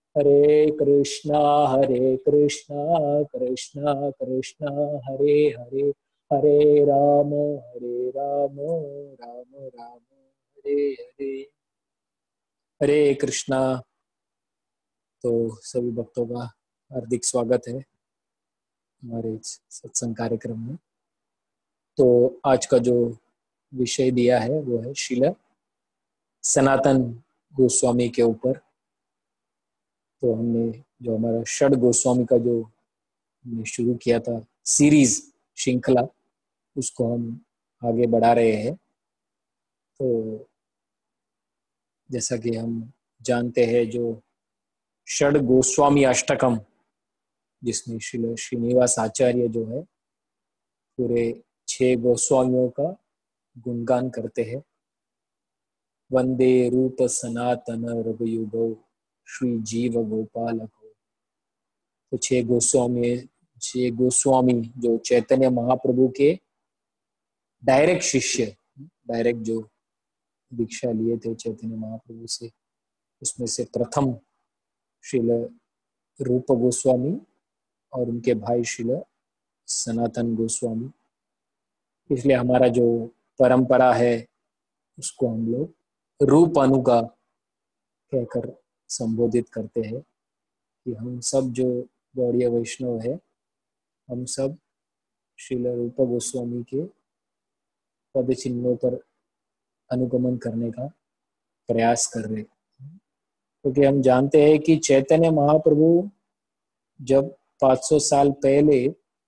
हरे कृष्णा कृष्णा कृष्णा हरे हरे, हरे राम राम राम हरे हरे। हरे कृष्णा। तो सभी भक्तों का हार्दिक स्वागत है हमारे सत्संग कार्यक्रम में। तो आज का जो विषय दिया है वो है श्रील सनातन गोस्वामी के ऊपर। तो हमने जो हमारा षड गोस्वामी का जो हमने शुरू किया था सीरीज श्रृंखला, उसको हम आगे बढ़ा रहे हैं। तो जैसा कि हम जानते हैं, जो षड गोस्वामी अष्टकम, जिसमें श्री श्रीनिवास आचार्य जो है पूरे 6 गोस्वामियों का गुणगान करते हैं। वंदे रूप सनातन रघुयुगो श्री जीव गोपाल को। तो 6 गोस्वामी जो चैतन्य महाप्रभु के डायरेक्ट शिष्य, डायरेक्ट जो दीक्षा लिए थे चैतन्य महाप्रभु से, उसमें से प्रथम श्रील रूप गोस्वामी और उनके भाई श्रील सनातन गोस्वामी। इसलिए हमारा जो परंपरा है उसको हम लोग रूप अनुगा कहकर संबोधित करते हैं कि हम सब जो गौड़ीय वैष्णव है, हम सब श्रील रूप गोस्वामी के पद चिन्हों पर अनुगमन करने का प्रयास कर रहे, क्योंकि हम जानते हैं कि चैतन्य महाप्रभु जब 500 साल पहले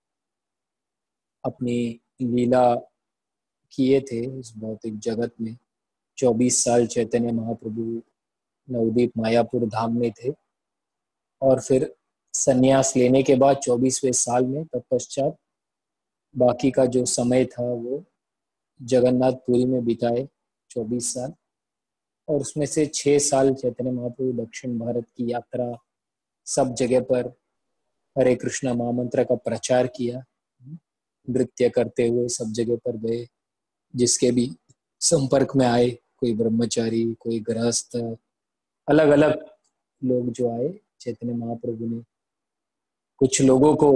अपनी लीला किए थे इस भौतिक जगत में, 24 साल चैतन्य महाप्रभु नवदीप मायापुर धाम में थे, और फिर संन्यास लेने के बाद 24वें साल में तत्पश्चात बाकी का जो समय था वो जगन्नाथपुरी में बिताए 24 साल, और उसमें से 6 साल चैतन्य महाप्रभु दक्षिण भारत की यात्रा, सब जगह पर हरे कृष्णा महामंत्र का प्रचार किया, नृत्य करते हुए सब जगह पर गए, जिसके भी संपर्क में आए, कोई ब्रह्मचारी, कोई गृहस्थ, अलग अलग लोग जो आए, चैतन्य महाप्रभु ने कुछ लोगों को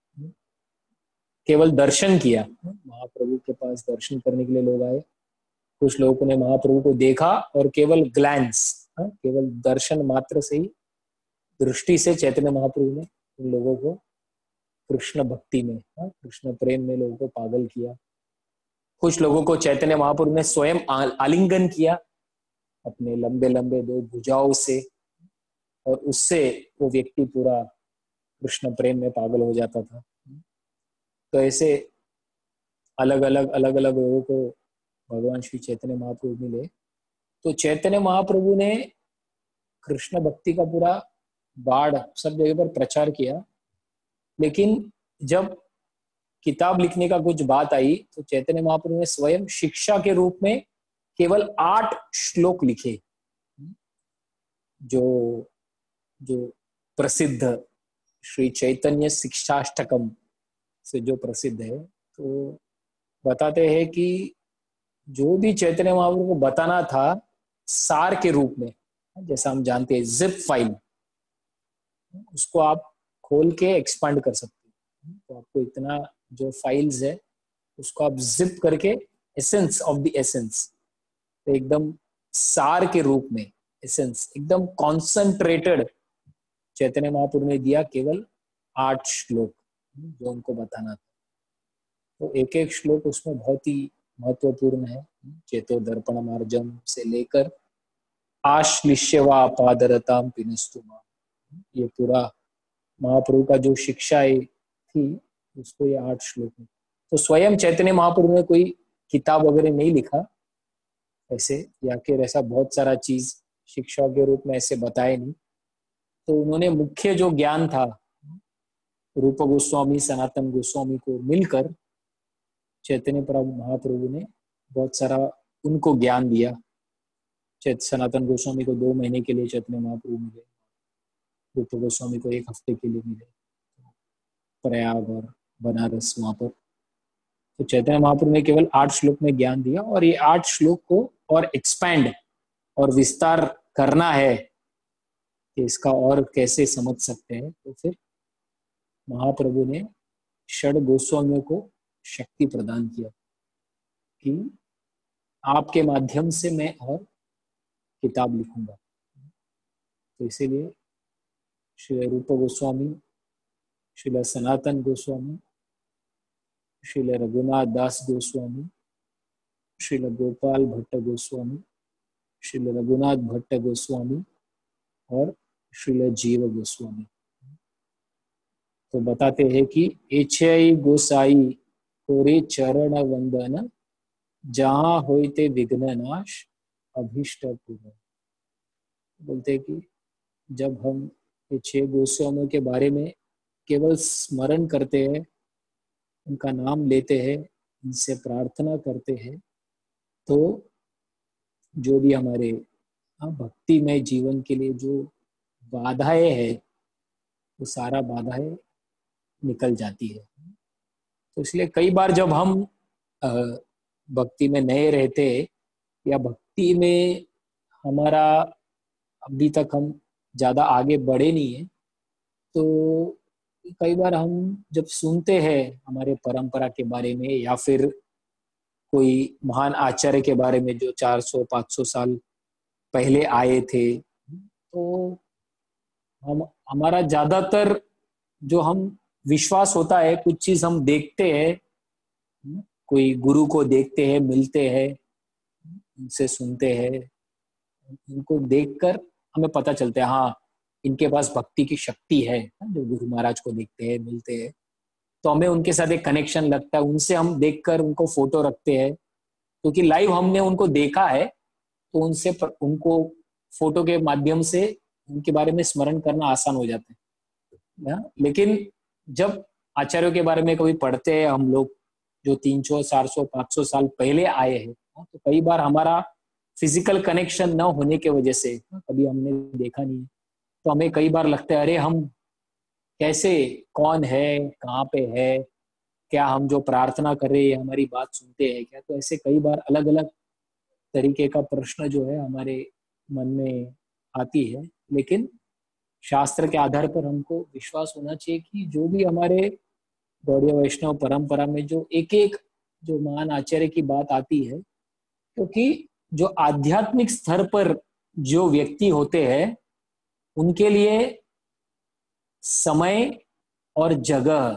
केवल दर्शन किया। महाप्रभु के पास दर्शन करने के लिए लोग आए, कुछ लोगों ने महाप्रभु को देखा और केवल ग्लैंस, केवल दर्शन मात्र से ही, दृष्टि से चैतन्य महाप्रभु ने उन लोगों को कृष्ण भक्ति में, कृष्ण प्रेम में लोगों को पागल किया। कुछ लोगों को चैतन्य महाप्रभु ने स्वयं आलिंगन किया अपने लंबे लंबे 2 भुजाओं से, और उससे वो व्यक्ति पूरा कृष्ण प्रेम में पागल हो जाता था। तो ऐसे अलग अलग लोगों को भगवान श्री चैतन्य महाप्रभु मिले। तो चैतन्य महाप्रभु ने कृष्ण भक्ति का पूरा बाढ़ सब जगह पर प्रचार किया, लेकिन जब किताब लिखने का कुछ बात आई तो चैतन्य महाप्रभु ने स्वयं शिक्षा के रूप में केवल 8 श्लोक लिखे, जो जो प्रसिद्ध श्री चैतन्य शिक्षाष्टकम से जो प्रसिद्ध है। तो बताते हैं कि जो भी चैतन्य महाप्रभु को बताना था सार के रूप में, जैसा हम जानते हैं जिप फाइल, उसको आप खोल के एक्सपांड कर सकते हैं। तो आपको इतना जो फाइल्स है उसको आप जिप करके एसेंस ऑफ द एसेंस, तो एकदम सार के रूप में एसेंस एकदम कॉन्सेंट्रेटेड चैतन्य महाप्रभु ने दिया, केवल 8 श्लोक जो उनको बताना था। तो एक एक श्लोक उसमें बहुत ही महत्वपूर्ण है। चेतो दर्पण मार्जम से लेकर आश्लिष्यवा पादरताम पिनस्तुमा, ये पूरा महाप्रभु का जो शिक्षाएं थी उसको ये 8 श्लोक में। तो स्वयं चैतन्य महाप्रभु ने कोई किताब वगैरह नहीं लिखा ऐसे, या फिर ऐसा बहुत सारा चीज शिक्षा के रूप में ऐसे बताए नहीं। तो उन्होंने मुख्य जो ज्ञान था रूप गोस्वामी सनातन गोस्वामी को मिलकर चैतन्य प्रभु महाप्रभु ने बहुत सारा उनको ज्ञान दिया। सनातन गोस्वामी को 2 महीने के लिए चैतन्य महाप्रभु मिले, रूप गोस्वामी को 1 हफ्ते के लिए मिले प्रयाग और बनारस वहां पर। तो चैतन्य महाप्रभु ने केवल 8 श्लोक में ज्ञान दिया, और ये 8 श्लोक को और एक्सपैंड और विस्तार करना है कि इसका और कैसे समझ सकते हैं, तो फिर महाप्रभु ने षड गोस्वामियों को शक्ति प्रदान किया कि आपके माध्यम से मैं और किताब लिखूंगा। तो इसीलिए श्री रूप गोस्वामी, श्रील सनातन गोस्वामी, श्रील रघुनाथ दास गोस्वामी, श्रील गोपाल भट्ट गोस्वामी, श्रील रघुनाथ भट्ट गोस्वामी और श्रील जीव गोस्वामी तो बताते हैं कि एछई गोसाई कोरे चरण वंदन, जहां होते विघ्न नाश अभिष्ट पूर्ण। बोलते हैं कि जब हम ये 6 गोस्वामियों के बारे में केवल स्मरण करते हैं, उनका नाम लेते हैं, उनसे प्रार्थना करते हैं, तो जो भी हमारे भक्तिमय जीवन के लिए जो बाधाएं है, वो सारा बाधाएं निकल जाती है। तो इसलिए कई बार जब हम भक्ति में नए रहते या भक्ति में हमारा अभी तक हम ज्यादा आगे बढ़े नहीं है, तो कई बार हम जब सुनते हैं हमारे परंपरा के बारे में या फिर कोई महान आचार्य के बारे में जो 400-500 साल पहले आए थे, तो हम हमारा ज्यादातर जो हम विश्वास होता है, कुछ चीज हम देखते हैं, कोई गुरु को देखते हैं, मिलते हैं, उनसे सुनते हैं, उनको देखकर हमें पता चलता है हाँ इनके पास भक्ति की शक्ति है। जो गुरु महाराज को देखते हैं, मिलते हैं, तो हमें उनके साथ एक कनेक्शन लगता है, उनसे हम देखकर उनको फोटो रखते हैं, क्योंकि लाइव हमने उनको देखा है, तो उनसे उनको फोटो के माध्यम से उनके बारे में स्मरण करना आसान हो जाता है। लेकिन जब आचार्यों के बारे में कभी पढ़ते हैं हम लोग, जो 300, 400, 500 साल पहले आए हैं, तो कई बार हमारा फिजिकल कनेक्शन न होने के वजह से कभी हमने देखा नहीं, तो हमें कई बार लगता है अरे हम कैसे, कौन है, कहाँ पे है, क्या हम जो प्रार्थना कर रहे हैं हमारी बात सुनते हैं क्या। तो ऐसे कई बार अलग अलग तरीके का प्रश्न जो है हमारे मन में आती है। लेकिन शास्त्र के आधार पर हमको विश्वास होना चाहिए कि जो भी हमारे गौड़ीय वैष्णव परंपरा में जो एक एक जो महान आचार्य की बात आती है, क्योंकि जो आध्यात्मिक स्तर पर जो व्यक्ति होते हैं उनके लिए समय और जगह,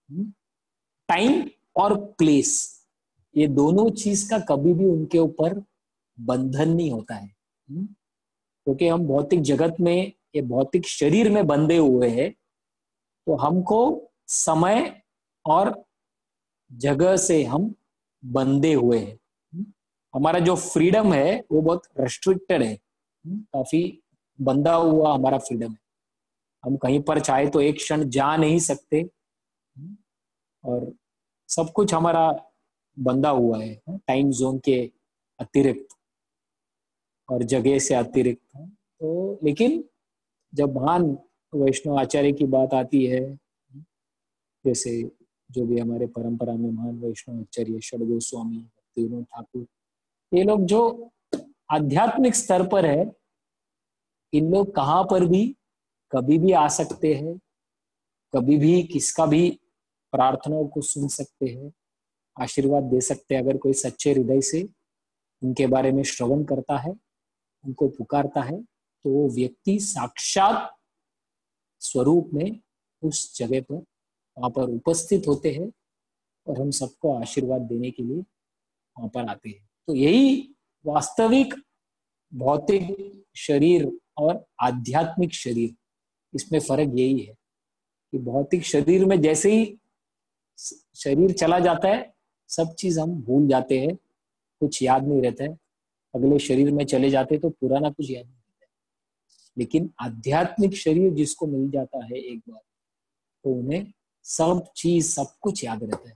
टाइम और प्लेस, ये दोनों चीज का कभी भी उनके ऊपर बंधन नहीं होता है। क्योंकि हम भौतिक जगत में, ये भौतिक शरीर में बंधे हुए हैं, तो हमको समय और जगह से हम बंधे हुए हैं। हमारा जो फ्रीडम है वो बहुत रेस्ट्रिक्टेड है, काफी बंधा हुआ हमारा फ्रीडम है। हम कहीं पर चाहे तो एक क्षण जा नहीं सकते, और सब कुछ हमारा बंधा हुआ है टाइम जोन के अतिरिक्त और जगह से अतिरिक्त। तो लेकिन जब महान वैष्णव आचार्य की बात आती है, जैसे जो भी हमारे परंपरा में महान वैष्णव आचार्य षड गोस्वामी, भक्तिविनोद ठाकुर, ये लोग जो आध्यात्मिक स्तर पर है, इन लोग कहाँ पर भी कभी भी आ सकते हैं, कभी भी किसका भी प्रार्थनाओं को सुन सकते हैं, आशीर्वाद दे सकते हैं। अगर कोई सच्चे हृदय से उनके बारे में श्रवण करता है, उनको पुकारता है, तो वो व्यक्ति साक्षात स्वरूप में उस जगह पर वहां पर उपस्थित होते हैं और हम सबको आशीर्वाद देने के लिए वहां पर आते हैं। तो यही वास्तविक भौतिक शरीर और आध्यात्मिक शरीर, इसमें फर्क यही है कि भौतिक शरीर में जैसे ही शरीर चला जाता है, सब चीज हम भूल जाते हैं, कुछ याद नहीं रहता है, अगले शरीर में चले जाते तो पुराना कुछ याद नहीं रहता है। लेकिन आध्यात्मिक शरीर जिसको मिल जाता है एक बार, तो उन्हें सब चीज, सब कुछ याद रहता है,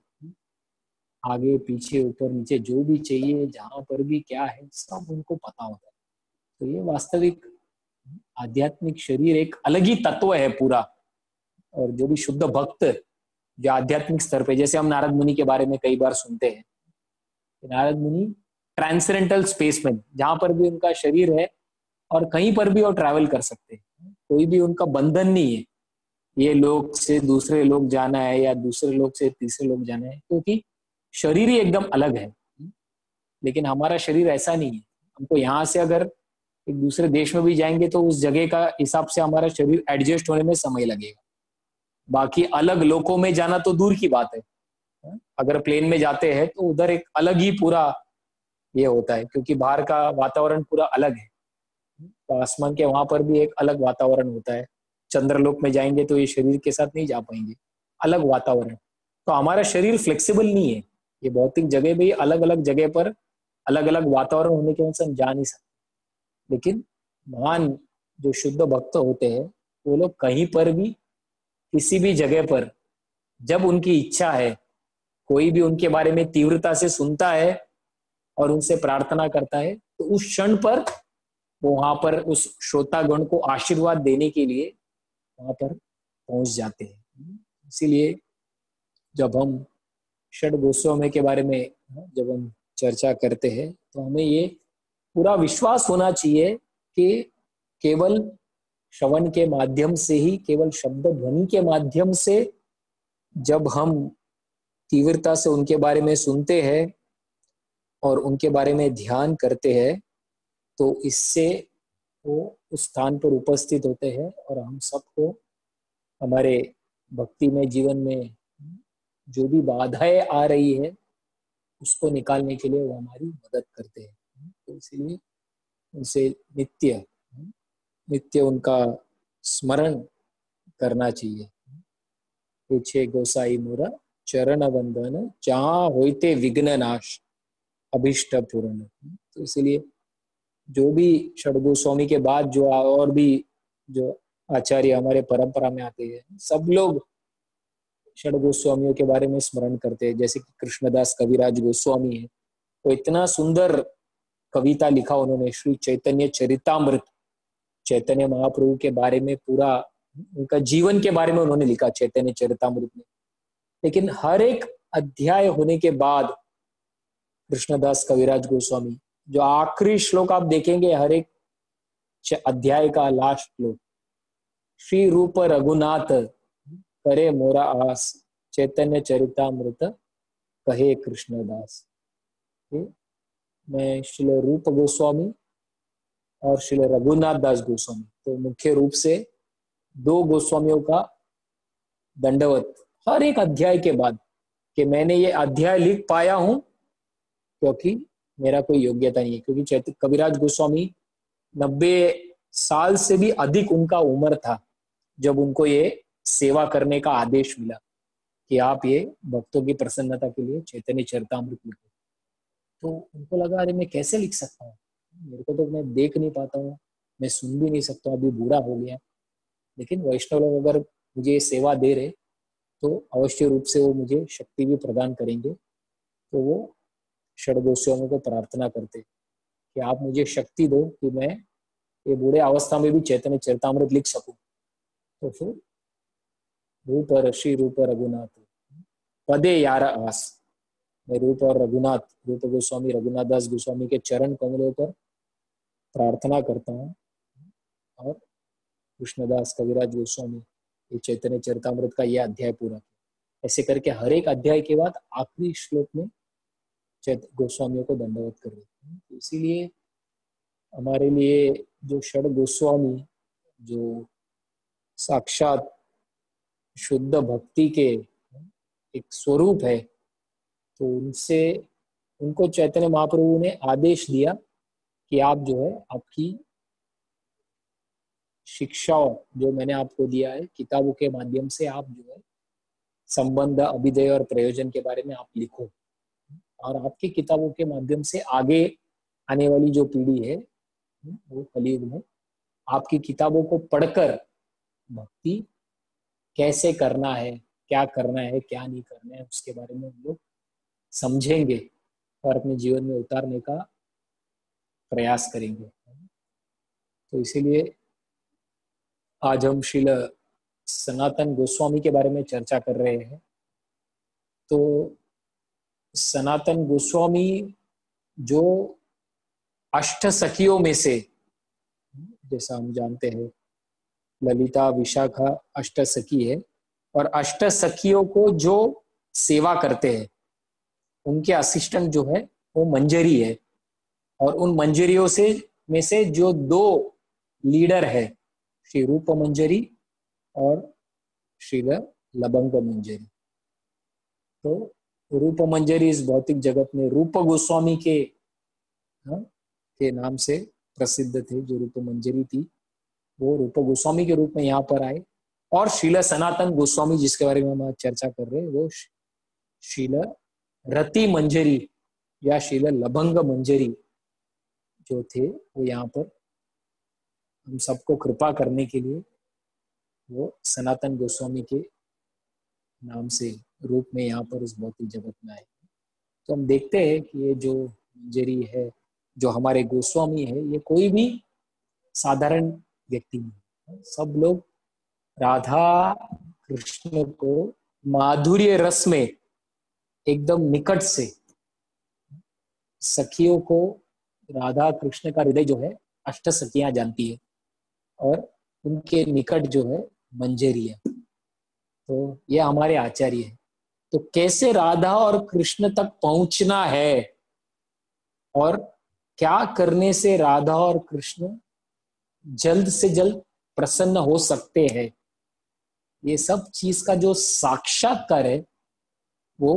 आगे पीछे ऊपर नीचे जो भी चाहिए, जहां पर भी क्या है, सब उनको पता होता है। तो ये वास्तविक आध्यात्मिक शरीर एक अलग ही तत्व है पूरा। और जो भी शुद्ध भक्त जो आध्यात्मिक स्तर पे, जैसे हम नारद मुनि के बारे में कई बार सुनते हैं, नारद मुनि ट्रांसेंडेंटल स्पेस में, जहां पर भी उनका शरीर है और कहीं पर भी वो ट्रैवल कर सकते हैं, कोई भी उनका बंधन नहीं है, ये लोग से दूसरे लोग जाना है या दूसरे लोग से तीसरे लोग जाना है, क्योंकि शरीर ही एकदम अलग है। लेकिन हमारा शरीर ऐसा नहीं है। हमको यहाँ से अगर एक दूसरे देश में भी जाएंगे तो उस जगह का हिसाब से हमारा शरीर एडजस्ट होने में समय लगेगा। बाकी अलग लोकों में जाना तो दूर की बात है। अगर प्लेन में जाते हैं तो उधर एक अलग ही पूरा ये होता है, क्योंकि बाहर का वातावरण पूरा अलग है। तो आसमान के वहां पर भी एक अलग वातावरण होता है। चंद्रलोक में जाएंगे तो ये शरीर के साथ नहीं जा पाएंगे, अलग वातावरण। तो हमारा शरीर फ्लेक्सिबल नहीं है। ये भौतिक जगह भी अलग अलग जगह पर अलग अलग वातावरण होने की वजह से हम जा नहीं सकते। लेकिन महान जो शुद्ध भक्त होते हैं वो लोग कहीं पर भी किसी भी जगह पर जब उनकी इच्छा है, कोई भी उनके बारे में तीव्रता से सुनता है और उनसे प्रार्थना करता है, तो उस क्षण पर वो वहां पर उस श्रोतागण को आशीर्वाद देने के लिए वहां पर पहुंच जाते हैं। इसीलिए जब हम षड गोस्वामी के बारे में जब हम चर्चा करते हैं तो हमें ये पूरा विश्वास होना चाहिए कि केवल श्रवण के माध्यम से ही, केवल शब्द ध्वनि के माध्यम से जब हम तीव्रता से उनके बारे में सुनते हैं और उनके बारे में ध्यान करते हैं, तो इससे वो उस स्थान पर उपस्थित होते हैं और हम सबको हमारे भक्ति में जीवन में जो भी बाधाएं आ रही है उसको निकालने के लिए वो हमारी मदद करते हैं। तो इसलिए उनसे नित्य नित्य उनका स्मरण करना चाहिए। पूछे गोसाई मोरा चरण वंदन, जहां होते विघ्न नाश अभिष्ट पूर्ण। तो इसलिए जो भी षड गोस्वामी के बाद जो और भी जो आचार्य हमारे परंपरा में आते हैं, सब लोग षड गोस्वामियों के बारे में स्मरण करते हैं। जैसे कि कृष्णदास कविराज गोस्वामी है, तो इतना सुंदर कविता लिखा उन्होंने, श्री चैतन्य चरितामृत, चैतन्य महाप्रभु के बारे में पूरा उनका जीवन के बारे में उन्होंने लिखा चैतन्य चरितामृत में। लेकिन हर एक अध्याय होने के बाद कृष्णदास कविराज गोस्वामी जो आखिरी श्लोक आप देखेंगे, हर एक अध्याय का लास्ट श्लोक, श्री रूप रघुनाथ करे मोरा आस, चैतन्य चरितामृत कहे कृष्णदास। मैं श्री रूप गोस्वामी और श्री रघुनाथ दास गोस्वामी, तो मुख्य रूप से दो गोस्वामियों का दंडवत हर एक अध्याय के बाद, कि मैंने ये अध्याय लिख पाया हूं क्योंकि मेरा कोई योग्यता नहीं है। क्योंकि कविराज गोस्वामी 90 साल से भी अधिक उनका उम्र था जब उनको ये सेवा करने का आदेश मिला कि आप ये भक्तों की प्रसन्नता के लिए चैतन्य चरितामृत लिखो। तो उनको लगा अरे मैं कैसे लिख सकता हूँ, मेरे को तो मैं देख नहीं पाता हूँ, मैं सुन भी नहीं सकता हूँ, अभी बूढ़ा हो गया। लेकिन वैष्णव लोग अगर मुझे सेवा दे रहे तो अवश्य रूप से वो मुझे शक्ति भी प्रदान करेंगे। तो वो षड गोस्वामियों को प्रार्थना करते कि आप मुझे शक्ति दो कि मैं ये बूढ़े अवस्था में भी चैतन्य चरितामृत लिख सकूं। तो फिर रूप श्री रूप रघुनाथ पदे यार आस, मैं रूप और रघुनाथ, रूप गोस्वामी रघुनाथ दास गोस्वामी के चरण कमलों पर प्रार्थना करता हूँ। और कृष्णदास कविराज गोस्वामी ये चैतन्य चरितामृत का यह अध्याय पूरा किया। ऐसे करके हर एक अध्याय के बाद आखिरी श्लोक में गोस्वामियों को दंडवत कर देते हैं। तो इसीलिए हमारे लिए जो षड गोस्वामी जो साक्षात शुद्ध भक्ति के एक स्वरूप है, तो उनसे उनको चैतन्य महाप्रभु ने आदेश दिया कि आप जो है आपकी शिक्षा जो मैंने आपको दिया है किताबों के माध्यम से, आप जो है संबंध, अभिधेय और प्रयोजन के बारे में आप लिखो। और आपकी किताबों के माध्यम से आगे आने वाली जो पीढ़ी है वो कलयुग में आपकी किताबों को पढ़कर भक्ति कैसे करना है, क्या करना है, क्या नहीं करना है, उसके बारे में हम लोग समझेंगे और अपने जीवन में उतारने का प्रयास करेंगे। तो इसीलिए आज हम श्रील सनातन गोस्वामी के बारे में चर्चा कर रहे हैं। तो सनातन गोस्वामी जो अष्ट सखियों में से, जैसा हम जानते हैं ललिता विशाखा अष्ट सखी है, और अष्ट सखियों को जो सेवा करते हैं उनके असिस्टेंट जो है वो मंजरी है। और उन मंजरियों से में से जो दो लीडर है, श्री रूप मंजरी और श्रील लबंग मंजरी। तो रूप मंजरी इस भौतिक जगत में रूप गोस्वामी के नाम से प्रसिद्ध थे। जो रूप मंजरी थी वो रूप गोस्वामी के रूप में यहाँ पर आए, और श्रील सनातन गोस्वामी जिसके बारे में हम आज चर्चा कर रहे हैं वो श्रील रति मंजरी या श्रील लबंग मंजरी जो थे, वो यहाँ पर हम सबको कृपा करने के लिए वो सनातन गोस्वामी के नाम से रूप में यहाँ पर इस भौतिक जगत में आए। तो हम देखते हैं कि ये जो मंजरी है, जो हमारे गोस्वामी है, ये कोई भी साधारण व्यक्ति नहीं। सब लोग राधा कृष्ण को माधुर्य रस में एकदम निकट से, सखियों को राधा कृष्ण का हृदय जो है अष्ट सखियां जानती है, और उनके निकट जो है मंजरी है। तो ये हमारे आचार्य है। तो कैसे राधा और कृष्ण तक पहुंचना है और क्या करने से राधा और कृष्ण जल्द से जल्द प्रसन्न हो सकते हैं, ये सब चीज का जो साक्षात्कार है वो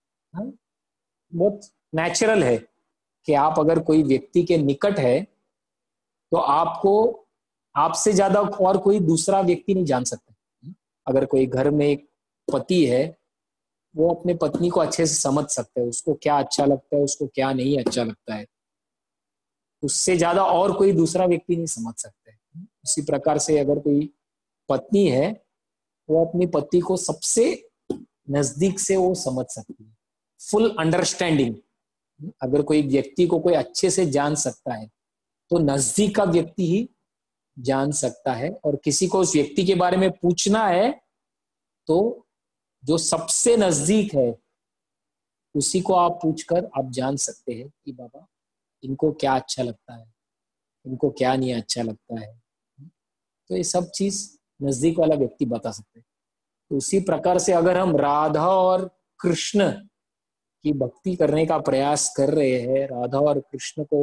बहुत नेचुरल है। कि आप अगर कोई व्यक्ति के निकट है तो आपको, आपसे ज्यादा और कोई दूसरा व्यक्ति नहीं जान सकता। अगर कोई घर में एक पति है, वो अपने पत्नी को अच्छे से समझ सकता है, उसको क्या अच्छा लगता है, उसको क्या नहीं अच्छा लगता है, उससे ज्यादा और कोई दूसरा व्यक्ति नहीं समझ सकता है। उसी प्रकार से अगर कोई पत्नी है, वो अपनी पति को सबसे नजदीक से वो समझ सकती है, फुल अंडरस्टैंडिंग। अगर कोई व्यक्ति को कोई अच्छे से जान सकता है तो नजदीक का व्यक्ति ही जान सकता है। और किसी को उस व्यक्ति के बारे में पूछना है तो जो सबसे नजदीक है उसी को आप पूछकर आप जान सकते हैं कि बाबा इनको क्या अच्छा लगता है, इनको क्या नहीं अच्छा लगता है। तो ये सब चीज नजदीक वाला व्यक्ति बता सकते हैं। तो उसी प्रकार से अगर हम राधा और कृष्ण की भक्ति करने का प्रयास कर रहे हैं, राधा और कृष्ण को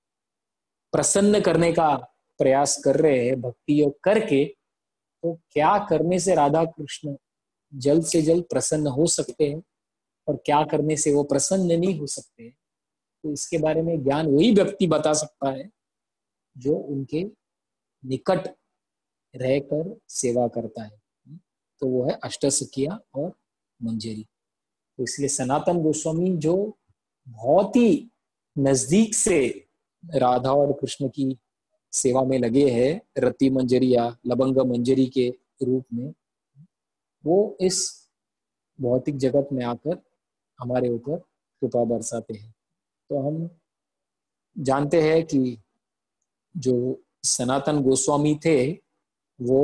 प्रसन्न करने का प्रयास कर रहे हैं भक्ति योग करके, तो क्या करने से राधा कृष्ण जल्द से जल्द प्रसन्न हो सकते हैं और क्या करने से वो प्रसन्न नहीं हो सकते हैं, तो इसके बारे में ज्ञान वही व्यक्ति बता सकता है जो उनके निकट रहकर सेवा करता है। तो वो है अष्टसखिया और मंजरी। तो इसलिए सनातन गोस्वामी जो बहुत ही नजदीक से राधा और कृष्ण की सेवा में लगे हैं, रति मंजरी या लबंग मंजरी के रूप में, वो इस भौतिक जगत में आकर हमारे ऊपर कृपा बरसाते हैं। तो हम जानते हैं कि जो सनातन गोस्वामी थे वो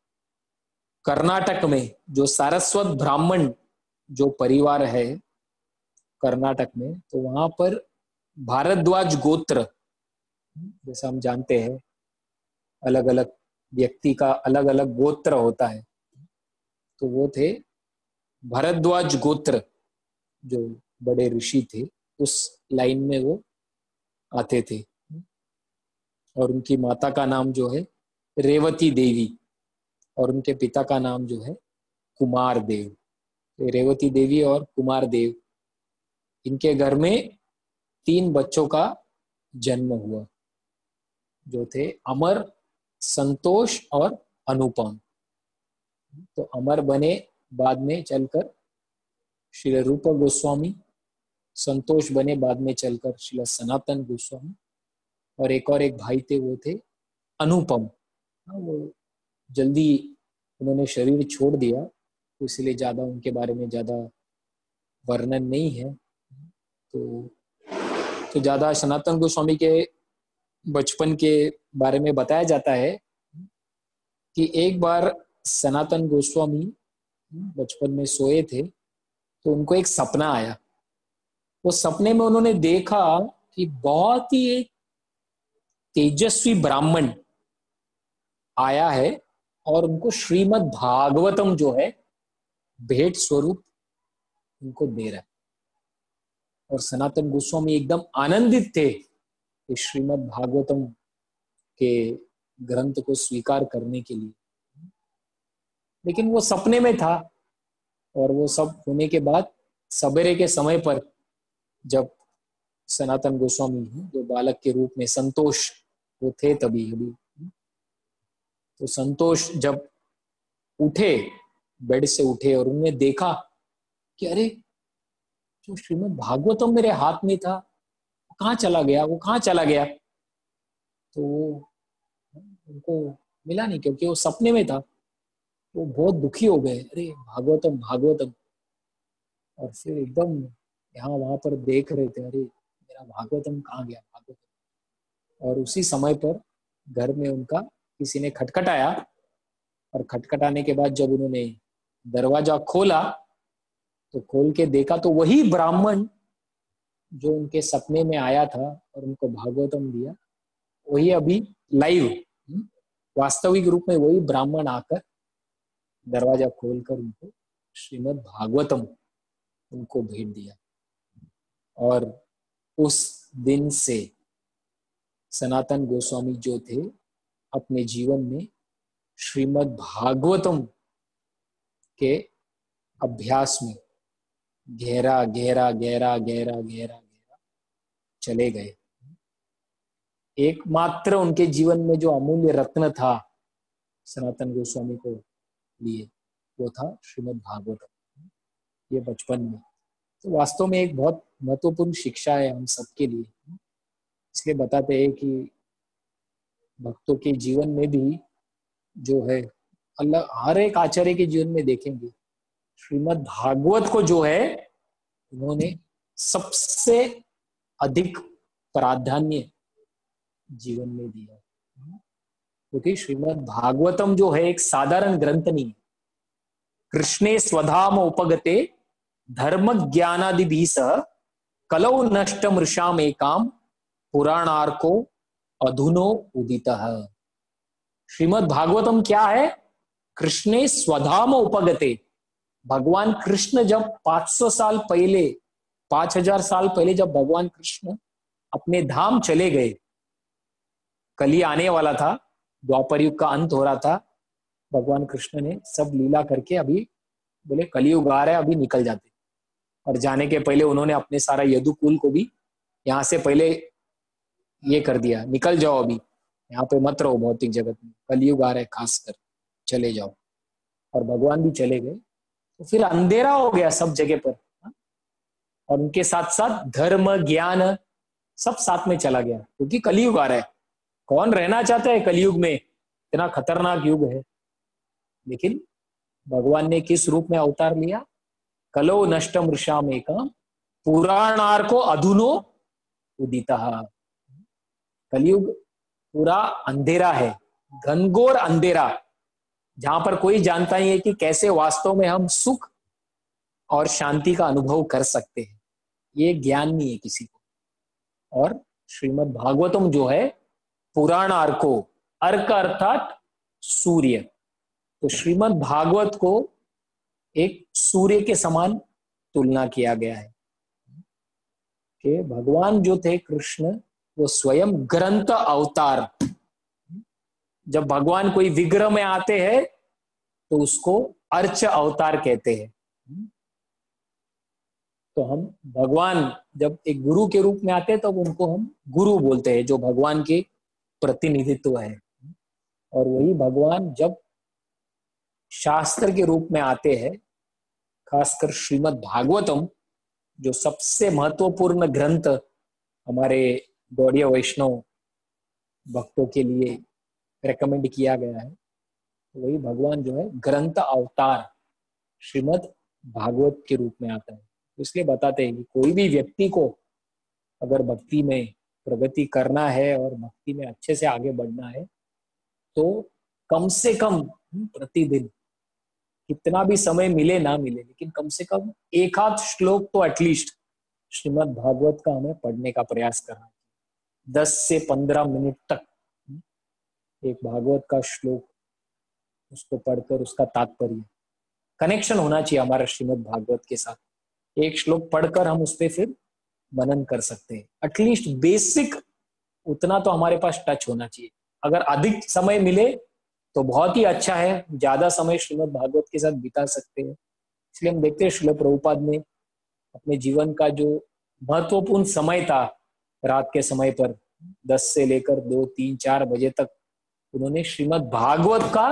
कर्नाटक में जो सारस्वत ब्राह्मण जो परिवार है कर्नाटक में, तो वहां पर भारद्वाज गोत्र, जैसा हम जानते हैं अलग अलग व्यक्ति का अलग अलग गोत्र होता है, तो वो थे भारद्वाज गोत्र, जो बड़े ऋषि थे उस लाइन में वो आते थे। और उनकी माता का नाम जो है रेवती देवी और उनके पिता का नाम जो है कुमार देव। तो रेवती देवी और कुमार देव, इनके घर में 3 बच्चों का जन्म हुआ जो थे अमर, संतोष और अनुपम। तो अमर बने बाद में चलकर श्री रूप गोस्वामी, संतोष बने बाद में चलकर श्री सनातन गोस्वामी, और एक भाई थे वो थे अनुपम। वो जल्दी उन्होंने शरीर छोड़ दिया, तो इसलिए ज्यादा उनके बारे में ज्यादा वर्णन नहीं है। तो ज्यादा सनातन गोस्वामी के बचपन के बारे में बताया जाता है कि एक बार सनातन गोस्वामी बचपन में सोए थे तो उनको एक सपना आया। वो सपने में उन्होंने देखा कि बहुत ही एक तेजस्वी ब्राह्मण आया है और उनको श्रीमद् भागवतम जो है भेंट स्वरूप उनको दे रहा है। और सनातन गोस्वामी एकदम आनंदित थे कि श्रीमद् भागवतम के ग्रंथ को स्वीकार करने के लिए। लेकिन वो सपने में था, और वो सब होने के बाद सवेरे के समय पर जब सनातन गोस्वामी जो बालक के रूप में संतोष वो थे तभी अभी, तो संतोष जब उठे, बेड से उठे और उन्होंने देखा कि अरे जो श्रीमद् भागवतम मेरे हाथ में था वो कहाँ चला गया, वो कहाँ चला गया। तो उनको मिला नहीं, क्योंकि वो सपने में था। वो बहुत दुखी हो गए, अरे भागवतम भागवतम। और फिर एकदम यहाँ वहां पर देख रहे थे, अरे मेरा भागवतम कहाँ गया, भागवतम। और उसी समय पर घर में उनका किसी ने खटखटाया, और खटखटाने के बाद जब उन्होंने दरवाजा खोला तो खोल के देखा तो वही ब्राह्मण जो उनके सपने में आया था और उनको भागवतम दिया, वही अभी लाइव वास्तविक रूप में वही ब्राह्मण आकर दरवाजा खोलकर उनको श्रीमद् भागवतम उनको भेंट दिया। और उस दिन से सनातन गोस्वामी जो थे अपने जीवन में श्रीमद् भागवतम के अभ्यास में गहरा गहरा गहरा गहरा गहरा गहरा चले गए। एकमात्र उनके जीवन में जो अमूल्य रत्न था सनातन गोस्वामी को लिए, वो था श्रीमद् भागवतम, ये बचपन में। तो वास्तव में एक बहुत महत्वपूर्ण शिक्षा है हम सबके लिए। इसलिए बताते हैं कि भक्तों के जीवन में भी जो है अल्लाह हर एक आचार्य के जीवन में देखेंगे श्रीमद् भागवत को जो है उन्होंने सबसे अधिक प्राधान्य जीवन में दिया, क्योंकि श्रीमद् भागवतम जो है एक साधारण ग्रंथ नहीं। कृष्णे स्वधाम उपगते धर्म ज्ञानादि भी सह कलौ नष्ट मृषाम एकाम पुराणार्को अधुनो उदितः। श्रीमद् भागवतम क्या है? कृष्णे स्वधाम उपगते, भगवान कृष्ण जब 500 साल पहले, 5000 साल पहले जब भगवान कृष्ण अपने धाम चले गए, कली आने वाला था, द्वापर युग का अंत हो रहा था, भगवान कृष्ण ने सब लीला करके अभी बोले कलियुग आ रहा है, अभी निकल जाते। और जाने के पहले उन्होंने अपने सारा यदुकुल को भी यहाँ से पहले ये कर दिया, निकल जाओ, अभी यहाँ पे मत रहो भौतिक जगत में, कलियुग आ रहा है, खास कर चले जाओ। और भगवान भी चले गए, तो फिर अंधेरा हो गया सब जगह पर। और उनके साथ साथ धर्म ज्ञान सब साथ में चला गया, क्योंकि कलियुग आ रहा है। कौन रहना चाहता है कलियुग में? इतना खतरनाक युग है। लेकिन भगवान ने किस रूप में अवतार लिया? कलो नष्ट मृषाम एकम पुराणार्को अधुनो उदितः। कलियुग पूरा अंधेरा है, घनघोर अंधेरा, जहां पर कोई जानता ही है कि कैसे वास्तव में हम सुख और शांति का अनुभव कर सकते हैं। ये ज्ञान नहीं है किसी को। और श्रीमद् भागवतम जो है पुराण अर्को, अर्क अर्थात सूर्य, तो श्रीमद् भागवत को एक सूर्य के समान तुलना किया गया है कि भगवान जो थे कृष्ण वो स्वयं ग्रंथ अवतार। जब भगवान कोई विग्रह में आते हैं तो उसको अर्च अवतार कहते हैं। तो हम भगवान जब एक गुरु के रूप में आते हैं तब उनको हम गुरु बोलते हैं, जो भगवान के प्रतिनिधित्व है। और वही भगवान जब शास्त्र के रूप में आते हैं, खासकर श्रीमद् भागवतम जो सबसे महत्वपूर्ण ग्रंथ हमारे गौड़ीय वैष्णव भक्तों के लिए रेकमेंड किया गया है, वही भगवान जो है ग्रंथ अवतार श्रीमद् भागवत के रूप में आता है। इसलिए बताते हैं कि कोई भी व्यक्ति को अगर भक्ति में प्रगति करना है और भक्ति में अच्छे से आगे बढ़ना है तो कम से कम प्रतिदिन कितना भी समय मिले ना मिले, लेकिन कम से कम एक आध श्लोक तो एटलीस्ट श्रीमद् भागवत का हमें पढ़ने का प्रयास करना है। 10 से 15 मिनट तक एक भागवत का श्लोक उसको पढ़कर उसका तात्पर्य, कनेक्शन होना चाहिए हमारा श्रीमद् भागवत के साथ। एक श्लोक पढ़कर हम उस पर फिर मनन कर सकते हैं। एटलीस्ट बेसिक उतना तो हमारे पास टच होना चाहिए। अगर अधिक समय मिले तो बहुत ही अच्छा है, ज्यादा समय श्रीमद् भागवत के साथ बिता सकते हैं। इसलिए हम देखते हैं श्रील प्रभुपाद ने अपने जीवन का जो महत्वपूर्ण समय था, रात के समय पर 10 से लेकर 2, 3, 4 बजे तक उन्होंने श्रीमद् भागवत का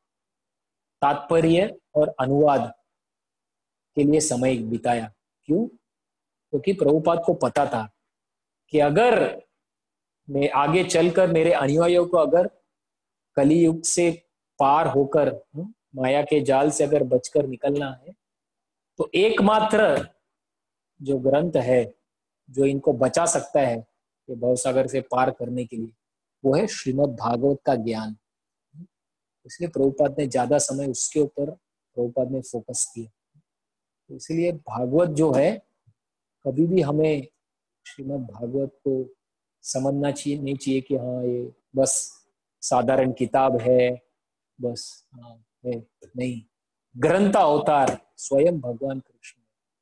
तात्पर्य और अनुवाद के लिए समय बिताया। क्यों? क्योंकि प्रभुपाद को पता था कि अगर मैं आगे चलकर मेरे अनुयायियों को अगर कलियुग से पार होकर माया के जाल से अगर बचकर निकलना है, तो एकमात्र जो ग्रंथ है जो इनको बचा सकता है ये भवसागर से पार करने के लिए, वो है श्रीमद् भागवत का ज्ञान। इसलिए प्रभुपाद ने ज्यादा समय उसके ऊपर प्रभुपाद ने फोकस किया। तो इसलिए भागवत जो है, कभी भी हमें श्रीमद् भागवत को समझना चाहिए नहीं चाहिए कि हाँ ये बस साधारण किताब है, बस हाँ है, नहीं, ग्रंथ अवतार स्वयं भगवान कृष्ण।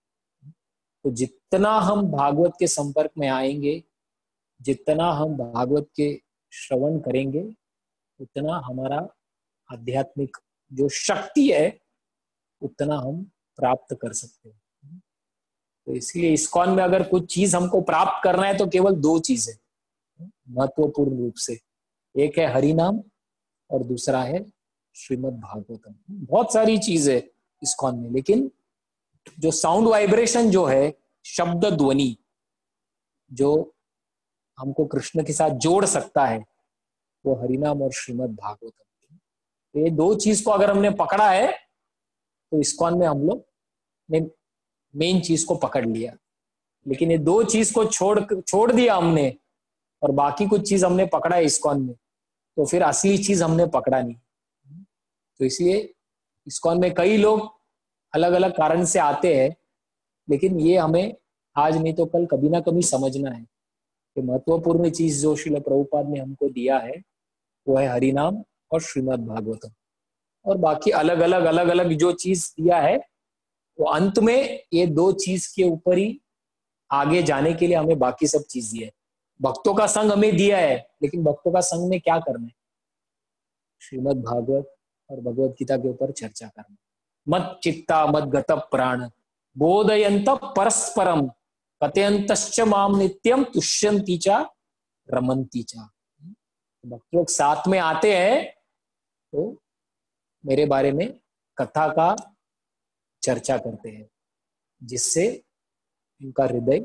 तो जितना हम भागवत के संपर्क में आएंगे, जितना हम भागवत के श्रवण करेंगे, उतना हमारा आध्यात्मिक जो शक्ति है उतना हम प्राप्त कर सकते हैं। तो इसलिए इस्कॉन में अगर कुछ चीज हमको प्राप्त करना है तो केवल 2 चीजें महत्वपूर्ण रूप से, एक है हरि नाम और दूसरा है श्रीमद् भागवतम। बहुत सारी चीज है इस्कॉन में, लेकिन जो साउंड वाइब्रेशन जो है, शब्द ध्वनि जो हमको कृष्ण के साथ जोड़ सकता है, वो हरिनाम और श्रीमद् भागवतम। ये 2 चीज को अगर हमने पकड़ा है तो इस्कॉन में हम लोग ने मेन चीज को पकड़ लिया। लेकिन ये 2 चीज को छोड़ दिया हमने और बाकी कुछ चीज हमने पकड़ा है इस्कॉन में, तो फिर असली चीज हमने पकड़ा नहीं। तो इसलिए इस्कॉन में कई लोग अलग अलग कारण से आते हैं, लेकिन ये हमें आज नहीं तो कल कभी ना कभी समझना है कि महत्वपूर्ण चीज जो श्रील प्रभुपाद ने हमको दिया है वो है हरिनाम और श्रीमद् भागवतम। और बाकी अलग अलग जो चीज दिया है वो अंत में ये 2 चीज के ऊपर ही आगे जाने के लिए हमें बाकी सब चीज दिया है। भक्तों का संग हमें दिया है, लेकिन भक्तों का संग में क्या करना है? श्रीमद् भागवत और भगवत गीता के ऊपर चर्चा करना। मत चित्ता मत गत प्राण बोधयंत परस्परम कथयंतश्च माम नित्यम तुष्यंती चा रमंती चा। भक्त लोग साथ में आते हैं तो मेरे बारे में कथा का चर्चा करते हैं, जिससे इनका हृदय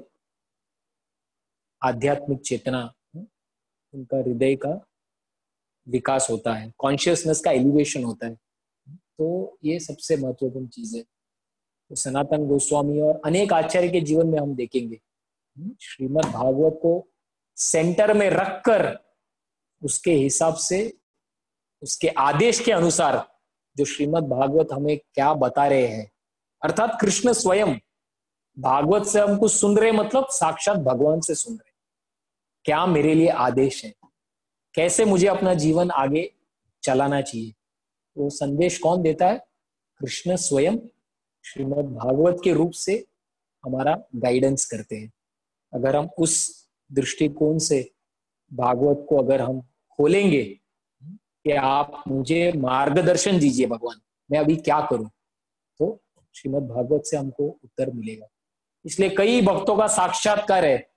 आध्यात्मिक चेतना, उनका हृदय का विकास होता है, कॉन्शियसनेस का एलिवेशन होता है। तो ये सबसे महत्वपूर्ण चीज है। तो सनातन गोस्वामी और अनेक आचार्य के जीवन में हम देखेंगे श्रीमद् भागवत को सेंटर में रखकर उसके हिसाब से, उसके आदेश के अनुसार जो श्रीमद् भागवत हमें क्या बता रहे हैं, अर्थात कृष्ण स्वयं भागवत से हम कुछ सुन रहे, मतलब साक्षात भगवान से सुन रहे, क्या मेरे लिए आदेश है, कैसे मुझे अपना जीवन आगे चलाना चाहिए। वो संदेश कौन देता है? कृष्ण स्वयं श्रीमद् भागवत के रूप से हमारा गाइडेंस करते हैं। अगर हम उस दृष्टिकोण से भागवत को अगर हम खोलेंगे कि आप मुझे मार्गदर्शन दीजिए भगवान, मैं अभी क्या करूं, तो श्रीमद् भागवत से हमको उत्तर मिलेगा। इसलिए कई भक्तों का साक्षात्कार है,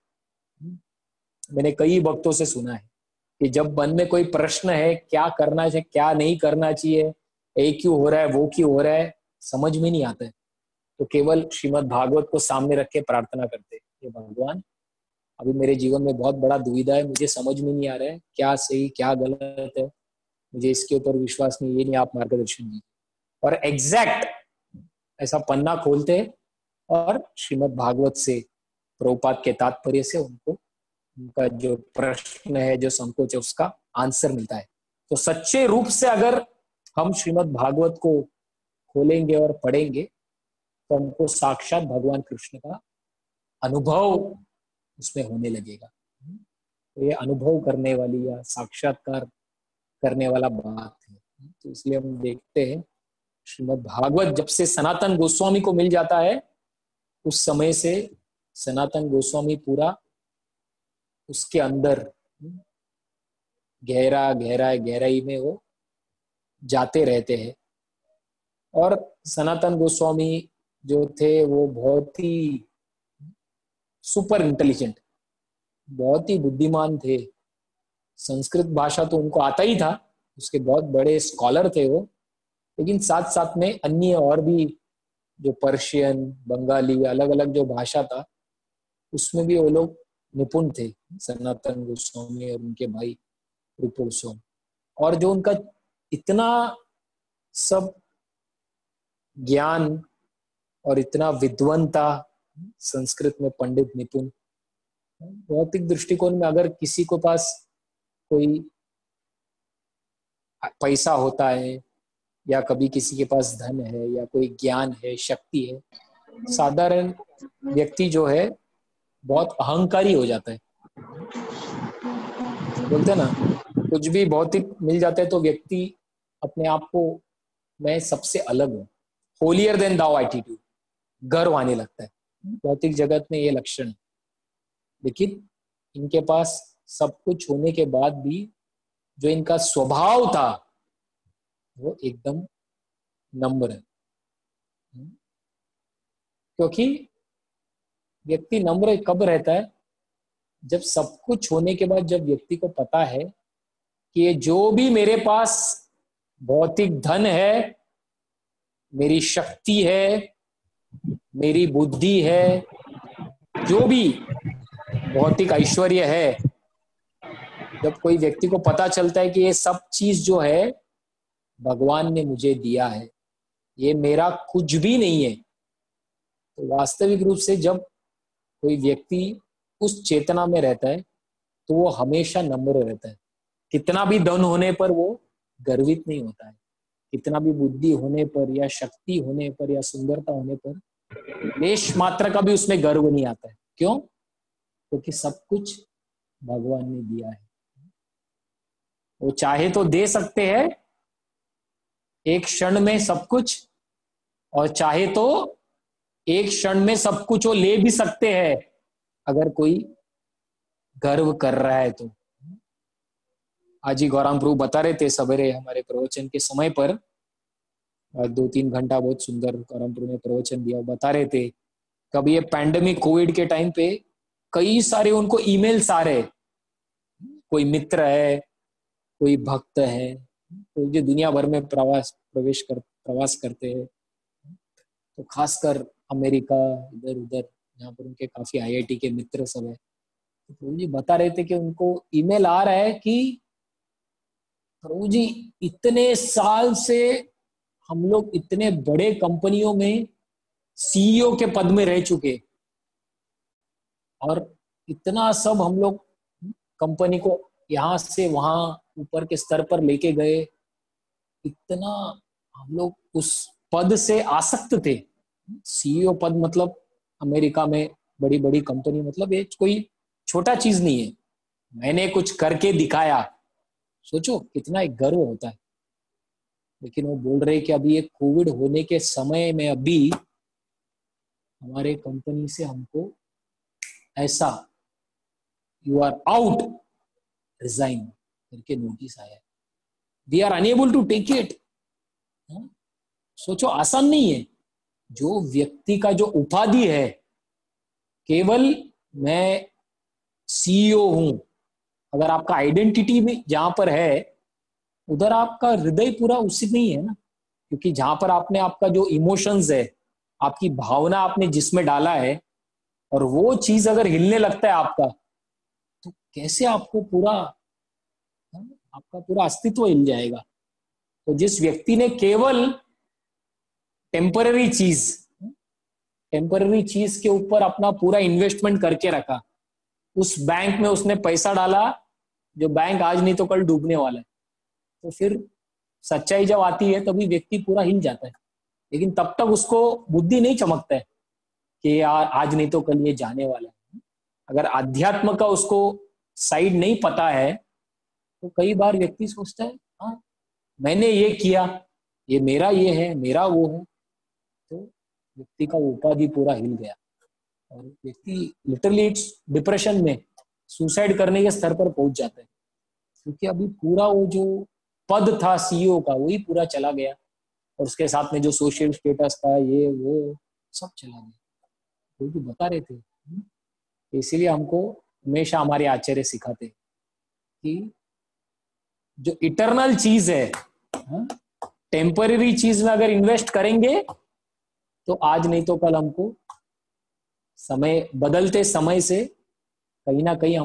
मैंने कई भक्तों से सुना है कि जब मन में कोई प्रश्न है, क्या करना चाहिए क्या नहीं करना चाहिए, ये क्यों हो रहा है वो क्यों हो रहा है, समझ में नहीं आता है, तो केवल श्रीमद् भागवत को सामने रख के प्रार्थना करते हैं कि भगवान अभी मेरे जीवन में बहुत बड़ा दुविधा है, मुझे समझ में नहीं आ रहा है क्या सही क्या गलत है, मुझे इसके ऊपर विश्वास नहीं, ये नहीं, आप मार्गदर्शन दीजिए। और एग्जैक्ट ऐसा पन्ना खोलते हैं और श्रीमद् भागवत से, प्रभुपाद के तात्पर्य से उनको उनका जो प्रश्न है, जो संकोच है, उसका आंसर मिलता है। तो सच्चे रूप से अगर हम श्रीमद् भागवत को खोलेंगे और पढ़ेंगे तो हमको साक्षात भगवान कृष्ण का अनुभव उसमें होने लगेगा। तो ये अनुभव करने वाली या साक्षात्कार करने वाला बात है। तो इसलिए हम देखते हैं श्रीमद् भागवत जब से सनातन गोस्वामी को मिल जाता है, उस समय से सनातन गोस्वामी पूरा उसके अंदर गहराई में वो जाते रहते हैं। और सनातन गोस्वामी जो थे वो बहुत ही सुपर इंटेलिजेंट, बहुत ही बुद्धिमान थे। संस्कृत भाषा तो उनको आता ही था, उसके बहुत बड़े स्कॉलर थे वो, लेकिन साथ साथ में अन्य और भी जो पर्शियन, बंगाली, अलग अलग जो भाषा था उसमें भी वो लोग निपुण थे, सनातन गोस्वामी और उनके भाई रूप गोस्वामी। और जो उनका इतना सब ज्ञान और इतना विद्वंता, संस्कृत में पंडित, निपुण, भौतिक दृष्टिकोण में अगर किसी को पास कोई पैसा होता है या कभी किसी के पास धन है या कोई ज्ञान है, शक्ति है, साधारण व्यक्ति जो है बहुत अहंकारी हो जाता है। बोलते ना, कुछ भी भौतिक मिल जाता है तो व्यक्ति अपने आप को मैं सबसे अलग हूँ, होलियर देन दाउ एटीट्यूड, गर्व आने लगता है। भौतिक जगत में ये लक्षण। लेकिन इनके पास सब कुछ होने के बाद भी जो इनका स्वभाव था वो एकदम नम्र है। क्योंकि व्यक्ति नम्र कब रहता है? जब सब कुछ होने के बाद जब व्यक्ति को पता है कि ये जो भी मेरे पास भौतिक धन है, मेरी शक्ति है, मेरी बुद्धि है, जो भी भौतिक ऐश्वर्य है, जब कोई व्यक्ति को पता चलता है कि ये सब चीज जो है भगवान ने मुझे दिया है, ये मेरा कुछ भी नहीं है, तो वास्तविक रूप से जब कोई व्यक्ति उस चेतना में रहता है तो वो हमेशा नम्र रहता है। कितना भी धन होने पर वो गर्वित नहीं होता है, कितना भी बुद्धि होने पर या शक्ति होने पर या सुंदरता होने पर लेश मात्र का भी उसमें गर्व नहीं आता है। क्यों? क्योंकि सब कुछ भगवान ने दिया है। वो चाहे तो दे सकते हैं एक क्षण में सब कुछ, और चाहे तो एक क्षण में सब कुछ वो ले भी सकते हैं अगर कोई गर्व कर रहा है तो। आज ही गौरांग प्रभु बता रहे थे सवेरे हमारे प्रवचन के समय पर, 2-3 घंटा बहुत सुंदर गौरांग प्रभु ने प्रवचन दिया। बता रहे थे कभी ये पैंडेमिक कोविड के टाइम पे कई सारे उनको ईमेल्स आ रहे, कोई मित्र है, कोई भक्त है, तो जो दुनिया भर में प्रवास करते हैं, तो खासकर अमेरिका, इधर उधर यहाँ पर उनके काफी आईआईटी के मित्र सब है। तो प्रभु जी बता रहे थे कि उनको ईमेल आ रहा है कि प्रभु जी इतने साल से हम लोग इतने बड़े कंपनियों में सीईओ के पद में रह चुके, और इतना सब हम लोग कंपनी को यहाँ से वहां ऊपर के स्तर पर लेके गए, इतना हम लोग उस पद से आसक्त थे। सीईओ पद मतलब अमेरिका में बड़ी बड़ी कंपनी, मतलब ये कोई छोटा चीज नहीं है। मैंने कुछ करके दिखाया, सोचो कितना एक गर्व होता है। लेकिन वो बोल रहे कि अभी ये कोविड होने के समय में अभी हमारे कंपनी से हमको ऐसा यू आर आउट, रिजाइन करके नोटिस आया, we are unable to take it. सोचो आसान नहीं है। जो व्यक्ति का जो उपाधि है, केवल मैं सीईओ हूं, अगर आपका आइडेंटिटी में जहां पर है उधर आपका हृदय पूरा उसी में ही है ना। क्योंकि जहां पर आपने आपका जो इमोशंस है, आपकी भावना आपने जिसमें डाला है, और वो चीज अगर हिलने लगता है आपका, तो कैसे आपको पूरा आपका पूरा अस्तित्व हिल जाएगा। तो जिस व्यक्ति ने केवल टेम्पररी चीज के ऊपर अपना पूरा इन्वेस्टमेंट करके रखा, उस बैंक में उसने पैसा डाला जो बैंक आज नहीं तो कल डूबने वाला है, तो फिर सच्चाई जब आती है तभी व्यक्ति पूरा हिल जाता है। लेकिन तब तक उसको बुद्धि नहीं चमकता है कि यार आज नहीं तो कल ये जाने वाला है। अगर अध्यात्म का उसको साइड नहीं पता है तो कई बार व्यक्ति सोचता है हाँ मैंने ये किया, ये मेरा ये है, मेरा वो है, तो व्यक्ति का उपाधि पूरा हिल गया और व्यक्ति लिटरली डिप्रेशन में, सुसाइड करने के स्तर पर पहुंच जाता है, क्योंकि अभी पूरा वो जो पद था सीईओ का वही पूरा चला गया और उसके साथ में जो सोशल स्टेटस था ये वो सब चला गया। वो भी बता रहे थे। इसीलिए हमको हमेशा हमारे आचार्य सिखाते कि जो इटर्नल चीज है, टेम्पररी चीज में अगर इन्वेस्ट करेंगे तो आज नहीं तो कल हमको समय, बदलते समय से कहीं ना कहीं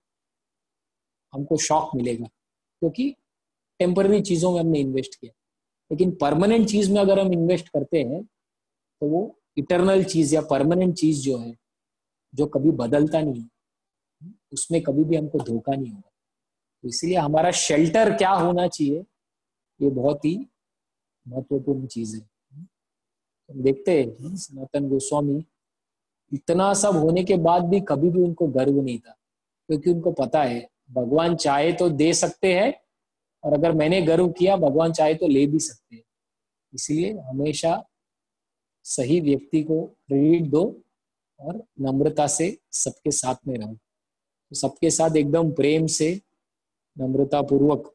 हमको शॉक मिलेगा, क्योंकि टेम्पररी चीजों में हमने इन्वेस्ट किया। लेकिन परमानेंट चीज में अगर हम इन्वेस्ट करते हैं तो वो इटर्नल चीज या परमानेंट चीज जो है, जो कभी बदलता नहीं है, उसमें कभी भी हमको धोखा नहीं होगा। तो इसलिए हमारा शेल्टर क्या होना चाहिए, ये बहुत ही महत्वपूर्ण चीज है। हम देखते हैं सनातन गोस्वामी, इतना सब होने के बाद भी कभी भी उनको गर्व नहीं था, क्योंकि उनको पता है भगवान चाहे तो दे सकते हैं और अगर मैंने गर्व किया भगवान चाहे तो ले भी सकते हैं। इसलिए हमेशा सही व्यक्ति को क्रेडिट दो और नम्रता से सबके साथ में रहो। तो सबके साथ एकदम प्रेम से, नम्रता पूर्वक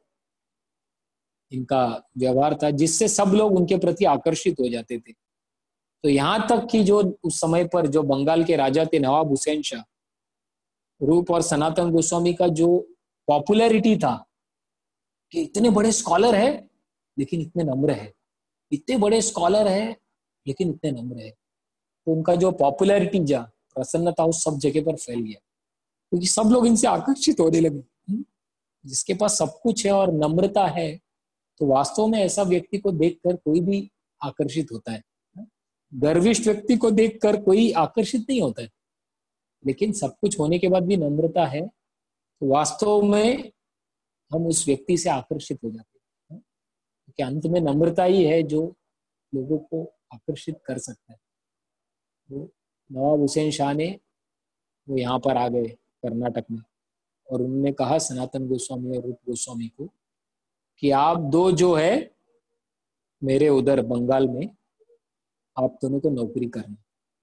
इनका व्यवहार था, जिससे सब लोग उनके प्रति आकर्षित हो जाते थे। तो यहां तक कि जो उस समय पर जो बंगाल के राजा थे नवाब हुसैन शाह, रूप और सनातन गोस्वामी का जो पॉपुलैरिटी था कि इतने बड़े स्कॉलर है लेकिन इतने नम्र है, इतने बड़े स्कॉलर है लेकिन इतने नम्र है, तो उनका जो पॉपुलैरिटी जा प्रसन्नता उस सब जगह पर फैल गया, क्योंकि सब लोग इनसे आकर्षित होने लगे। जिसके पास सब कुछ है और नम्रता है, तो वास्तव में ऐसा व्यक्ति को देखकर कोई भी आकर्षित होता है। गर्विष्ठ व्यक्ति को देखकर कोई आकर्षित नहीं होता है, लेकिन सब कुछ होने के बाद भी नम्रता है तो वास्तव में हम उस व्यक्ति से आकर्षित हो जाते हैं, क्योंकि अंत में नम्रता ही है जो लोगों को आकर्षित कर सकता है। तो नवाब हुसैन शाह ने वो यहाँ पर आ गए कर्नाटक में, और उन्होंने कहा सनातन गोस्वामी और रूप गोस्वामी को कि आप दो जो है मेरे उधर बंगाल में, आप दोनों को नौकरी करना,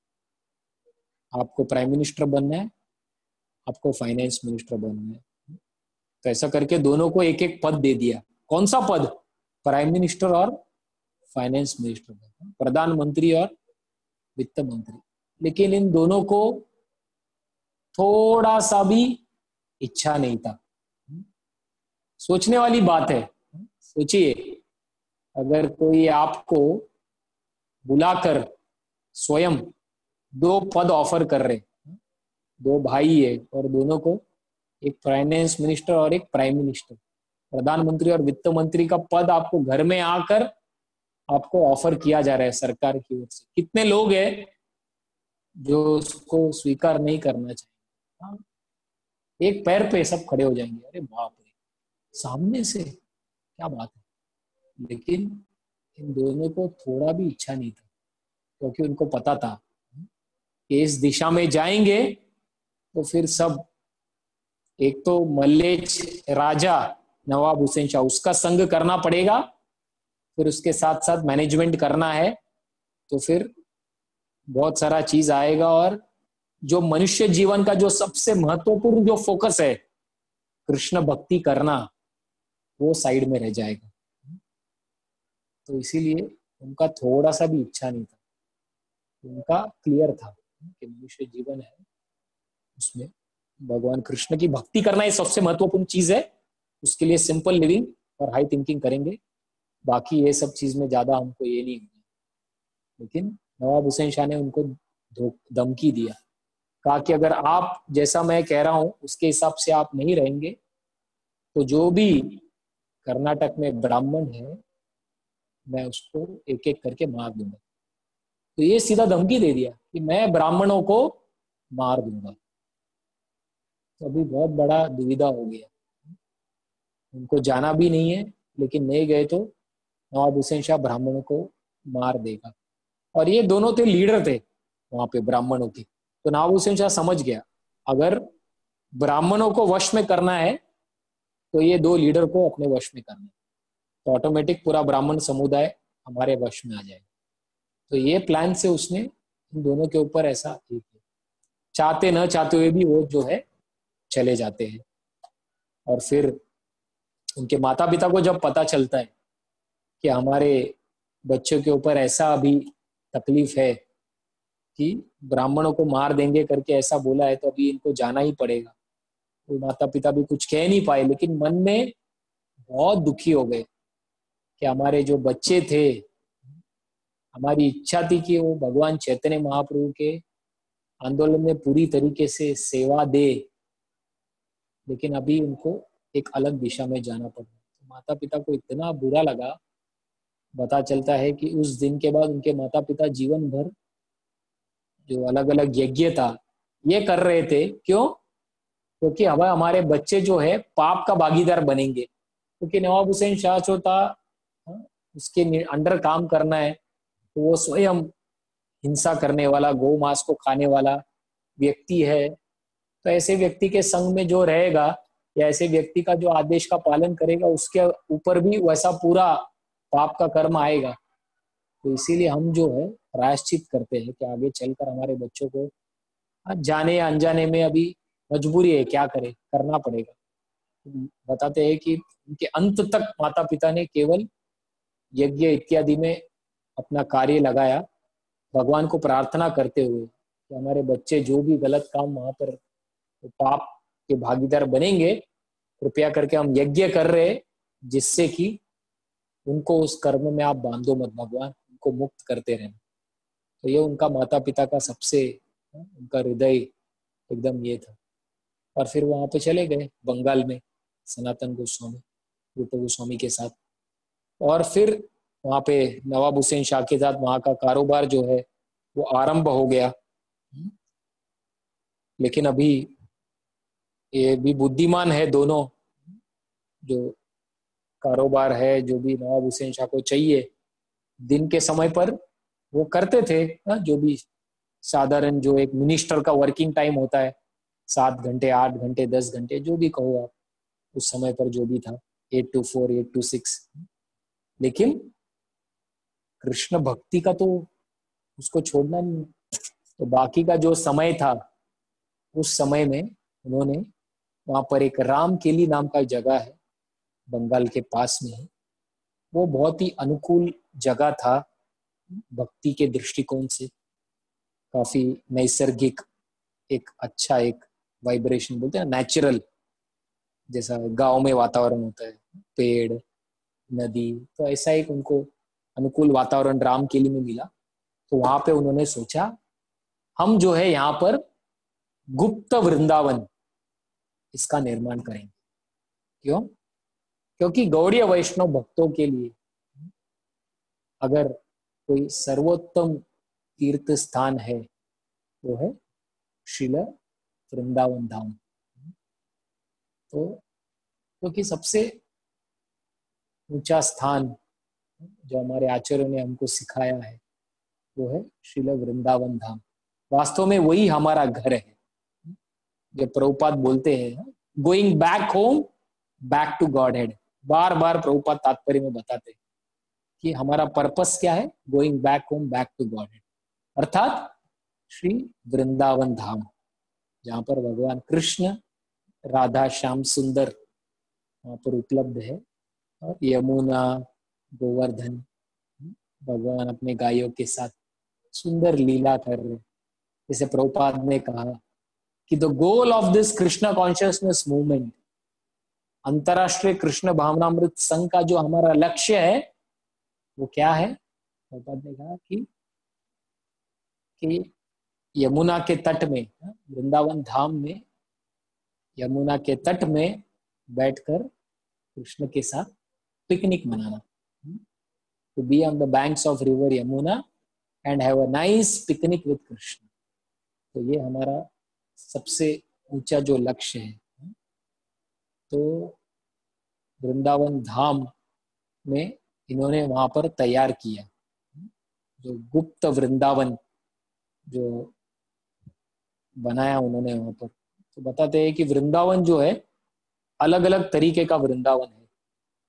आपको प्राइम मिनिस्टर बनना है, आपको फाइनेंस मिनिस्टर बनना है। तो ऐसा करके दोनों को एक एक पद दे दिया। कौन सा पद? प्राइम मिनिस्टर और फाइनेंस मिनिस्टर, प्रधानमंत्री और वित्त मंत्री। लेकिन इन दोनों को थोड़ा सा भी इच्छा नहीं था। सोचने वाली बात है। सोचिए, अगर कोई आपको बुलाकर स्वयं दो पद ऑफर कर रहे, दो भाई है और दोनों को एक फाइनेंस मिनिस्टर और एक प्राइम मिनिस्टर, प्रधानमंत्री और वित्त मंत्री का पद आपको घर में आकर आपको ऑफर किया जा रहा है सरकार की ओर से, कितने लोग हैं जो उसको स्वीकार नहीं करना चाहिए? एक पैर पे सब खड़े हो जाएंगे, अरे बाप रे, सामने से, क्या बात है। लेकिन इन दोनों को थोड़ा भी इच्छा नहीं था, क्योंकि उनको पता था कि इस दिशा में जाएंगे तो फिर सब, एक तो मल्लेच राजा नवाब हुसैन शाह, उसका संग करना पड़ेगा, फिर उसके साथ साथ मैनेजमेंट करना है, तो फिर बहुत सारा चीज आएगा, और जो मनुष्य जीवन का जो सबसे महत्वपूर्ण जो फोकस है कृष्ण भक्ति करना, वो साइड में रह जाएगा। तो इसीलिए उनका थोड़ा सा भी इच्छा नहीं था, उनका क्लियर था कि मनुष्य जीवन है, उसमें भगवान कृष्ण की भक्ति करना ये सबसे महत्वपूर्ण चीज है। उसके लिए सिंपल लिविंग और हाई थिंकिंग करेंगे, बाकी ये सब चीज में ज्यादा हमको ये नहीं होना। लेकिन नवाब हुसैन शाह ने उनको धमकी दिया, कहा कि अगर आप जैसा मैं कह रहा हूं उसके हिसाब से आप नहीं रहेंगे तो जो भी कर्नाटक में ब्राह्मण है मैं उसको एक एक करके मार दूंगा। तो ये सीधा धमकी दे दिया कि मैं ब्राह्मणों को मार दूंगा। तो अभी बहुत बड़ा दुविधा हो गया, उनको जाना भी नहीं है, लेकिन नहीं गए तो नवाब हुसैन शाह ब्राह्मणों को मार देगा। और ये दोनों थे, लीडर थे वहां पे ब्राह्मणों के। तो नवाब हुसैन शाह समझ गया अगर ब्राह्मणों को वश में करना है तो ये दो लीडर को अपने वश में करना है। तो ऑटोमेटिक पूरा ब्राह्मण समुदाय हमारे वश में आ जाएगा। तो ये प्लान से उसने इन दोनों के ऊपर ऐसा किया, चाहते न चाहते हुए भी वो जो है चले जाते हैं। और फिर उनके माता पिता को जब पता चलता है कि हमारे बच्चों के ऊपर ऐसा अभी तकलीफ है कि ब्राह्मणों को मार देंगे करके ऐसा बोला है, तो अभी इनको जाना ही पड़ेगा, तो माता पिता भी कुछ कह नहीं पाए, लेकिन मन में बहुत दुखी हो गए कि हमारे जो बच्चे थे, हमारी इच्छा थी कि वो भगवान चैतन्य महाप्रभु के आंदोलन में पूरी तरीके से सेवा दे, लेकिन अभी उनको एक अलग दिशा में जाना पड़ रहा है। तो माता पिता को इतना बुरा लगा। पता चलता है कि उस दिन के बाद उनके माता पिता जीवन भर जो अलग अलग यज्ञ था ये कर रहे थे। क्यों? क्योंकि अब हमारे बच्चे जो है पाप का भागीदार बनेंगे, क्योंकि नवाब हुसैन शाह जो था उसके अंडर काम करना है, तो वो स्वयं हिंसा करने वाला, गौ मांस को खाने वाला व्यक्ति है। तो ऐसे व्यक्ति के संग में जो रहेगा या ऐसे व्यक्ति का जो आदेश का पालन करेगा, उसके ऊपर भी वैसा पूरा पाप का कर्म आएगा। तो इसीलिए हम जो है प्रायश्चित करते हैं कि आगे चलकर हमारे बच्चों को जाने या अनजाने में, अभी मजबूरी है, क्या करें, करना पड़ेगा। बताते हैं कि उनके अंत तक माता पिता ने केवल यज्ञ इत्यादि में अपना कार्य लगाया, भगवान को प्रार्थना करते हुए कि हमारे बच्चे जो भी गलत काम वहां पर पाप के भागीदार बनेंगे, कृपया करके हम यज्ञ कर रहे हैं जिससे कि उनको उस कर्म में आप बांधो मत, भगवान उनको मुक्त करते रहना। तो ये उनका माता पिता का सबसे, उनका हृदय एकदम ये था। और फिर वहां पे चले गए बंगाल में सनातन गोस्वामी, रूप गोस्वामी के साथ। और फिर वहां पे नवाब हुसैन शाह के साथ वहां का कारोबार जो है वो आरंभ हो गया। लेकिन अभी ये भी बुद्धिमान है दोनों, जो कारोबार है जो भी नवाब हुसैन शाह को चाहिए दिन के समय पर वो करते थे। जो भी साधारण जो एक मिनिस्टर का वर्किंग टाइम होता है, 7 घंटे 8 घंटे 10 घंटे जो भी कहो आप, उस समय पर जो भी था 8 to 4 8 to 6। लेकिन कृष्ण भक्ति का तो उसको छोड़ना नहीं। तो बाकी का जो समय था उस समय में उन्होंने वहां पर एक रामकेली नाम का जगह है बंगाल के पास में है, वो बहुत ही अनुकूल जगह था भक्ति के दृष्टिकोण से। काफी नैसर्गिक, एक अच्छा एक वाइब्रेशन बोलते हैं नेचुरल, जैसा गांव में वातावरण होता है, पेड़ नदी, तो ऐसा एक उनको अनुकूल वातावरण रामकेली में मिला। तो वहां पे उन्होंने सोचा हम जो है यहाँ पर गुप्त वृंदावन इसका निर्माण करेंगे। क्यों? क्योंकि गौड़ीय वैष्णव भक्तों के लिए अगर कोई सर्वोत्तम तीर्थ स्थान है वो है श्रील वृंदावन धाम। तो क्योंकि सबसे ऊंचा स्थान जो हमारे आचार्यों ने हमको सिखाया है वो है श्रील वृंदावन धाम। वास्तव में वही हमारा घर है। जब प्रभुपाद बोलते हैं going back home back to Godhead, बार बार प्रभुपाद तात्पर्य में बताते हैं कि हमारा पर्पस क्या है, going back home back to Godhead, अर्थात श्री वृंदावन धाम, जहां पर भगवान कृष्ण राधा श्याम सुंदर वहां पर उपलब्ध है। और यमुना गोवर्धन भगवान अपने गायों के साथ सुंदर लीला कर रहे। जैसे प्रभुपाद ने कहा कि the goal of this Krishna consciousness movement, अंतरराष्ट्रीय कृष्ण भावनामृत संघ का जो हमारा लक्ष्य है वो क्या है। प्रभुपाद ने कहा कि यमुना के तट में, वृंदावन धाम में यमुना के तट में बैठकर कृष्ण के साथ पिकनिक मनाना, to be on the banks of river Yamuna and have a nice picnic with Krishna. तो ये हमारा सबसे ऊंचा जो लक्ष्य है। तो वृंदावन धाम में इन्होंने वहां पर तैयार किया जो गुप्त वृंदावन जो बनाया उन्होंने वहां पर। तो बताते हैं कि वृंदावन जो है अलग अलग तरीके का वृंदावन है।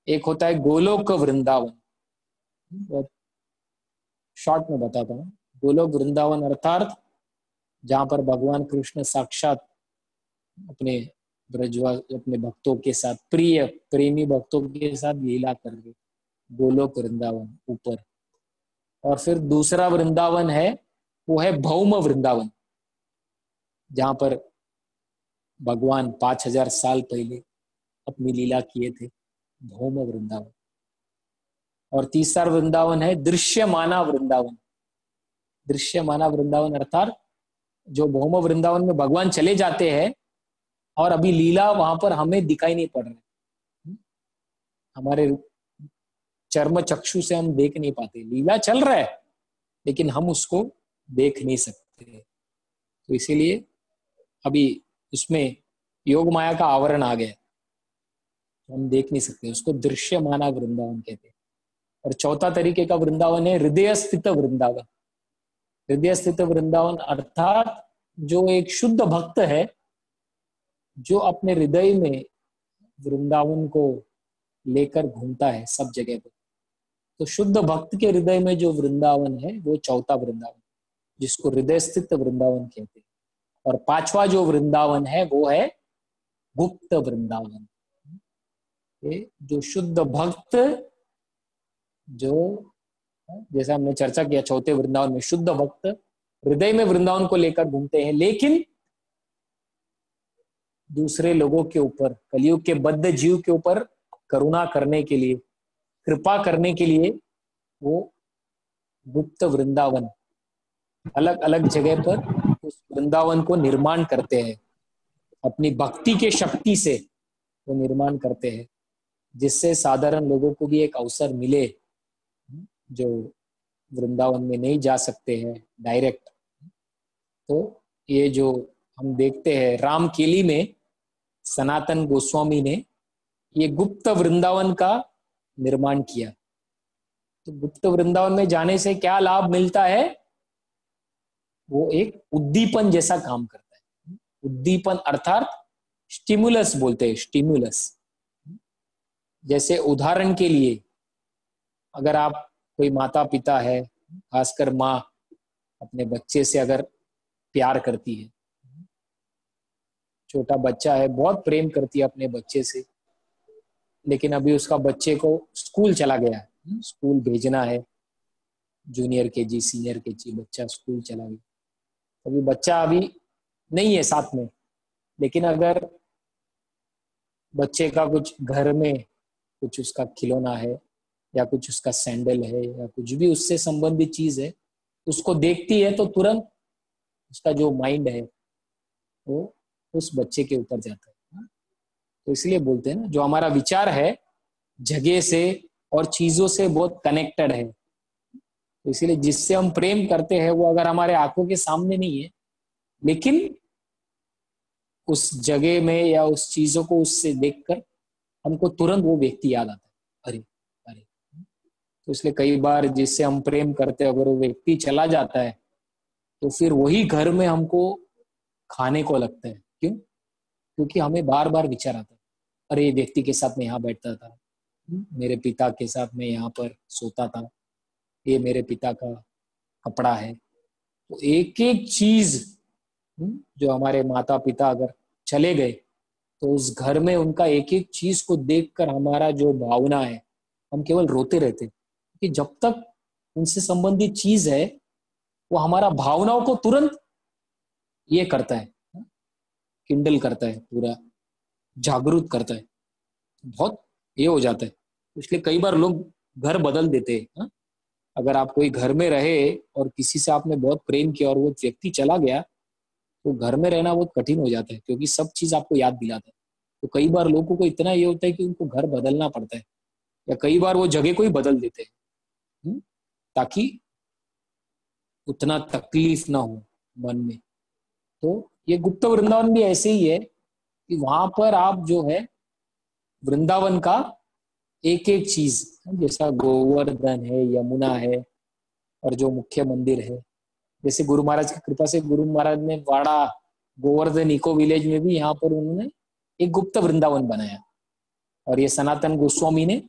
एक होता है गोलोक वृंदावन, बहुत शॉर्ट में बताता हूँ। गोलोक वृंदावन अर्थात जहाँ पर भगवान कृष्ण साक्षात अपने ब्रजवास अपने भक्तों के साथ, प्रिय प्रेमी भक्तों के साथ लीला कर रहे, गोलोक वृंदावन ऊपर। और फिर दूसरा वृंदावन है, वो है भौम वृंदावन, जहां पर भगवान 5000 साल पहले अपनी लीला किए थे, भौम वृंदावन। और तीसरा वृंदावन है दृश्यमाना वृंदावन। दृश्यमाना वृंदावन अर्थात जो भौम वृंदावन में भगवान चले जाते हैं और अभी लीला वहां पर हमें दिखाई नहीं पड़ रहा, हमारे चर्म चक्षु से हम देख नहीं पाते, लीला चल रहा है लेकिन हम उसको देख नहीं सकते। तो इसीलिए अभी उसमें योग माया का आवरण आ गया, हम देख नहीं सकते, उसको दृश्यमाना वृंदावन कहते हैं। और चौथा तरीके का वृंदावन है हृदय स्थित वृंदावन। हृदय स्थित वृंदावन अर्थात जो एक शुद्ध भक्त है, जो अपने हृदय में वृंदावन को लेकर घूमता है सब जगह पर। तो शुद्ध भक्त के हृदय में जो वृंदावन है वो चौथा वृंदावन, जिसको हृदय स्थित वृंदावन कहते हैं। और पांचवा जो वृंदावन है वो है गुप्त वृंदावन। जो शुद्ध भक्त, जो जैसा हमने चर्चा किया, चौथे वृंदावन में शुद्ध भक्त हृदय में वृंदावन को लेकर घूमते हैं, लेकिन दूसरे लोगों के ऊपर, कलयुग के बद्ध जीव के ऊपर करुणा करने के लिए, कृपा करने के लिए वो गुप्त वृंदावन अलग अलग जगह पर उस वृंदावन को निर्माण करते हैं, अपनी भक्ति के शक्ति से वो निर्माण करते हैं, जिससे साधारण लोगों को भी एक अवसर मिले जो वृंदावन में नहीं जा सकते हैं डायरेक्ट। तो ये जो हम देखते हैं रामकेली में सनातन गोस्वामी ने ये गुप्त वृंदावन का निर्माण किया। तो गुप्त वृंदावन में जाने से क्या लाभ मिलता है, वो एक उद्दीपन जैसा काम करता है। उद्दीपन अर्थात स्टिमुलस बोलते हैं, स्टिमुलस। जैसे उदाहरण के लिए, अगर आप कोई माता पिता है, खासकर माँ अपने बच्चे से अगर प्यार करती है, छोटा बच्चा है, बहुत प्रेम करती है अपने बच्चे से, लेकिन अभी उसका बच्चे को स्कूल चला गया है, स्कूल भेजना है, जूनियर केजी सीनियर केजी बच्चा स्कूल चला गया, अभी बच्चा अभी नहीं है साथ में, लेकिन अगर बच्चे का कुछ घर में कुछ उसका खिलौना है या कुछ उसका सैंडल है या कुछ भी उससे संबंधित चीज है, उसको देखती है तो तुरंत उसका जो माइंड है वो उस बच्चे के ऊपर जाता है। तो इसलिए बोलते हैं ना, जो हमारा विचार है जगह से और चीजों से बहुत कनेक्टेड है। तो इसीलिए जिससे हम प्रेम करते हैं वो अगर हमारे आंखों के सामने नहीं है, लेकिन उस जगह में या उस चीजों को उससे देखकर हमको तुरंत वो व्यक्ति याद आता है, अरे अरे। तो इसलिए कई बार जिससे हम प्रेम करते हैं अगर वो व्यक्ति चला जाता है तो फिर वही घर में हमको खाने को लगता है। क्यों? क्योंकि हमें बार बार विचार आता है, अरे ये व्यक्ति के साथ मैं यहाँ बैठता था, मेरे पिता के साथ मैं यहाँ पर सोता था, ये मेरे पिता का कपड़ा है। तो एक एक चीज जो हमारे माता पिता अगर चले गए तो उस घर में उनका एक एक चीज को देखकर हमारा जो भावना है, हम केवल रोते रहते, क्योंकि जब तक उनसे संबंधित चीज है वो हमारा भावनाओं को तुरंत ये करता है, किंडल करता है, पूरा जागरूक करता है, बहुत ये हो जाता है। इसलिए कई बार लोग घर बदल देते हैं। अगर आप कोई घर में रहे और किसी से आपने बहुत प्रेम किया और वो व्यक्ति चला गया तो घर में रहना बहुत कठिन हो जाता है, क्योंकि सब चीज आपको याद दिलाता है। तो कई बार लोगों को इतना ये होता है कि उनको घर बदलना पड़ता है, या कई बार वो जगह को ही बदल देते हैं ताकि उतना तकलीफ ना हो मन में। तो ये गुप्त वृंदावन भी ऐसे ही है कि वहां पर आप जो है वृंदावन का एक एक चीज, जैसा गोवर्धन है, यमुना है, और जो मुख्य मंदिर है, जैसे गुरु महाराज की कृपा से गुरु महाराज ने वाड़ा गोवर्धन इको विलेज में भी यहाँ पर उन्होंने एक गुप्त वृंदावन बनाया, और ये सनातन गोस्वामी ने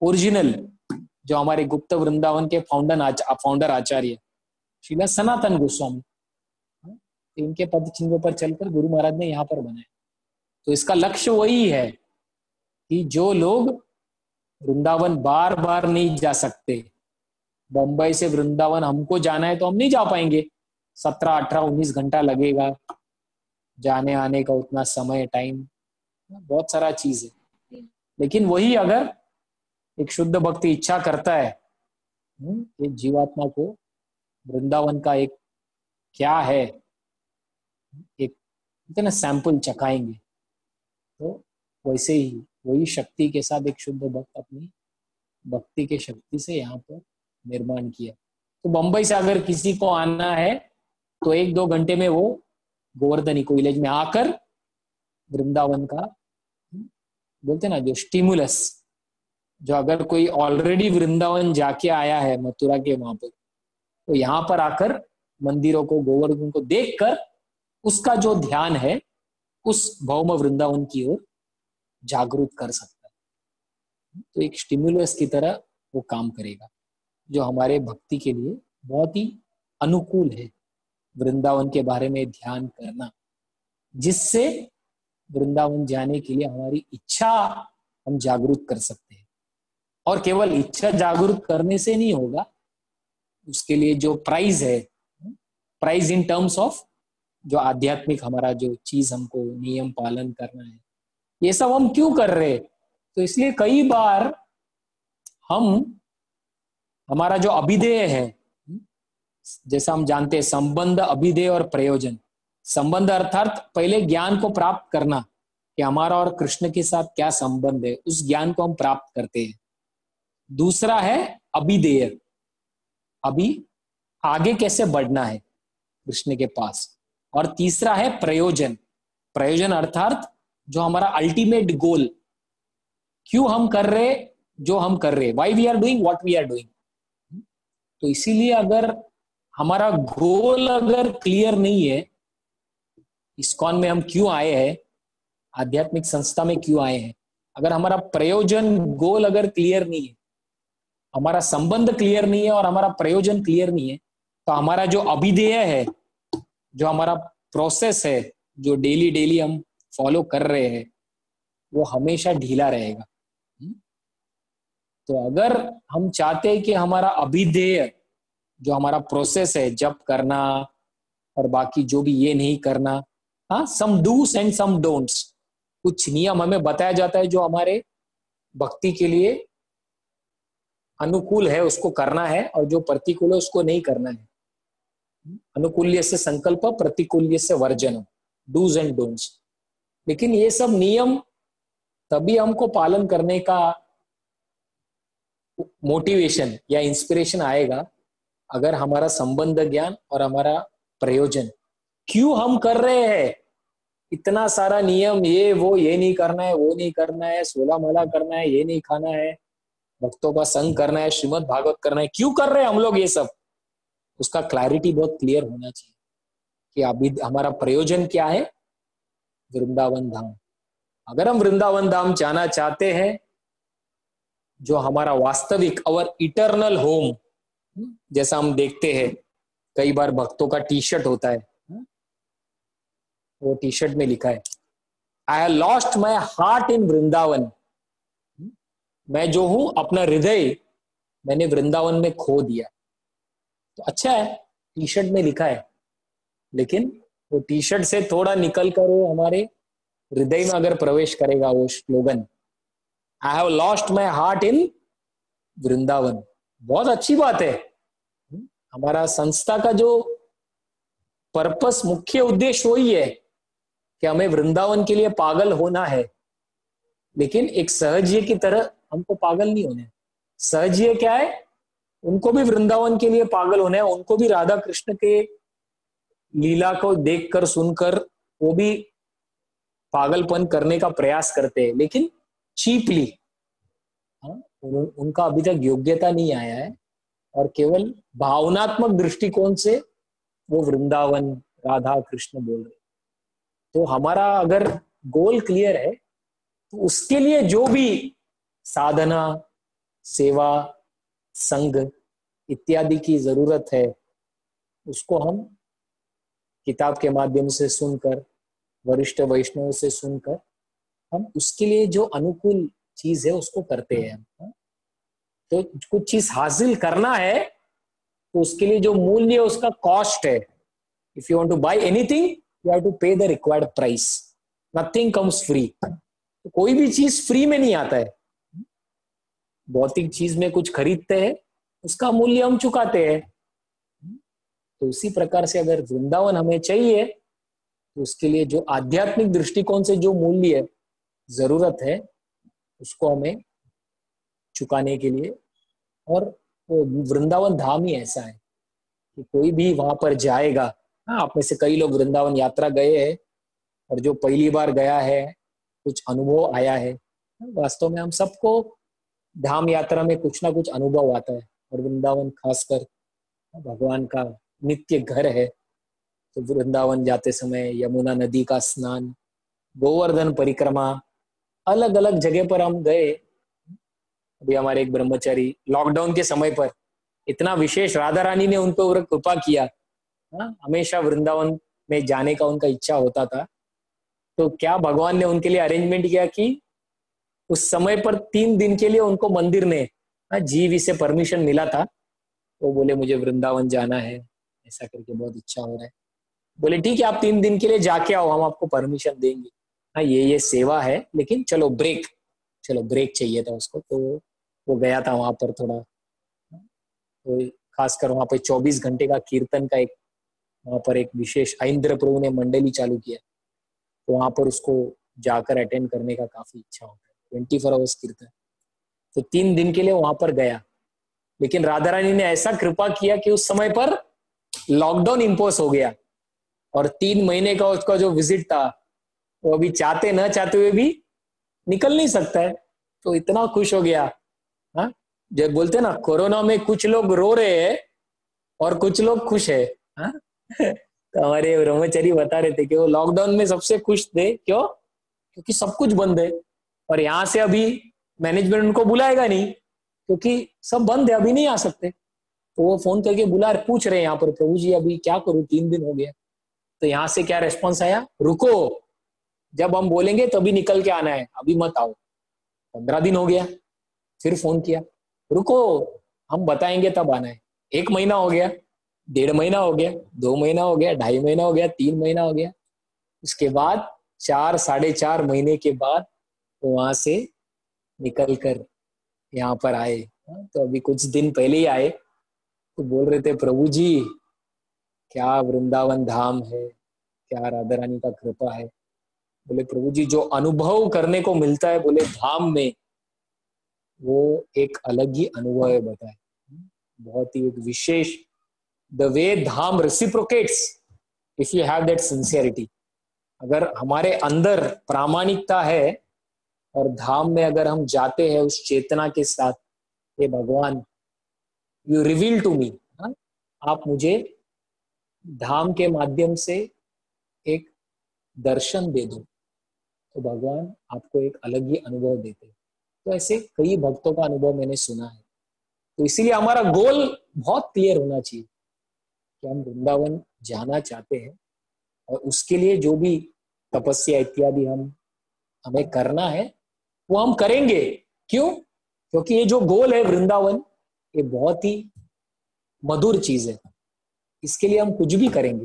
ओरिजिनल जो हमारे गुप्त वृंदावन के फाउंडर आचार्य श्रीला सनातन गोस्वामी, इनके पद चिन्हों पर चलकर गुरु महाराज ने यहाँ पर बनाया। तो इसका लक्ष्य वही है कि जो लोग वृंदावन बार बार नहीं जा सकते, बंबई से वृंदावन हमको जाना है तो हम नहीं जा पाएंगे, 17, 18, 19 घंटा लगेगा जाने आने का, उतना समय, टाइम, बहुत सारा चीज है। लेकिन वही अगर एक शुद्ध भक्ति इच्छा करता है एक जीवात्मा को वृंदावन का एक क्या है, एक ना सैंपल चखाएंगे, तो वैसे ही वही शक्ति के साथ एक शुद्ध भक्त अपनी भक्ति के शक्ति से यहाँ पर निर्माण किया। तो बंबई से अगर किसी को आना है तो 1-2 घंटे में वो गोवर्धनी को विलेज में आकर वृंदावन का बोलते ना जो स्टिमुलस, जो अगर कोई ऑलरेडी वृंदावन जाके आया है मथुरा के वहां पर, तो यहाँ पर आकर मंदिरों को, गोवर्धन को देखकर उसका जो ध्यान है उस भौम वृंदावन की ओर जागरूक कर सकता है। तो एक स्टिमुलस की तरह वो काम करेगा, जो हमारे भक्ति के लिए बहुत ही अनुकूल है वृंदावन के बारे में ध्यान करना, जिससे वृंदावन जाने के लिए हमारी इच्छा हम जागरूक कर सकते हैं। और केवल इच्छा जागरूक करने से नहीं होगा, उसके लिए जो प्राइज है, प्राइज इन टर्म्स ऑफ जो आध्यात्मिक हमारा जो चीज हमको नियम पालन करना है, ये सब हम क्यों कर रहे हैं? तो इसलिए कई बार हमारा जो अभिधेय है, जैसा हम जानते हैं संबंध, अभिधेय और प्रयोजन। संबंध अर्थात पहले ज्ञान को प्राप्त करना कि हमारा और कृष्ण के साथ क्या संबंध है, उस ज्ञान को हम प्राप्त करते हैं। दूसरा है अभिधेय, अभी आगे कैसे बढ़ना है कृष्ण के पास। और तीसरा है प्रयोजन, प्रयोजन अर्थात जो हमारा अल्टीमेट गोल, क्यों हम कर रहे जो हम कर रहे, why we are doing what we are doing. तो इसीलिए अगर हमारा गोल अगर क्लियर नहीं है, इस्कॉन में हम क्यों आए हैं, आध्यात्मिक संस्था में क्यों आए हैं, अगर हमारा प्रयोजन गोल अगर क्लियर नहीं है, हमारा संबंध क्लियर नहीं है और हमारा प्रयोजन क्लियर नहीं है, तो हमारा जो अभिधेय है, जो हमारा प्रोसेस है, जो डेली हम फॉलो कर रहे हैं, वो हमेशा ढीला रहेगा। तो अगर हम चाहते हैं कि हमारा अभिधेय, जो हमारा प्रोसेस है, जप करना और बाकी जो भी ये नहीं करना, हाँ, some dos and some don'ts, कुछ नियम हमें बताया जाता है जो हमारे भक्ति के लिए अनुकूल है उसको करना है, और जो प्रतिकूल है उसको नहीं करना है। अनुकूल्य से संकल्प, प्रतिकूल्य से वर्जन, डूज एंड डोंट्स। लेकिन ये सब नियम तभी हमको पालन करने का मोटिवेशन या इंस्पिरेशन आएगा अगर हमारा संबंध ज्ञान और हमारा प्रयोजन, क्यों हम कर रहे हैं इतना सारा नियम, ये वो, ये नहीं करना है, वो नहीं करना है, 16 माला करना है, ये नहीं खाना है, भक्तों का संग करना है, श्रीमद् भागवत करना है, क्यों कर रहे हैं हम लोग ये सब, उसका क्लैरिटी बहुत क्लियर होना चाहिए कि अभी हमारा प्रयोजन क्या है, वृंदावन धाम। अगर हम वृंदावन धाम जाना चाहते हैं, जो हमारा वास्तविक और इटर्नल होम, जैसा हम देखते हैं कई बार भक्तों का टी शर्ट होता है, वो टी शर्ट में लिखा है I have lost my heart in Vrindavan, मैं जो हूं अपना हृदय मैंने वृंदावन में खो दिया। तो अच्छा है टी शर्ट में लिखा है, लेकिन वो टी शर्ट से थोड़ा निकल कर वो हमारे हृदय में अगर प्रवेश करेगा वो slogan, I have lost my heart in Vrindavan, बहुत अच्छी बात है। हमारा संस्था का जो पर्पस, मुख्य उद्देश्य वही है कि हमें वृंदावन के लिए पागल होना है, लेकिन एक सहजीय की तरह हमको पागल नहीं होना है। सहजीय क्या है, उनको भी वृंदावन के लिए पागल होना है, उनको भी राधा कृष्ण के लीला को देखकर सुनकर वो भी पागलपन करने का प्रयास करते हैं, लेकिन चीपली। उनका अभी तक योग्यता नहीं आया है और केवल भावनात्मक दृष्टिकोण से वो वृंदावन राधा कृष्ण बोल रहे। तो हमारा अगर गोल क्लियर है तो उसके लिए जो भी साधना, सेवा, संग इत्यादि की जरूरत है, उसको हम किताब के माध्यम से सुनकर, वरिष्ठ वैष्णव से सुनकर, हम उसके लिए जो अनुकूल चीज है उसको करते हैं। तो कुछ चीज हासिल करना है तो उसके लिए जो मूल्य उसका कॉस्ट है, if you want to buy anything you have to pay the required price, nothing comes free. तो कोई भी चीज फ्री में नहीं आता है। भौतिक चीज में कुछ खरीदते हैं, उसका मूल्य हम चुकाते हैं। तो उसी प्रकार से अगर वृंदावन हमें चाहिए तो उसके लिए जो आध्यात्मिक दृष्टिकोण से जो मूल्य जरूरत है उसको हमें चुकाने के लिए, और वो वृंदावन धाम ही ऐसा है कि कोई भी वहां पर जाएगा। हाँ, आप में से कई लोग वृंदावन यात्रा गए हैं और जो पहली बार गया है कुछ अनुभव आया है। वास्तव में हम सबको धाम यात्रा में कुछ ना कुछ अनुभव आता है, और वृंदावन खासकर भगवान का नित्य घर है। तो वृंदावन जाते समय यमुना नदी का स्नान, गोवर्धन परिक्रमा, अलग अलग जगह पर हम गए। अभी हमारे एक ब्रह्मचारी लॉकडाउन के समय पर इतना विशेष राधा रानी ने उन पर कृपा किया। हमेशा वृंदावन में जाने का उनका इच्छा होता था, तो क्या भगवान ने उनके लिए अरेंजमेंट किया कि उस समय पर 3 दिन के लिए उनको मंदिर ने जीवी से परमिशन मिला था। तो बोले मुझे वृंदावन जाना है, ऐसा करके बहुत इच्छा हो रहा है। बोले ठीक है, आप 3 दिन के लिए जाके आओ, हम आपको परमिशन देंगे। हाँ, ये सेवा है, लेकिन चलो ब्रेक चाहिए था उसको। तो वो गया था वहां पर थोड़ा, तो खासकर वहां पर 24 घंटे का कीर्तन का एक, वहां पर एक विशेष इंद्र प्रभु ने मंडली चालू किया, तो वहां पर उसको जाकर अटेंड करने का काफी इच्छा होता है। 24 आवर्स कीर्तन, तो 3 दिन के लिए वहां पर गया। लेकिन राधा रानी ने ऐसा कृपा किया कि उस समय पर लॉकडाउन इम्पोज हो गया, और 3 महीने का उसका जो विजिट था वो अभी चाहते न चाहते हुए भी निकल नहीं सकता है। तो इतना खुश हो गया। हाँ, जब बोलते ना कोरोना में कुछ लोग रो रहे हैं और कुछ लोग खुश है। हाँ? तो हमारे ब्रह्मचारी बता रहे थे कि वो लॉकडाउन में सबसे खुश थे। क्यों? क्योंकि सब कुछ बंद है, और यहाँ से अभी मैनेजमेंट उनको बुलाएगा नहीं क्योंकि सब बंद है, अभी नहीं आ सकते। तो वो फोन करके बुला पूछ रहे हैं यहाँ पर, प्रभु जी अभी क्या करूं, 3 दिन हो गया। तो यहाँ से क्या रेस्पॉन्स आया, रुको, जब हम बोलेंगे तभी निकल के आना है, अभी मत आओ। 15 दिन हो गया, फिर फोन किया, रुको हम बताएंगे तब आना है। 1 महीना हो गया, 1.5 महीना हो गया, 2 महीना हो गया, 2.5 महीना हो गया, 3 महीना हो गया। उसके बाद 4 साढ़े 4 महीने के बाद वो वहां से निकल कर यहाँ पर आए। तो अभी कुछ दिन पहले ही आए, तो बोल रहे थे प्रभु जी क्या वृंदावन धाम है, क्या राधा रानी का कृपा है। बोले प्रभु जी जो अनुभव करने को मिलता है बोले धाम में, वो एक अलग ही अनुभव है। बताए बहुत ही एक विशेष, the way dham reciprocates if you have that sincerity. अगर हमारे अंदर प्रामाणिकता है और धाम में अगर हम जाते हैं उस चेतना के साथ, ये भगवान यू रिवील टू मी, आप मुझे धाम के माध्यम से एक दर्शन दे दो, तो भगवान आपको एक अलग ही अनुभव देते हैं। तो ऐसे कई भक्तों का अनुभव मैंने सुना है। तो इसीलिए हमारा गोल बहुत क्लियर होना चाहिए कि हम वृंदावन जाना चाहते हैं, और उसके लिए जो भी तपस्या इत्यादि हमें करना है वो हम करेंगे। क्यों? क्योंकि ये जो गोल है वृंदावन, ये बहुत ही मधुर चीज है, इसके लिए हम कुछ भी करेंगे।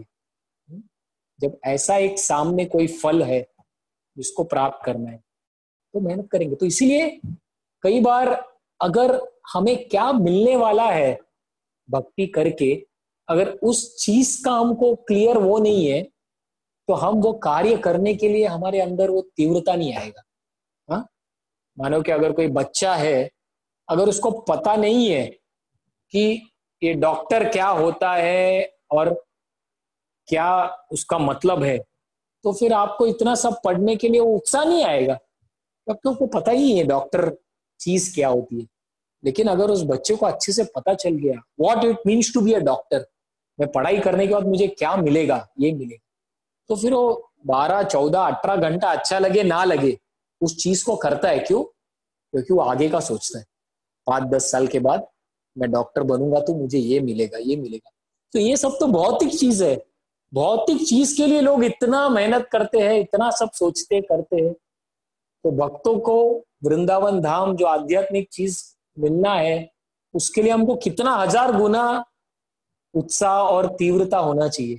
जब ऐसा एक सामने कोई फल है जिसको प्राप्त करना है तो मेहनत करेंगे। तो इसीलिए कई बार अगर हमें क्या मिलने वाला है भक्ति करके, अगर उस चीज का हमको क्लियर वो नहीं है तो हम वो कार्य करने के लिए हमारे अंदर वो तीव्रता नहीं आएगा। हाँ, मानो कि अगर कोई बच्चा है, अगर उसको पता नहीं है कि ये डॉक्टर क्या होता है और क्या उसका मतलब है, तो फिर आपको इतना सब पढ़ने के लिए वो उत्साह नहीं आएगा, क्योंकि उसको पता ही है डॉक्टर चीज क्या होती है। लेकिन अगर उस बच्चे को अच्छे से पता चल गया what it means to be a doctor, मैं पढ़ाई करने के बाद मुझे क्या मिलेगा, ये मिलेगा, तो फिर वो 12, 14, 18 घंटा अच्छा लगे ना लगे उस चीज को करता है। क्यों? क्योंकि वो आगे का सोचता है। 5-10 साल के बाद मैं डॉक्टर बनूंगा तो मुझे ये मिलेगा, ये मिलेगा। तो ये सब तो भौतिक चीज है। भौतिक चीज के लिए लोग इतना मेहनत करते हैं, इतना सब सोचते करते हैं। तो भक्तों को वृंदावन धाम जो आध्यात्मिक चीज मिलना है, उसके लिए हमको कितना 1000 गुना उत्साह और तीव्रता होना चाहिए,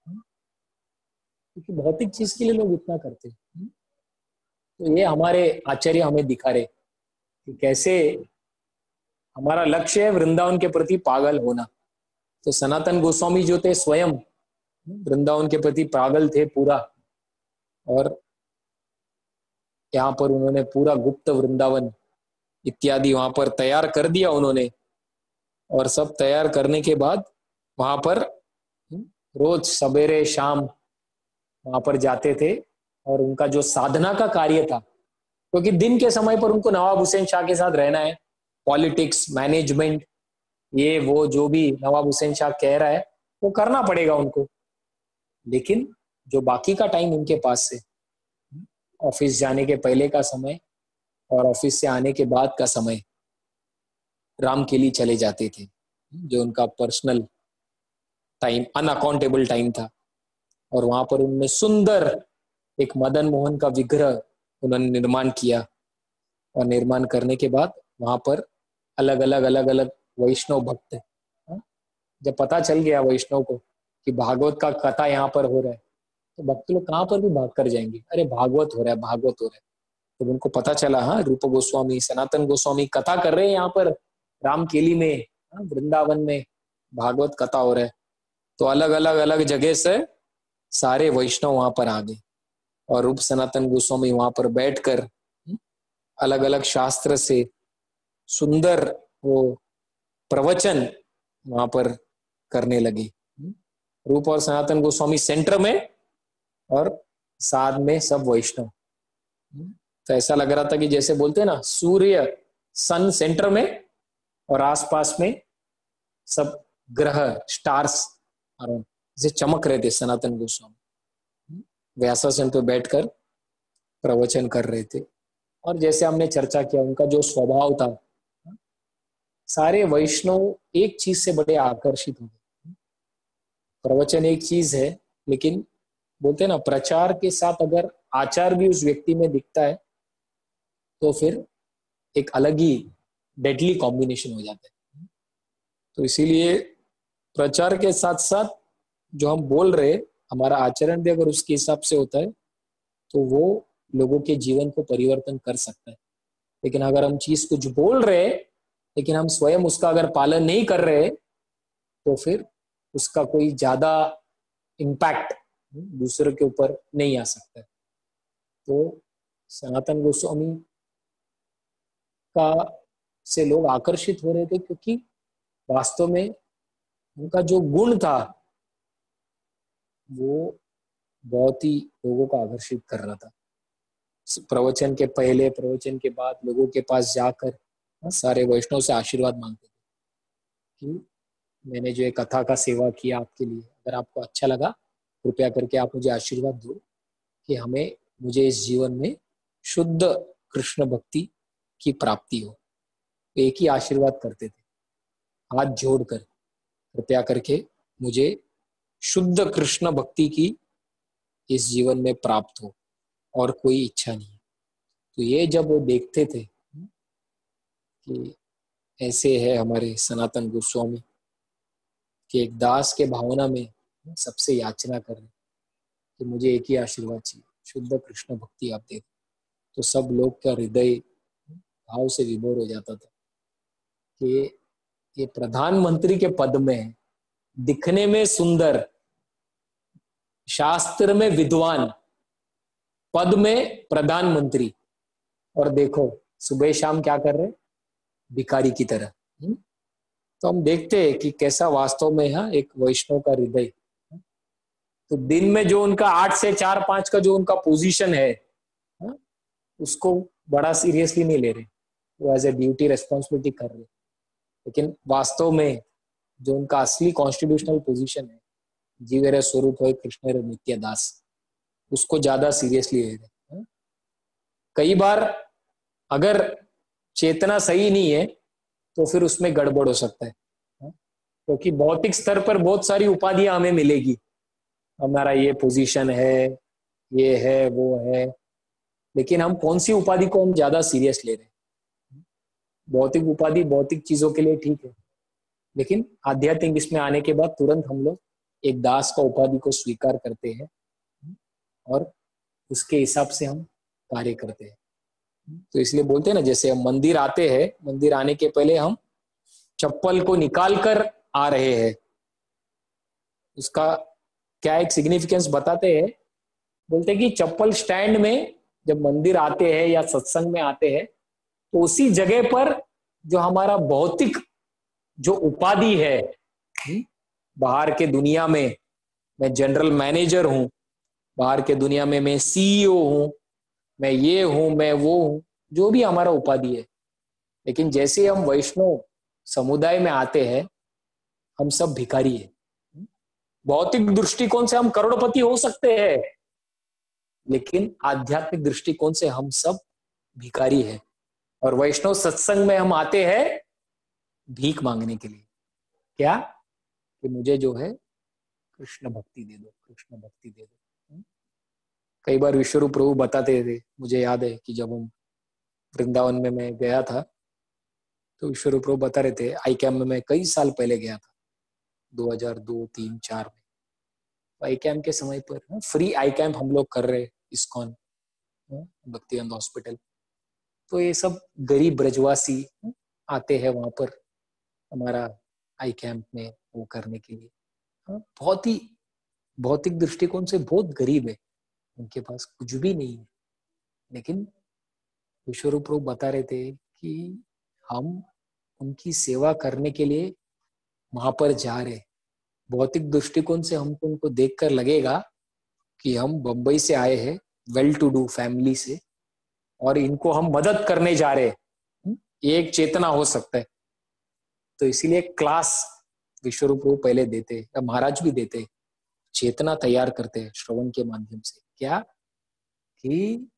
क्योंकि भौतिक चीज के लिए लोग इतना करते हैं। तो ये हमारे आचार्य हमें दिखा रहे कि कैसे हमारा लक्ष्य है वृंदावन के प्रति पागल होना। तो सनातन गोस्वामी जो थे स्वयं वृंदावन के प्रति पागल थे पूरा, और यहाँ पर उन्होंने पूरा गुप्त वृंदावन इत्यादि वहां पर तैयार कर दिया उन्होंने। और सब तैयार करने के बाद वहां पर रोज सवेरे शाम वहां पर जाते थे, और उनका जो साधना का कार्य था, क्योंकि दिन के समय पर उनको नवाब हुसैन शाह के साथ रहना है, पॉलिटिक्स, मैनेजमेंट, ये वो जो भी नवाब हुसैन शाह कह रहा है वो करना पड़ेगा उनको। लेकिन जो बाकी का टाइम उनके पास है, ऑफिस जाने के पहले का समय और ऑफिस से आने के बाद का समय, राम के लिए चले जाते थे, जो उनका पर्सनल टाइम, अनअकाउंटेबल टाइम था। और वहां पर उनने सुंदर एक मदन मोहन का विग्रह उन्होंने निर्माण किया, और निर्माण करने के बाद वहां पर अलग अलग वैष्णव भक्त, जब पता चल गया वैष्णव को कि भागवत का कथा यहाँ पर हो रहा है, तो भक्त लोग कहाँ पर भी भाग कर जाएंगे, अरे भागवत हो रहा है, भागवत हो रहा है। तो उनको पता चला, हाँ रूप गोस्वामी, सनातन गोस्वामी कथा कर रहे हैं यहाँ पर रामकेली में, वृंदावन में भागवत कथा हो रहा है। तो अलग जगह से सारे वैष्णव वहां पर आ गए, और रूप सनातन गोस्वामी वहां पर बैठकर अलग अलग शास्त्र से सुंदर वो प्रवचन वहां पर करने लगे। रूप और सनातन गोस्वामी सेंटर में, और साथ में सब वैष्णव। तो ऐसा लग रहा था कि जैसे बोलते हैं ना, सूर्य सन सेंटर में और आसपास में सब ग्रह, स्टार्स जैसे चमक रहे थे। सनातन गोस्वामी व्यासासन पे बैठकर प्रवचन कर रहे थे। और जैसे हमने चर्चा किया, उनका जो स्वभाव था, सारे वैष्णव एक चीज से बड़े आकर्षित हो गए। प्रवचन एक चीज है, लेकिन बोलते हैं ना, प्रचार के साथ अगर आचार भी उस व्यक्ति में दिखता है तो फिर एक अलग ही डेडली कॉम्बिनेशन हो जाता है। तो इसीलिए प्रचार के साथ साथ जो हम बोल रहे, हमारा आचरण भी अगर उसके हिसाब से होता है तो वो लोगों के जीवन को परिवर्तन कर सकता है। लेकिन अगर हम चीज कुछ बोल रहे लेकिन हम स्वयं उसका अगर पालन नहीं कर रहे, तो फिर उसका कोई ज्यादा इम्पैक्ट दूसरे के ऊपर नहीं आ सकता है। तो सनातन गोस्वामी का से लोग आकर्षित हो रहे थे, क्योंकि वास्तव में उनका जो गुण था वो बहुत ही लोगों को आकर्षित कर रहा था। प्रवचन के पहले, प्रवचन के बाद लोगों के पास जाकर सारे वैष्णव से आशीर्वाद मांगते थे कि मैंने जो एक कथा का सेवा किया आपके लिए, अगर आपको अच्छा लगा कृपया करके आप मुझे आशीर्वाद दो कि मुझे इस जीवन में शुद्ध कृष्ण भक्ति की प्राप्ति हो। एक ही आशीर्वाद करते थे, हाथ जोड़कर, कृपया करके मुझे शुद्ध कृष्ण भक्ति की इस जीवन में प्राप्त हो, और कोई इच्छा नहीं। तो ये जब वो देखते थे कि ऐसे है हमारे सनातन गोस्वामी कि एक दास के भावना में सबसे याचना कर रहे कि मुझे एक ही आशीर्वाद चाहिए, शुद्ध कृष्ण भक्ति आप दे। तो सब लोग का हृदय भाव से विभोर हो जाता था कि ये प्रधानमंत्री के पद में है, दिखने में सुंदर, शास्त्र में विद्वान, पद में प्रधानमंत्री, और देखो सुबह शाम क्या कर रहे, भिखारी की तरह। तो हम देखते हैं कि कैसा वास्तव में है एक वैष्णव का हृदय। तो दिन में जो उनका 8 से 4-5 का जो उनका पोजीशन है, उसको बड़ा सीरियसली नहीं ले रहे, वो एज ए ड्यूटी रेस्पॉन्सिबिलिटी कर रहे। लेकिन वास्तव में जो उनका असली कॉन्स्टिट्यूशनल पोजीशन है, जीवेरे स्वरूप है कृष्ण रे नित्य दास, उसको ज्यादा सीरियसली ले रहे। कई बार अगर चेतना सही नहीं है तो फिर उसमें गड़बड़ हो सकता है। क्योंकि भौतिक स्तर पर बहुत सारी उपाधियां हमें मिलेगी, हमारा ये पोजीशन है, ये है, वो है, लेकिन हम कौन सी उपाधि को हम ज्यादा सीरियस ले रहे हैं। भौतिक उपाधि भौतिक चीजों के लिए ठीक है, लेकिन आध्यात्मिक इसमें आने के बाद तुरंत हम लोग एक दास का उपाधि को स्वीकार करते हैं और उसके हिसाब से हम कार्य करते हैं। तो इसलिए बोलते हैं ना, जैसे हम मंदिर आते हैं, मंदिर आने के पहले हम चप्पल को निकाल कर आ रहे हैं, उसका क्या एक सिग्निफिकेंस बताते हैं। बोलते हैं कि चप्पल स्टैंड में जब मंदिर आते हैं या सत्संग में आते हैं, तो उसी जगह पर जो हमारा भौतिक जो उपाधि है, बाहर के दुनिया में मैं जनरल मैनेजर हूं, बाहर के दुनिया में मैं सीईओ हूं, मैं ये हूं, मैं वो हूं, जो भी हमारा उपाधि है, लेकिन जैसे हम वैष्णव समुदाय में आते हैं, हम सब भिखारी है। भौतिक दृष्टिकोण से हम करोड़पति हो सकते हैं, लेकिन आध्यात्मिक दृष्टिकोण से हम सब भिखारी है। और वैष्णव सत्संग में हम आते हैं भीख मांगने के लिए, क्या कि मुझे जो है कृष्ण भक्ति दे दो, कृष्ण भक्ति दे दो। कई बार विश्वरूप प्रभु बताते थे, मुझे याद है कि जब हम वृंदावन में मैं गया था, तो विश्वरूप प्रभु बता रहे थे, आई कैम्प में मैं कई साल पहले गया था, 2002, 3, 4 में। आई कैम्प के समय पर फ्री आई कैम्प हम लोग कर रहे इस्कॉन भक्तिवेदांत हॉस्पिटल, तो ये सब गरीब ब्रजवासी आते हैं वहां पर हमारा आई कैंप में वो करने के लिए। बहुत ही भौतिक दृष्टिकोण से बहुत गरीब है, उनके पास कुछ भी नहीं है, लेकिन विश्वरूप प्रभु बता रहे थे कि हम उनकी सेवा करने के लिए वहां पर जा रहे। भौतिक दृष्टिकोण से हमको उनको देखकर लगेगा कि हम बंबई से आए हैं, वेल टू डू फैमिली से, और इनको हम मदद करने जा रहे हैं, ये एक चेतना हो सकता है। तो इसीलिए क्लास विश्वरूप प्रभु पहले देते या महाराज भी देते, चेतना तैयार करते हैं श्रवण के माध्यम से, क्या कि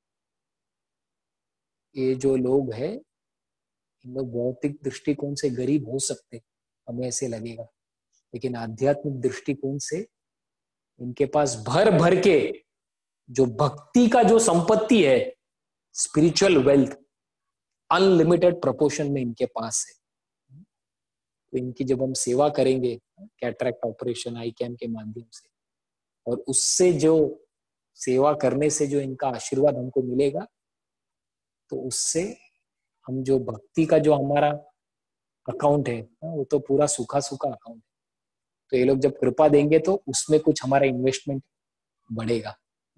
ये जो लोग हैं, इन लोग भौतिक दृष्टिकोण से गरीब हो सकते, हमें ऐसे लगेगा, लेकिन आध्यात्मिक दृष्टिकोण से इनके पास भर भर के जो भक्ति का जो संपत्ति है, स्पिरिचुअल वेल्थ अनलिमिटेड प्रोपोर्शन में इनके पास है। तो इनकी जब हम सेवा करेंगे कैटरैक्ट ऑपरेशन आई कैम के माध्यम से, और उससे जो सेवा करने से जो इनका आशीर्वाद हमको मिलेगा, तो उससे हम जो भक्ति का जो हमारा अकाउंट है, वो तो पूरा सूखा सूखा अकाउंट है। तो ये लोग जब कृपा देंगे तो उसमें कुछ हमारा इन्वेस्टमेंट बढ़ेगा।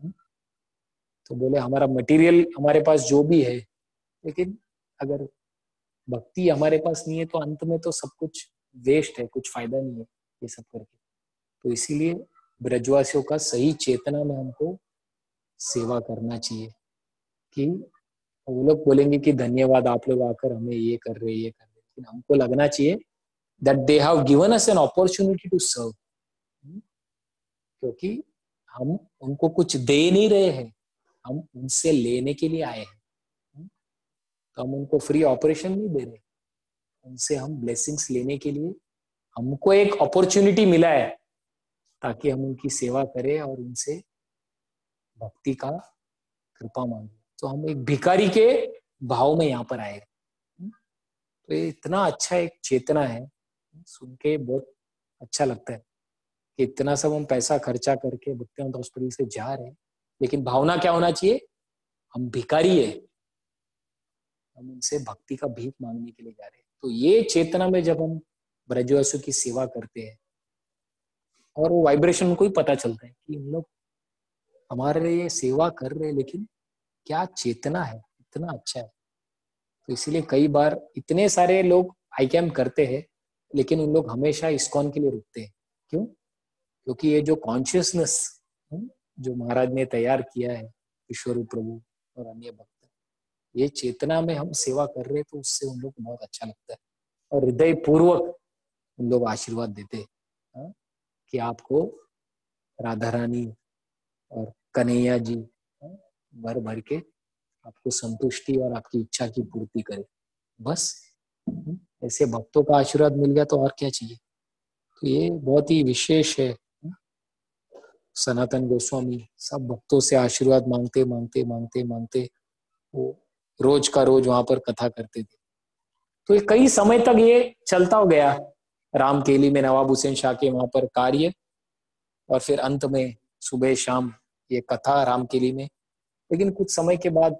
तो बोले हमारा मटेरियल हमारे पास जो भी है, लेकिन अगर भक्ति हमारे पास नहीं है तो अंत में तो सब कुछ वेस्ट है, कुछ फायदा नहीं है ये सब करके। तो इसीलिए ब्रजवासियों का सही चेतना में हमको सेवा करना चाहिए, कि वो लोग बोलेंगे कि धन्यवाद आप लोग आकर हमें ये कर रहे, ये कर रहे, लेकिन हमको लगना चाहिए that they have given us an opportunity to serve, क्योंकि हम उनको कुछ दे नहीं रहे हैं, हम उनसे लेने के लिए आए हैं। तो हम उनको फ्री ऑपरेशन नहीं दे रहे, उनसे हम ब्लेसिंग्स लेने के लिए हमको एक अपॉर्चुनिटी मिला है, ताकि हम उनकी सेवा करें और उनसे भक्ति का कृपा मांगे। तो हम एक भिखारी के भाव में यहाँ पर आए। तो ये इतना अच्छा एक चेतना है, सुन के बहुत अच्छा लगता है कि इतना सब हम पैसा खर्चा करके भक्तिवेदांत हॉस्पिटल से जा रहे हैं, लेकिन भावना क्या होना चाहिए, हम भिखारी है, हम उनसे भक्ति का भीख मांगने के लिए जा रहे हैं। तो ये चेतना में जब हम ब्रजवासियों की सेवा करते हैं, और वो वाइब्रेशन को ही पता चलता है कि हम लोग हमारे लिए सेवा कर रहे हैं, लेकिन क्या चेतना है, इतना अच्छा है। तो इसीलिए कई बार इतने सारे लोग आई कैम्प करते हैं, लेकिन उन लोग हमेशा इस्कॉन के लिए रुकते हैं। क्यों? क्योंकि ये जो कॉन्शियसनेस जो महाराज ने तैयार किया है, विश्वरूप प्रभु और अन्य भक्त, ये चेतना में हम सेवा कर रहे हैं, तो उससे उन लोग को बहुत अच्छा लगता है, और हृदय पूर्वक उन लोग आशीर्वाद देते हैं कि आपको राधा रानी और कन्हैया जी भर भर के आपको संतुष्टि और आपकी इच्छा की पूर्ति करे, बस ऐसे भक्तों का आशीर्वाद मिल गया तो और क्या चाहिए। तो ये बहुत ही विशेष है। सनातन गोस्वामी सब भक्तों से आशीर्वाद मांगते मांगते मांगते मांगते वो रोज का रोज वहां पर कथा करते थे। तो ये कई समय तक ये चलता गया, रामकेली में नवाब हुसैन शाह के वहां पर कार्य, और फिर अंत में सुबह शाम ये कथा रामकेली में। लेकिन कुछ समय के बाद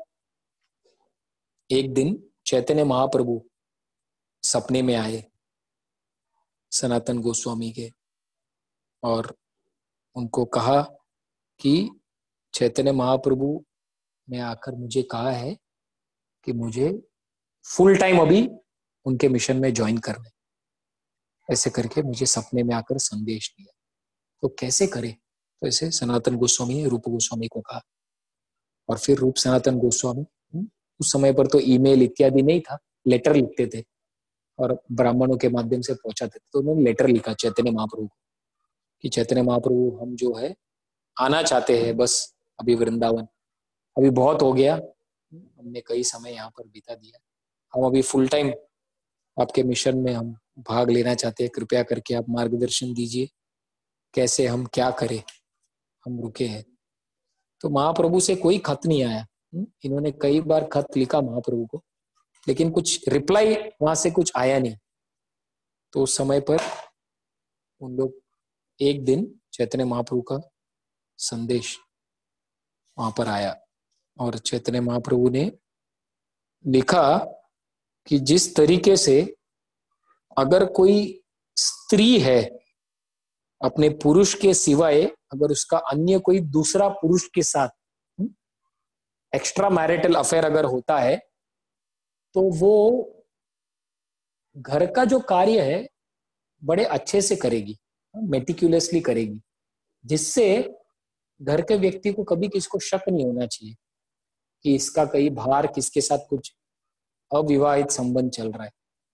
एक दिन चैतन्य महाप्रभु सपने में आए सनातन गोस्वामी के, और उनको कहा कि चैतन्य महाप्रभु ने आकर मुझे कहा है कि मुझे फुल टाइम अभी उनके मिशन में ज्वाइन करना है, ऐसे करके मुझे सपने में आकर संदेश दिया। तो कैसे करे, तो ऐसे सनातन गोस्वामी ने रूप गोस्वामी को कहा। और फिर रूप सनातन गोस्वामी, उस समय पर तो ईमेल इत्यादि नहीं था, लेटर लिखते थे और ब्राह्मणों के माध्यम से पहुंचाते थे। तो उन्होंने लेटर लिखा चैतन्य महाप्रभु को कि चैतन्य महाप्रभु हम जो है आना चाहते हैं, बस अभी वृंदावन, अभी बहुत हो गया, हमने कई समय यहाँ पर बिता दिया, हम अभी फुल टाइम आपके मिशन में हम भाग लेना चाहते हैं, कृपया करके आप मार्गदर्शन दीजिए, कैसे हम क्या करें, हम रुके हैं। तो महाप्रभु से कोई खत नहीं आया। इन्होंने कई बार खत लिखा महाप्रभु को, लेकिन कुछ रिप्लाई वहां से कुछ आया नहीं। तो उस समय पर उन लोग एक दिन चैतन्य महाप्रभु का संदेश वहां पर आया, और चैतन्य महाप्रभु ने लिखा कि जिस तरीके से अगर कोई स्त्री है अपने पुरुष के सिवाय, अगर उसका अन्य कोई दूसरा पुरुष के साथ एक्स्ट्रा मैरिटल अफेयर अगर होता है, तो वो घर का जो कार्य है बड़े अच्छे से करेगी, मेटिक्युलसली करेगी, जिससे घर के व्यक्ति को कभी किसको शक नहीं होना चाहिए कि इसका कई बाहर किसके साथ कुछ अविवाहित संबंध चल रहा है।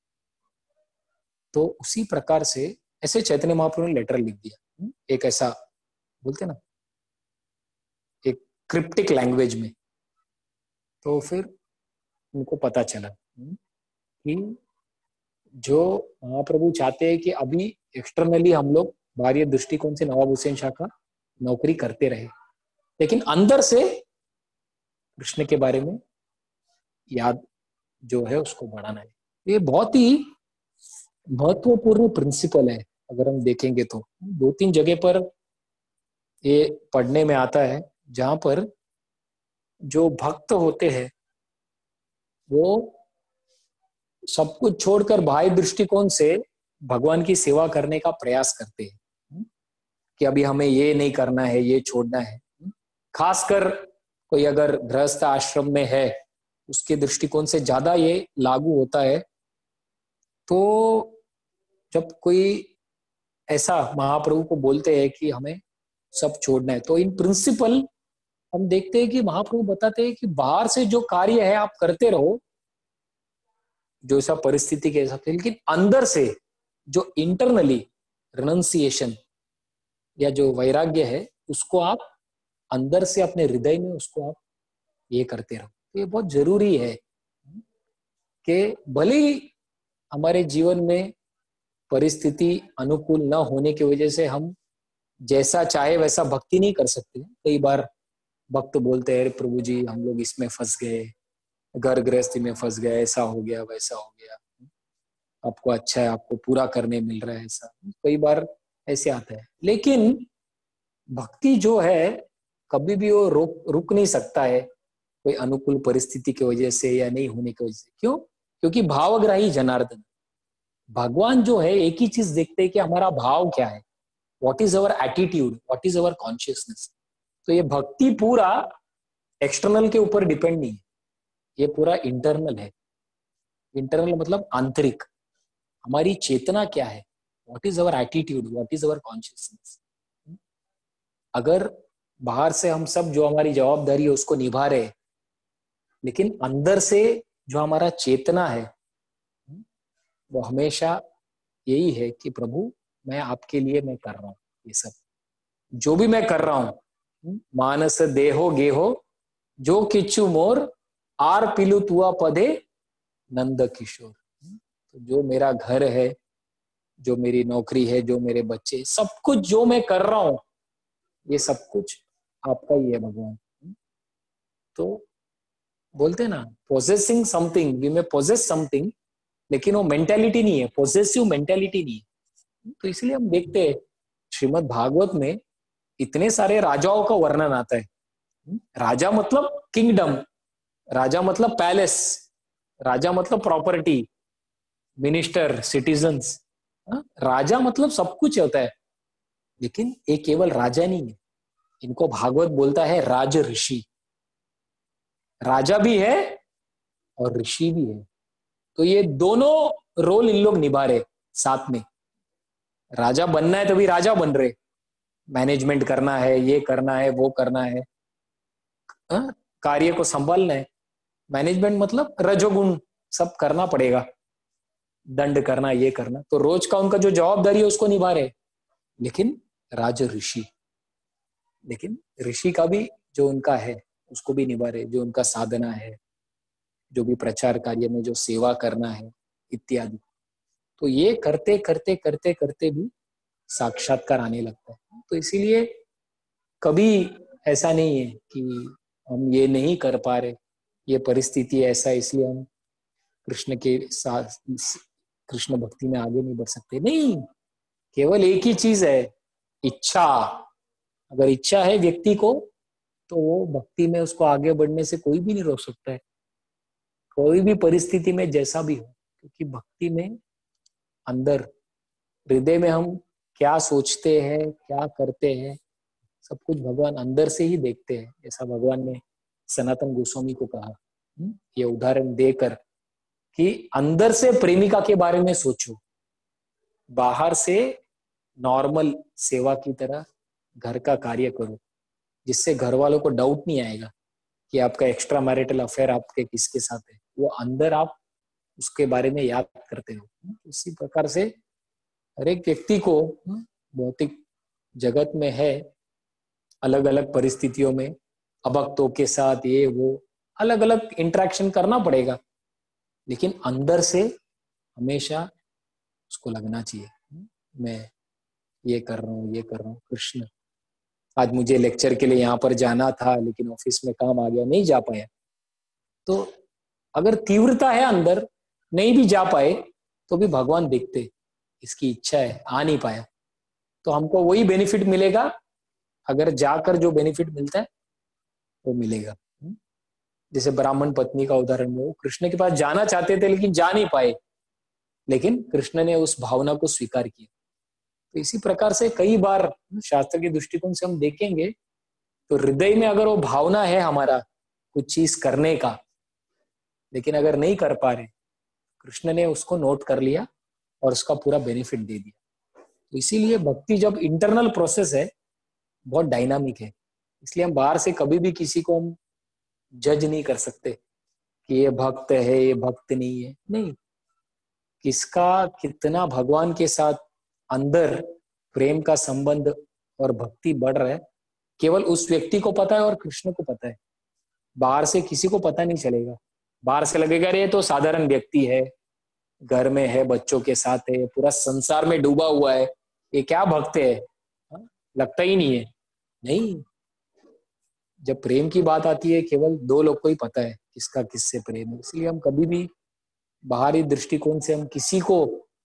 तो उसी प्रकार से ऐसे चैतन्य महाप्रभु ने लेटर लिख दिया, एक ऐसा बोलते ना, एक क्रिप्टिक लैंग्वेज में। तो फिर उनको पता चला कि जो महाप्रभु चाहते हैं कि अभी एक्सटर्नली हम लोग बाहरी दृष्टिकोण से नवाब हुसैन शाह का नौकरी करते रहे, लेकिन अंदर से कृष्ण के बारे में याद जो है उसको बढ़ाना है। ये बहुत ही महत्वपूर्ण प्रिंसिपल है। अगर हम देखेंगे तो 2-3 जगह पर ये पढ़ने में आता है, जहां पर जो भक्त होते हैं वो सब कुछ छोड़कर बाह्य दृष्टिकोण से भगवान की सेवा करने का प्रयास करते हैं कि अभी हमें ये नहीं करना है, ये छोड़ना है। खासकर कोई अगर गृहस्थ आश्रम में है, उसके दृष्टिकोण से ज्यादा ये लागू होता है। तो जब कोई ऐसा महाप्रभु को बोलते हैं कि हमें सब छोड़ना है, तो इन प्रिंसिपल हम देखते हैं कि महाप्रभु बताते हैं कि बाहर से जो कार्य है आप करते रहो, जो सा परिस्थिति के हिसाब से, लेकिन अंदर से जो इंटरनली रिनंसिएशन या जो वैराग्य है, उसको आप अंदर से अपने हृदय में उसको आप ये करते रहो। तो ये बहुत जरूरी है कि भले ही हमारे जीवन में परिस्थिति अनुकूल न होने की वजह से हम जैसा चाहे वैसा भक्ति नहीं कर सकते। कई बार भक्त बोलते हैं प्रभु जी हम लोग इसमें फंस गए, घर गृहस्थी में फंस गए, ऐसा हो गया वैसा हो गया, आपको अच्छा है, आपको पूरा करने मिल रहा है, ऐसा कई बार ऐसे आता है। लेकिन भक्ति जो है कभी भी वो रुक नहीं सकता है कोई अनुकूल परिस्थिति की वजह से या नहीं होने की वजह से। क्यों? क्योंकि भावग्राही जनार्दन, भगवान जो है एक ही चीज देखते हैं कि हमारा भाव क्या है, what is our attitude, what is our consciousness. तो ये भक्ति पूरा एक्सटर्नल के ऊपर डिपेंड नहीं है, ये पूरा इंटरनल है। इंटरनल मतलब आंतरिक, हमारी चेतना क्या है, what is our attitude, what is our consciousness. अगर बाहर से हम सब जो हमारी जवाबदारी है उसको निभा रहे, लेकिन अंदर से जो हमारा चेतना है वो हमेशा यही है कि प्रभु मैं आपके लिए मैं कर रहा हूं, ये सब जो भी मैं कर रहा हूं, मानस देहो गेहो जो किच्छु मोर आर पिलु तुआ पदे नंद किशोर। तो जो मेरा घर है, जो मेरी नौकरी है, जो मेरे बच्चे, सब कुछ जो मैं कर रहा हूं, ये सब कुछ आपका ही है भगवान। तो बोलते हैं ना, possessing something, we may possess something, लेकिन वो मेंटेलिटी नहीं है, पोजेसिव मेंटेलिटी नहीं है। तो इसलिए हम देखते हैं श्रीमद् भागवत में इतने सारे राजाओं का वर्णन आता है। राजा मतलब किंगडम, राजा मतलब पैलेस, राजा मतलब प्रॉपर्टी, मिनिस्टर, सिटीजन्स। राजा मतलब सब कुछ होता है, लेकिन ये केवल राजा नहीं है, इनको भागवत बोलता है राज ऋषि। राजा भी है और ऋषि भी है, तो ये दोनों रोल इन लोग निभा रहे साथ में। राजा बनना है तभी राजा बन रहे, मैनेजमेंट करना है, ये करना है, वो करना है, कार्य को संभालना है। मैनेजमेंट मतलब रजोगुण सब करना पड़ेगा, दंड करना, ये करना, तो रोज का उनका जो जवाबदारी है उसको निभा रहे। लेकिन राज ऋषि, लेकिन ऋषि का भी जो उनका है उसको भी निभा रहे, जो उनका साधना है, जो भी प्रचार कार्य में जो सेवा करना है इत्यादि। तो ये करते करते करते करते भी साक्षात्कार आने लगता है। तो इसीलिए कभी ऐसा नहीं है कि हम ये नहीं कर पा रहे, ये परिस्थिति ऐसा इसलिए हम कृष्ण के साथ, कृष्ण भक्ति में आगे नहीं बढ़ सकते। नहीं, केवल एक ही चीज है, इच्छा। अगर इच्छा है व्यक्ति को, तो वो भक्ति में उसको आगे बढ़ने से कोई भी नहीं रोक सकता है, कोई भी परिस्थिति में जैसा भी हो। क्योंकि भक्ति में अंदर हृदय में हम क्या सोचते हैं, क्या करते हैं, सब कुछ भगवान अंदर से ही देखते हैं। ऐसा भगवान ने सनातन गोस्वामी को कहा, ये उदाहरण देकर कि अंदर से प्रेमिका के बारे में सोचो, बाहर से नॉर्मल सेवा की तरह घर का कार्य करो, जिससे घर वालों को डाउट नहीं आएगा कि आपका एक्स्ट्रा मैरिटल अफेयर आपके किसके साथ है। वो अंदर आप उसके बारे में याद करते हो। इसी प्रकार से हर एक व्यक्ति को भौतिक जगत में है, अलग अलग परिस्थितियों में अभक्तों के साथ ये वो अलग अलग इंटरेक्शन करना पड़ेगा, लेकिन अंदर से हमेशा उसको लगना चाहिए मैं ये कर रहा हूँ, ये कर रहा हूँ। कृष्ण, आज मुझे लेक्चर के लिए यहाँ पर जाना था, लेकिन ऑफिस में काम आ गया, नहीं जा पाया। तो अगर तीव्रता है अंदर, नहीं भी जा पाए तो भी भगवान देखते, इसकी इच्छा है, आ नहीं पाया, तो हमको वही बेनिफिट मिलेगा। अगर जाकर जो बेनिफिट मिलता है वो मिलेगा। जैसे ब्राह्मण पत्नी का उदाहरण में, वो कृष्ण के पास जाना चाहते थे लेकिन जा नहीं पाए, लेकिन कृष्ण ने उस भावना को स्वीकार किया। तो इसी प्रकार से कई बार शास्त्र के दृष्टिकोण से हम देखेंगे तो हृदय में अगर वो भावना है हमारा कुछ चीज करने का, लेकिन अगर नहीं कर पा रहे, कृष्ण ने उसको नोट कर लिया और उसका पूरा बेनिफिट दे दिया। तो इसीलिए भक्ति जब इंटरनल प्रोसेस है, बहुत डायनामिक है। इसलिए हम बाहर से कभी भी किसी को हम जज नहीं कर सकते कि ये भक्त है, ये भक्त नहीं है। नहीं, किसका कितना भगवान के साथ अंदर प्रेम का संबंध और भक्ति बढ़ रहा है, केवल उस व्यक्ति को पता है और कृष्ण को पता है। बाहर से किसी को पता नहीं चलेगा। बाहर से लगेगा ये तो साधारण व्यक्ति है, घर में है, बच्चों के साथ है, पूरा संसार में डूबा हुआ है, ये क्या भक्त है, लगता ही नहीं है। नहीं, जब प्रेम की बात आती है केवल दो लोग को ही पता है किसका किससे प्रेम है। इसलिए हम कभी भी बाहरी दृष्टिकोण से हम किसी को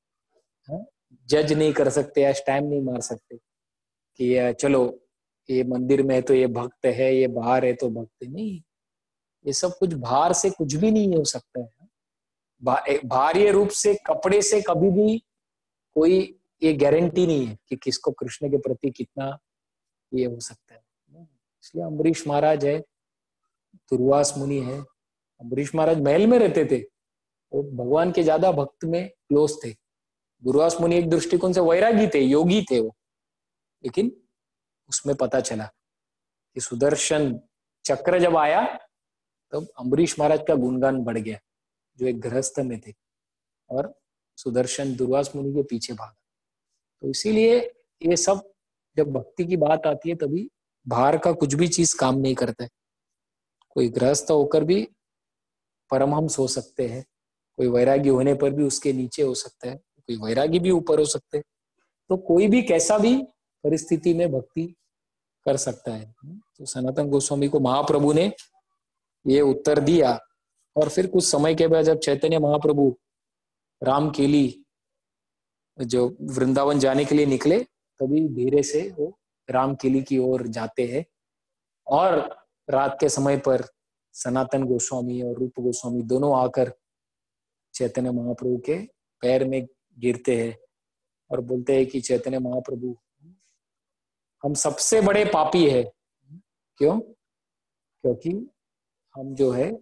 जज नहीं कर सकते या स्टैम्प नहीं मार सकते कि चलो ये मंदिर में है तो ये भक्त है, ये बाहर है तो भक्त है। नहीं, ये सब कुछ बाहर से कुछ भी नहीं हो सकता है। बाहरी रूप से, कपड़े से कभी भी कोई ये गारंटी नहीं है कि किसको कृष्ण के प्रति कितना ये हो सकता है। इसलिए अम्बरीश महाराज है, दुर्वास मुनि है। अम्बरीश महाराज महल में रहते थे, वो भगवान के ज्यादा भक्त में क्लोज थे। दुर्वास मुनि एक दृष्टिकोण से वैरागी थे, योगी थे वो, लेकिन उसमें पता चला कि सुदर्शन चक्र जब आया तब अम्बरीश महाराज का गुणगान बढ़ गया, जो एक गृहस्थ में थे, और सुदर्शन दुर्वास मुनि के पीछे भागा। तो इसीलिए ये सब जब भक्ति की बात आती है तभी बाहर का कुछ भी चीज काम नहीं करता है। कोई गृहस्थ होकर भी परमहंस हो सकते हैं, कोई वैरागी होने पर भी उसके नीचे हो सकता है, कोई वैरागी भी ऊपर हो सकते हैं। तो कोई भी कैसा भी परिस्थिति में भक्ति कर सकता है। तो सनातन गोस्वामी को महाप्रभु ने ये उत्तर दिया। और फिर कुछ समय के बाद जब चैतन्य महाप्रभु रामकेली जो वृंदावन जाने के लिए निकले, तभी धीरे से वो रामकेली की ओर जाते हैं। और रात के समय पर सनातन गोस्वामी और रूप गोस्वामी दोनों आकर चैतन्य महाप्रभु के पैर में गिरते हैं और बोलते हैं कि चैतन्य महाप्रभु, हम सबसे बड़े पापी है। क्यों? क्योंकि हम जो है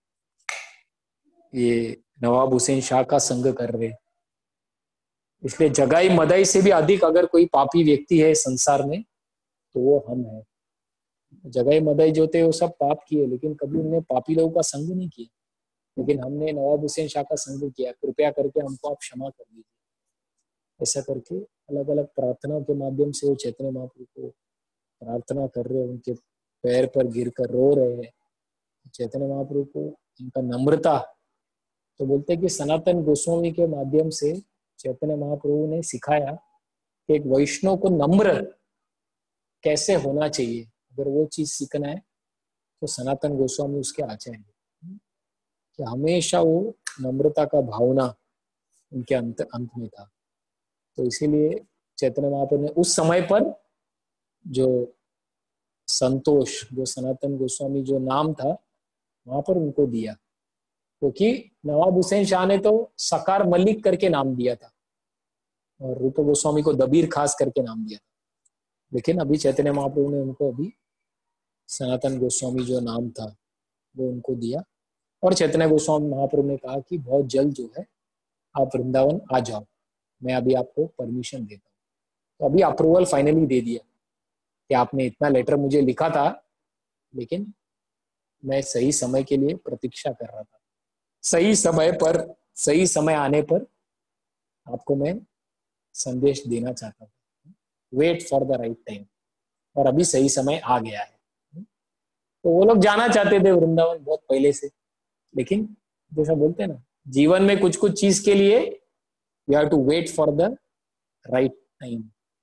ये नवाब हुसैन शाह का संग कर रहे, इसलिए जगाई मदाई से भी अधिक अगर कोई पापी व्यक्ति है संसार में तो वो हम है। जगाई मदाई जो थे वो सब पाप किए, लेकिन कभी उन्होंने पापी लोगों का संग नहीं किया, लेकिन हमने नवाब हुसैन शाह का संग किया। कृपया करके हमको आप क्षमा कर दीजिए। ऐसा करके अलग अलग प्रार्थनाओं के माध्यम से वो चैतन्य महाप्रभु को प्रार्थना कर रहे हैं, उनके पैर पर गिर कर रो रहे हैं। चैतन्य महाप्रभु को इनका नम्रता, तो बोलते हैं कि सनातन गोस्वामी के माध्यम से चैतन्य महाप्रभु ने सिखाया कि एक वैष्णव को नम्र कैसे होना चाहिए। अगर वो चीज सीखना है तो सनातन गोस्वामी उसके आचार्य हैं कि हमेशा वो नम्रता का भावना उनके अंत में था। तो इसीलिए चैतन्य महाप्रभु ने उस समय पर जो संतोष, जो सनातन गोस्वामी जो नाम था वहां पर उनको दिया, क्योंकि नवाब हुसैन शाह ने तो सकार मलिक करके नाम दिया था और रूप गोस्वामी को दबीर खास करके नाम दिया था। लेकिन अभी चैतन्य महाप्रभु ने उनको अभी सनातन गोस्वामी जो नाम था वो उनको दिया। और चैतन्य गोस्वामी महाप्रभु ने कहा कि बहुत जल्द जो है आप वृंदावन आ जाओ, मैं अभी आपको परमिशन देता हूँ। तो अभी अप्रूवल फाइनली दे दिया कि आपने इतना लेटर मुझे लिखा था, लेकिन मैं सही समय के लिए प्रतीक्षा कर रहा था। सही समय पर, सही समय आने पर आपको मैं संदेश देना चाहता था। Wait for the right time. और अभी सही समय आ गया है। तो वो लोग जाना चाहते थे वृंदावन बहुत पहले से, लेकिन जैसा बोलते हैं ना, जीवन में कुछ कुछ चीज के लिए you have to wait for the right time.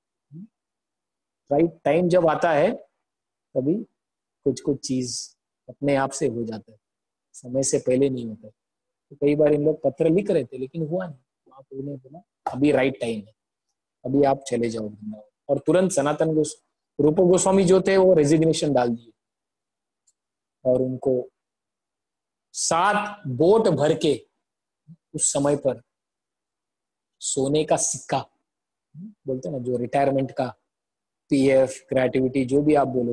Right time जब आता है तभी कुछ कुछ चीज अपने आप से हो जाता है, समय से पहले नहीं होता है। तो कई बार इन लोग पत्र लिख रहे थे लेकिन हुआ नहीं। वहां पर उन्हें बोला अभी राइट टाइम है, अभी आप चले जाओ वृंदावन। और तुरंत सनातन रूप गोस्वामी जो थे वो रेजिग्नेशन डाल दिए और उनको 7 बोट भर के उस समय पर सोने का सिक्का, बोलते हैं ना जो रिटायरमेंट का, पीएफ, ग्रेट्युटी, जो भी आप बोलो,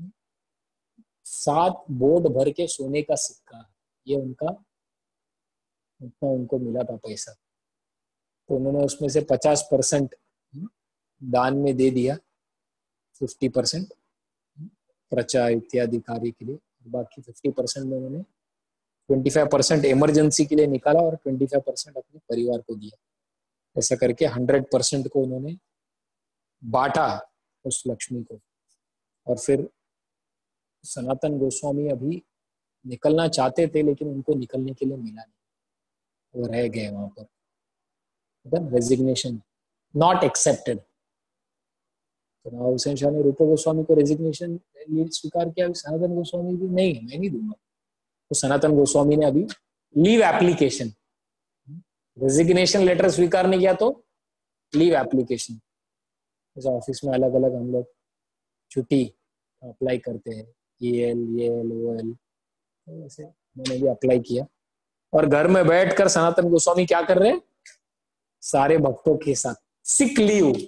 7 बोट भर के सोने का सिक्का, ये उनका उतना उनको मिला था पैसा। तो उन्होंने उसमें से 50% दान में दे दिया, 50% प्रचा इत्यादि कार्य के लिए, बाकी 50% में उन्होंने 25% इमरजेंसी के लिए निकाला और 25% अपने परिवार को दिया। ऐसा करके 100% को उन्होंने बांटा उस लक्ष्मी को। और फिर सनातन गोस्वामी अभी निकलना चाहते थे लेकिन उनको निकलने के लिए मिला नहीं, वो रह गए वहां पर। Resignation not accepted. तो नवाब हुसैन शाह ने रूप गोस्वामी को रेजिग्नेशन स्वीकार किया, सनातन गोस्वामी भी नहीं, मैं नहीं दूंगा। तो सनातन गोस्वामी ने अभी लीव एप्लीकेशन, रेजिग्नेशन लेटर स्वीकार नहीं किया तो लीव एप्लीकेशन, जैसे ऑफिस में अलग अलग हम लोग छुट्टी अप्लाई करते हैं, EL, EL, OL, तो वैसे मैंने भी अप्लाई किया। और घर में बैठकर सनातन गोस्वामी क्या कर रहे हैं, सारे भक्तों के साथ सिक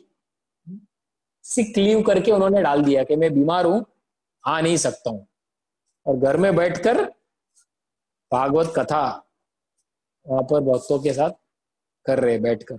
लीव करके उन्होंने डाल दिया कि मैं बीमार हूं, आ नहीं सकता हूं। और घर में बैठकर भागवत कथा वहां पर भक्तों के साथ कर रहे बैठकर।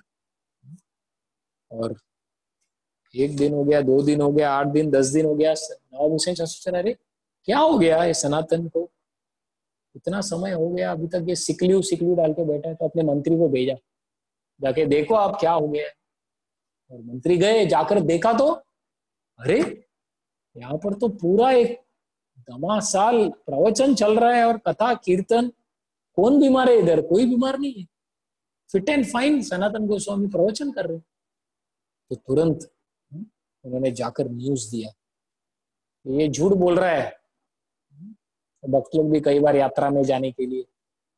और 1 दिन हो गया, 2 दिन हो गया, 8 दिन, 10 दिन हो गया। नवाब हुसैन शाह सोच रहे क्या हो गया ये सनातन को, इतना समय हो गया अभी तक ये सिकलीव डाल के बैठा है। तो अपने मंत्री को भेजा, जाके देखो आप क्या हो गया। और मंत्री गए, जाकर देखा तो अरे यहाँ पर तो पूरा एक घमासाल प्रवचन चल रहा है और कथा कीर्तन, कौन बीमार है इधर? कोई बीमार नहीं है, fit and fine Sanatan Goswami प्रवचन कर रहे हैं। तो तुरंत उन्होंने जाकर न्यूज दिया, ये झूठ बोल रहा है। भक्त लोग भी कई बार यात्रा में जाने के लिए,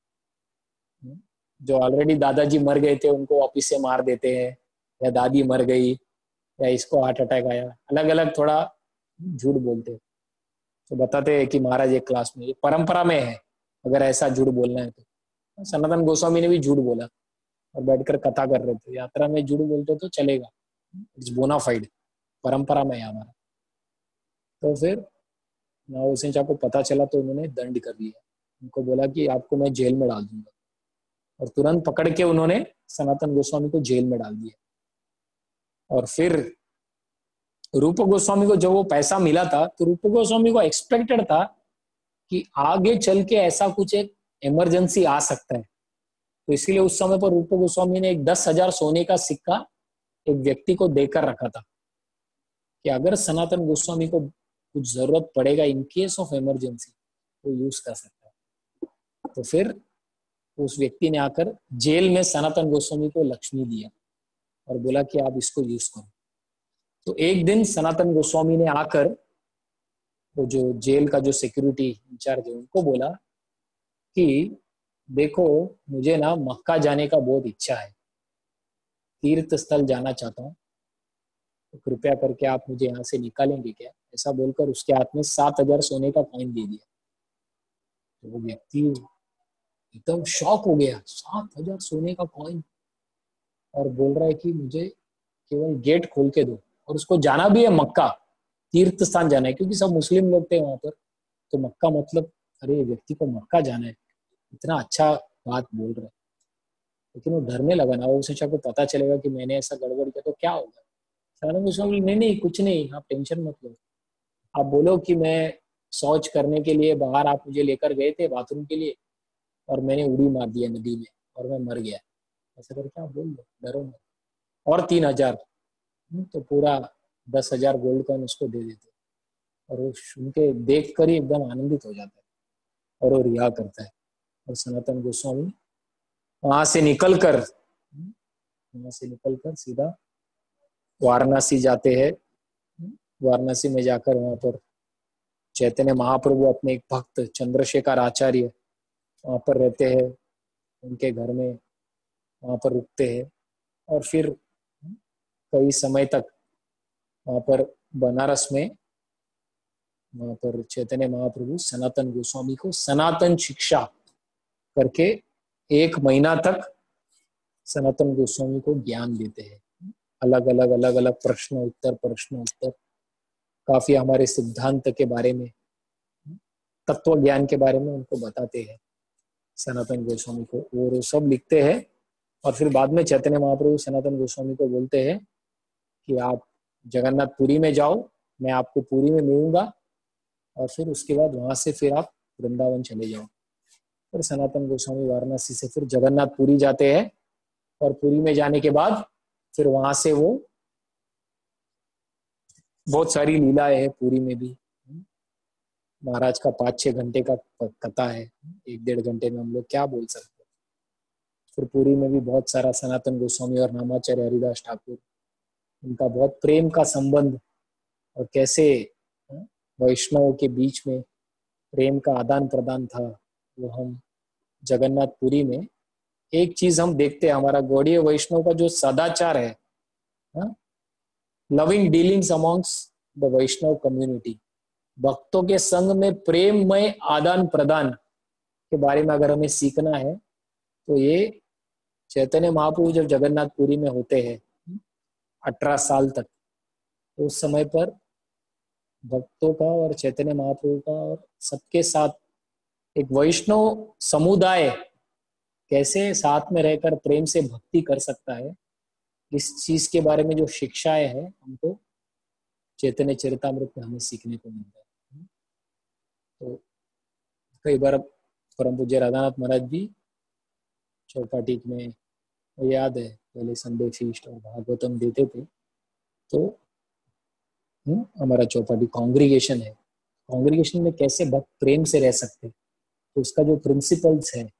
जो ऑलरेडी दादाजी मर गए थे उनको वापिस से मार देते हैं, या दादी मर गई, या इसको हार्ट अटैक आया, अलग अलग थोड़ा झूठ बोलते हैं। तो बताते हैं कि महाराज एक क्लास में, ये परंपरा में है अगर ऐसा झूठ बोलना है तो। सनातन गोस्वामी ने भी झूठ बोला और बैठकर कथा कर रहे थे, यात्रा में झूठ बोलते तो चलेगा, इट्स बोनाफाइड, परंपरा में है हमारा। तो फिर नाव सिंचा को पता चला तो उन्होंने दंड कर लिया, उनको बोला कि आपको मैं जेल में डाल दूंगा, और तुरंत पकड़ के उन्होंने सनातन गोस्वामी को जेल में डाल दिया। और फिर रूप गोस्वामी को जब वो पैसा मिला था तो रूप गोस्वामी को एक्सपेक्टेड था कि आगे चल के ऐसा कुछ एक इमरजेंसी आ सकता है, तो इसलिए उस समय पर रूप गोस्वामी ने एक 10,000 सोने का सिक्का एक व्यक्ति को देकर रखा था कि अगर सनातन गोस्वामी को कुछ जरूरत पड़ेगा इन केस ऑफ इमरजेंसी तो यूज कर सकता है। तो फिर उस व्यक्ति ने आकर जेल में सनातन गोस्वामी को लक्ष्मी दिया और बोला कि आप इसको यूज करो। तो एक दिन सनातन गोस्वामी ने आकर वो जो जेल का जो सिक्योरिटी इंचार्ज है उनको बोला कि देखो मुझे ना मक्का जाने का बहुत इच्छा है, तीर्थ स्थल जाना चाहता हूँ, तो कृपया करके आप मुझे यहाँ से निकालेंगे क्या? ऐसा बोलकर उसके हाथ में 7,000 सोने का कॉइन दे दिया। तो वो व्यक्ति एकदम शॉक हो गया, 7,000 सोने का कॉइन, और बोल रहा है कि मुझे केवल गेट खोल के दो, और उसको जाना भी है मक्का, तीर्थ स्थान जाना है, क्योंकि सब मुस्लिम लोग थे वहां पर। तो मक्का मतलब, अरे व्यक्ति को मक्का जाना है, इतना अच्छा बात बोल रहा है। लेकिन वो डरने लगा ना, वो शिक्षा को पता चलेगा कि मैंने ऐसा गड़बड़ किया तो क्या होगा। सनातन गोस्वामी नहीं नहीं कुछ नहीं, आप टेंशन मत लो, आप बोलो कि मैं शौच करने के लिए बाहर आप मुझे लेकर गए थे बाथरूम के लिए और मैंने उड़ी मार दिया नदी में और मैं मर गया, ऐसा करके आप बोल दो, डरो मत। और 3,000, तो पूरा 10,000 गोल्ड कॉइन उसको दे देते, और वो सुन के देख कर ही एकदम आनंदित हो जाता है और वो रिहा करता है। और सनातन गोस्वामी वहां से निकलकर सीधा वाराणसी जाते हैं। वाराणसी में जाकर वहां पर चैतन्य महाप्रभु अपने एक भक्त चंद्रशेखर आचार्य वहां पर रहते हैं, उनके घर में वहां पर रुकते हैं, और फिर कई समय तक वहां पर बनारस में वहां पर चैतन्य महाप्रभु सनातन गोस्वामी को सनातन शिक्षा करके 1 महीना तक सनातन गोस्वामी को ज्ञान देते हैं। अलग अलग प्रश्न उत्तर काफी हमारे सिद्धांत के बारे में, तत्व ज्ञान के बारे में उनको बताते हैं सनातन गोस्वामी को, और वो सब लिखते हैं। और फिर बाद में चैतन्य महाप्रभु सनातन गोस्वामी को बोलते हैं कि आप जगन्नाथपुरी में जाओ, मैं आपको पुरी में मिलूंगा, और फिर उसके बाद वहां से फिर आप वृंदावन चले जाओ। फिर सनातन गोस्वामी वाराणसी से फिर जगन्नाथपुरी जाते हैं, और पुरी में जाने के बाद फिर वहां से वो बहुत सारी लीलाएं है पुरी में भी। महाराज का 5-6 घंटे का कथा है, 1-1.5 घंटे में हम लोग क्या बोल सकते हैं। फिर पुरी में भी बहुत सारा सनातन गोस्वामी और नामाचार्य हरिदास ठाकुर, उनका बहुत प्रेम का संबंध, और कैसे वैष्णवों के बीच में प्रेम का आदान प्रदान था, वो हम जगन्नाथपुरी में एक चीज हम देखते हैं, हमारा गौड़ीय वैष्णव का जो सदाचार है, loving dealings amongst the Vaishnava community, भक्तों के संग में प्रेममय आदान प्रदान के बारे में अगर हमें सीखना है तो ये चैतन्य महाप्रभु जब जगन्नाथपुरी में होते हैं 18 साल तक, तो उस समय पर भक्तों का और चैतन्य महाप्रभु का और सबके साथ एक वैष्णव समुदाय कैसे साथ में रहकर प्रेम से भक्ति कर सकता है, इस चीज के बारे में जो शिक्षाएं हैं हमको चैतन्य चरितामृत में हमें सीखने को मिलता है। तो कई बार परम पूज्य राधानाथ महाराज भी चौपाटी में, याद है पहले संडे फीस्ट और भागवतम देते थे, तो हमारा चौपाटी कॉन्ग्रीगेशन है, कॉन्ग्रीगेशन में कैसे भक्त प्रेम से रह सकते, तो उसका जो प्रिंसिपल्स है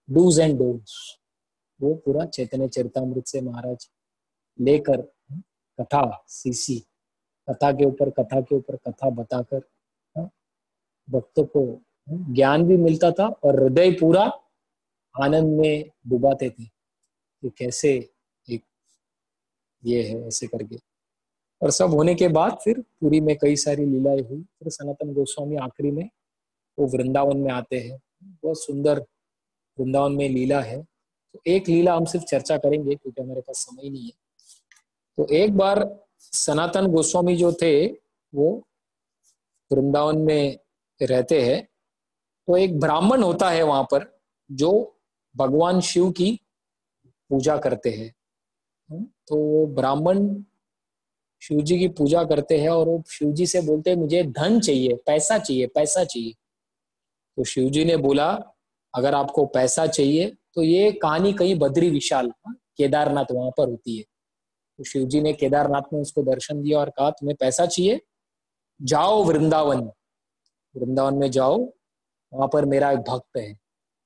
डूज एंड डोंट्स, वो पूरा चैतन्य चरितामृत से महाराज लेकर कथा सीसी, कथा के ऊपर कथा के ऊपर कथा बताकर भक्तों को ज्ञान भी मिलता था और हृदय पूरा आनंद में डुबाते थे कि कैसे एक ये है ऐसे करके। और सब होने के बाद फिर पूरी में कई सारी लीलाएं हुई। फिर सनातन गोस्वामी आखिरी में वो वृंदावन में आते हैं, बहुत सुंदर वृंदावन में लीला है। तो एक लीला हम सिर्फ चर्चा करेंगे क्योंकि हमारे पास समय नहीं है। तो एक बार सनातन गोस्वामी जो थे वो वृंदावन में रहते हैं, तो एक ब्राह्मण होता है वहां पर जो भगवान शिव की पूजा करते हैं। तो वो ब्राह्मण शिव जी की पूजा करते हैं और वो शिव जी से बोलते हैं मुझे धन चाहिए, पैसा चाहिए, पैसा चाहिए। तो शिव जी ने बोला अगर आपको पैसा चाहिए तो ये कहानी कहीं बद्री विशाल केदारनाथ वहां पर होती है। तो शिव जी ने केदारनाथ में उसको दर्शन दिया और कहा तुम्हें पैसा चाहिए, जाओ वृंदावन, वृंदावन में जाओ, वहां पर मेरा एक भक्त है,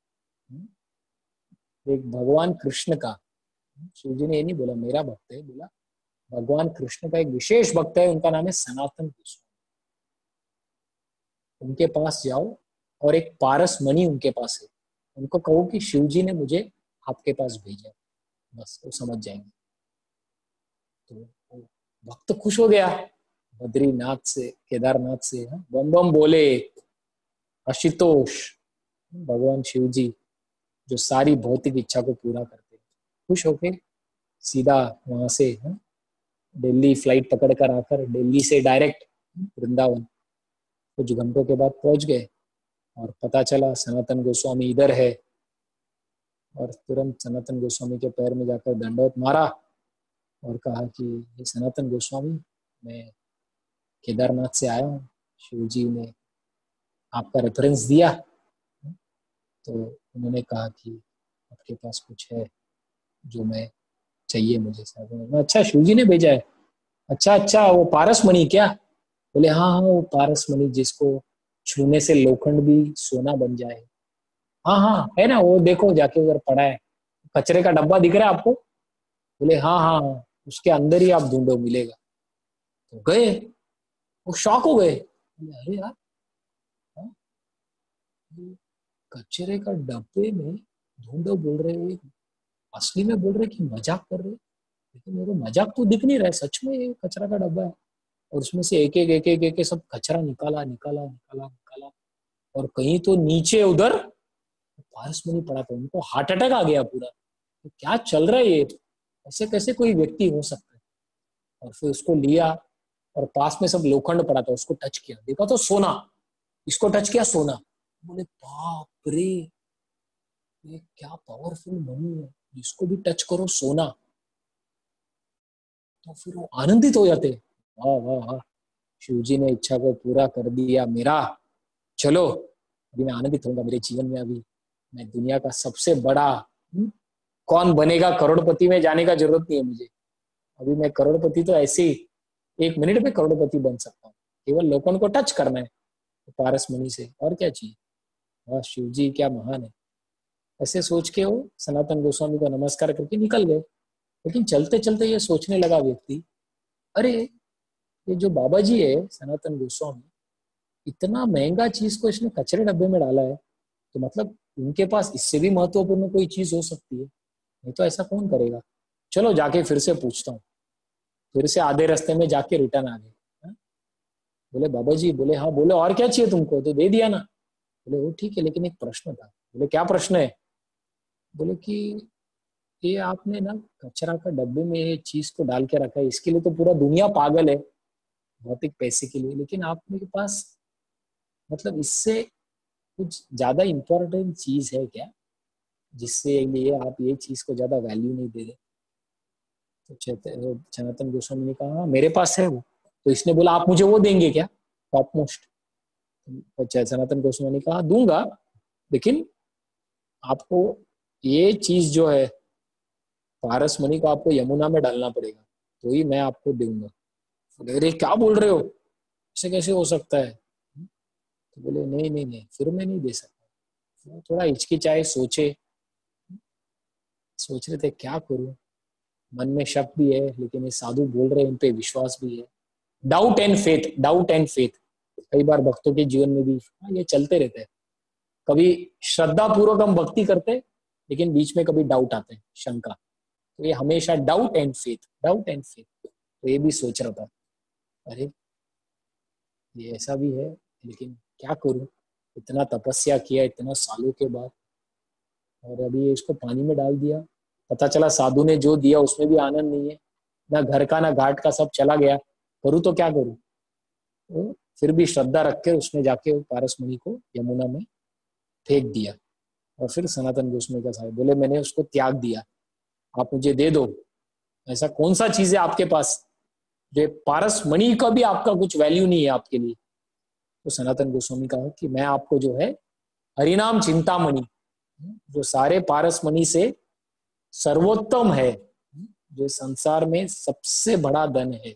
एक भगवान कृष्ण का। शिव जी ने ये नहीं बोला मेरा भक्त है, बोला भगवान कृष्ण का एक विशेष भक्त है, उनका नाम है सनातन गोस्वामी, उनके पास जाओ और एक पारस मणि उनके पास है, उनको कहो कि शिव जी ने मुझे आपके पास भेजा, बस वो समझ जाएंगे। तो भक्त खुश हो गया, बद्रीनाथ से केदारनाथ से बम बम बोले। आशुतोष भगवान शिव जी जो सारी भौतिक इच्छा को पूरा करते हैं, खुश होके सीधा वहां से दिल्ली फ्लाइट पकड़कर आकर दिल्ली से डायरेक्ट वृंदावन कुछ घंटों के बाद पहुंच गए। और पता चला सनातन गोस्वामी इधर है, और तुरंत सनातन गोस्वामी के पैर में जाकर दंडवत मारा और कहा कि ये सनातन गोस्वामी, मैं केदारनाथ से आया हूँ, शिव जी ने आपका रेफरेंस दिया। तो उन्होंने कहा कि आपके पास कुछ है जो मैं चाहिए मुझे। अच्छा शिव जी ने भेजा है, अच्छा अच्छा वो पारस मणि क्या? बोले हाँ हाँ वो पारस मणि जिसको छूने से लोखंड भी सोना बन जाए। हाँ हाँ है ना, वो देखो जाके उधर पड़ा है, कचरे का डब्बा दिख रहा है आपको? बोले हाँ हाँ हाँ, उसके अंदर ही आप ढूंढो मिलेगा। तो गए, वो शॉक हो गए, अरे यार कचरे का डब्बे में ढूंढो बोल रहे हो, असली में बोल रहे कि मजाक कर रहे, लेकिन मेरे मजाक तो दिख नहीं रहा है, सच में ये कचरा का डब्बा है। और उसमें से एक एक एक एक एक सब कचरा निकाला निकाला निकाला निकाला, और कहीं तो नीचे उधर पारस में नहीं पड़ा था। उनको हार्ट अटैक आ गया पूरा, तो क्या चल रहा है ये, ऐसे कैसे कोई व्यक्ति हो सकता है। और फिर उसको लिया और पास में सब लोखंड पड़ा था, उसको टच किया, देखा तो सोना, इसको टच किया सोना। बोले बाप रे, ये क्या पावरफुल मनी है, जिसको भी टच करो सोना। तो फिर वो आनंदित हो जाते, वाह वाह वाह, शिव जी ने इच्छा को पूरा कर दिया मेरा, चलो अभी मैं आनंदित होऊंगा मेरे जीवन में, अभी मैं दुनिया का सबसे बड़ा कौन बनेगा करोड़पति में जाने का जरूरत नहीं है मुझे, अभी मैं करोड़पति तो ऐसे ही 1 मिनट में करोड़पति बन सकता हूँ, केवल लोगों को टच करना है पारस मणि से, और क्या चाहिए। वाह शिव जी क्या महान है। ऐसे सोच के वो सनातन गोस्वामी को नमस्कार करके निकल गए। लेकिन चलते चलते ये सोचने लगा व्यक्ति, अरे ये जो बाबा जी है सनातन गोस्वामी, इतना महंगा चीज को इसने कचरे डब्बे में डाला है, तो मतलब उनके पास इससे भी महत्वपूर्ण कोई चीज हो सकती है, नहीं तो ऐसा कौन करेगा। चलो जाके फिर से पूछता हूँ। फिर से आधे रास्ते में जाके रिटर्न आ गए। बोले बाबा जी, बोले हाँ, बोले और क्या चाहिए तुमको, तो दे दिया ना। बोले वो ठीक है, लेकिन एक प्रश्न था। बोले क्या प्रश्न है? बोले कि ये आपने ना कचरा का डब्बे में ये चीज को डाल के रखा है, इसके लिए तो पूरा दुनिया पागल है भौतिक पैसे के लिए, लेकिन आपके पास मतलब इससे कुछ ज्यादा इंपॉर्टेंट चीज है क्या, जिससे लिए आप ये चीज को ज्यादा वैल्यू नहीं दे रहे? तो सनातन गोस्वामी ने कहा मेरे पास है वो। तो इसने बोला आप मुझे वो देंगे क्या, टॉप मोस्ट? तो सनातन गोस्वामी ने कहा दूंगा, लेकिन आपको ये चीज जो है पारस मणि को आपको यमुना में डालना पड़ेगा, तो ही मैं आपको दूंगा। अरे क्या बोल रहे हो, ऐसे कैसे हो सकता है? तो बोले नहीं नहीं नहीं, फिर मैं नहीं दे सकता। थोड़ा हिचकिचाए, सोचे, सोच रहे थे क्या करूं, मन में शक भी है, लेकिन ये साधु बोल रहे हैं, इन पे विश्वास भी है। Doubt and faith, doubt and faith, कई बार भक्तों के जीवन में भी ये चलते रहते हैं। कभी श्रद्धा पूर्वक हम भक्ति करते हैं, लेकिन बीच में कभी डाउट आते हैं, शंका। तो ये हमेशा doubt and faith, doubt and faith. तो ये भी सोच रहा था, अरे ये ऐसा भी है, लेकिन क्या करूं, इतना तपस्या किया इतना सालों के बाद, और अभी इसको पानी में डाल दिया। पता चला साधु ने जो दिया उसमें भी आनंद नहीं है, ना घर का ना घाट का, सब चला गया। करूँ तो क्या करूं? तो फिर भी श्रद्धा रख के उसने जाके पारसमणि को यमुना में फेंक दिया। और फिर सनातन गोस्वामी का साहब बोले, मैंने उसको त्याग दिया, आप मुझे दे दो। ऐसा कौन सा चीज है आपके पास जो पारसमणि का भी आपका कुछ वैल्यू नहीं है आपके लिए? तो सनातन गोस्वामी कहा कि मैं आपको जो है हरिनाम चिंतामणि, जो सारे पारसमणि से सर्वोत्तम है, जो संसार में सबसे बड़ा धन है,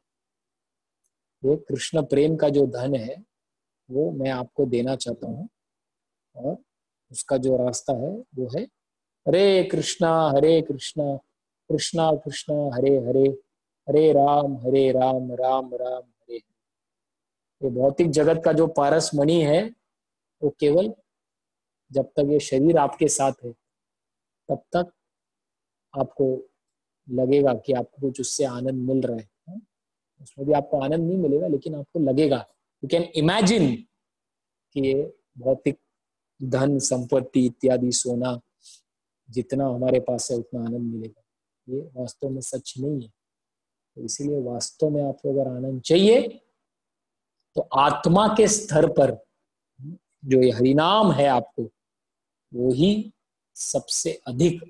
ये कृष्ण प्रेम का जो धन है, वो मैं आपको देना चाहता हूँ। और उसका जो रास्ता है वो है हरे कृष्णा कृष्णा कृष्णा हरे हरे, हरे राम राम राम हरे। ये भौतिक जगत का जो पारसमणि है, वो केवल जब तक ये शरीर आपके साथ है तब तक आपको लगेगा कि आपको कुछ उससे आनंद मिल रहा है। उसमें भी आपको आनंद नहीं मिलेगा, लेकिन आपको लगेगा, यू कैन इमेजिन कि ये भौतिक धन संपत्ति इत्यादि सोना जितना हमारे पास है उतना आनंद मिलेगा। ये वास्तव में सच नहीं है। तो इसीलिए वास्तव में आपको अगर आनंद चाहिए तो आत्मा के स्तर पर जो ये हरिनाम है आपको, वो ही सबसे अधिक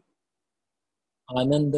आनंद,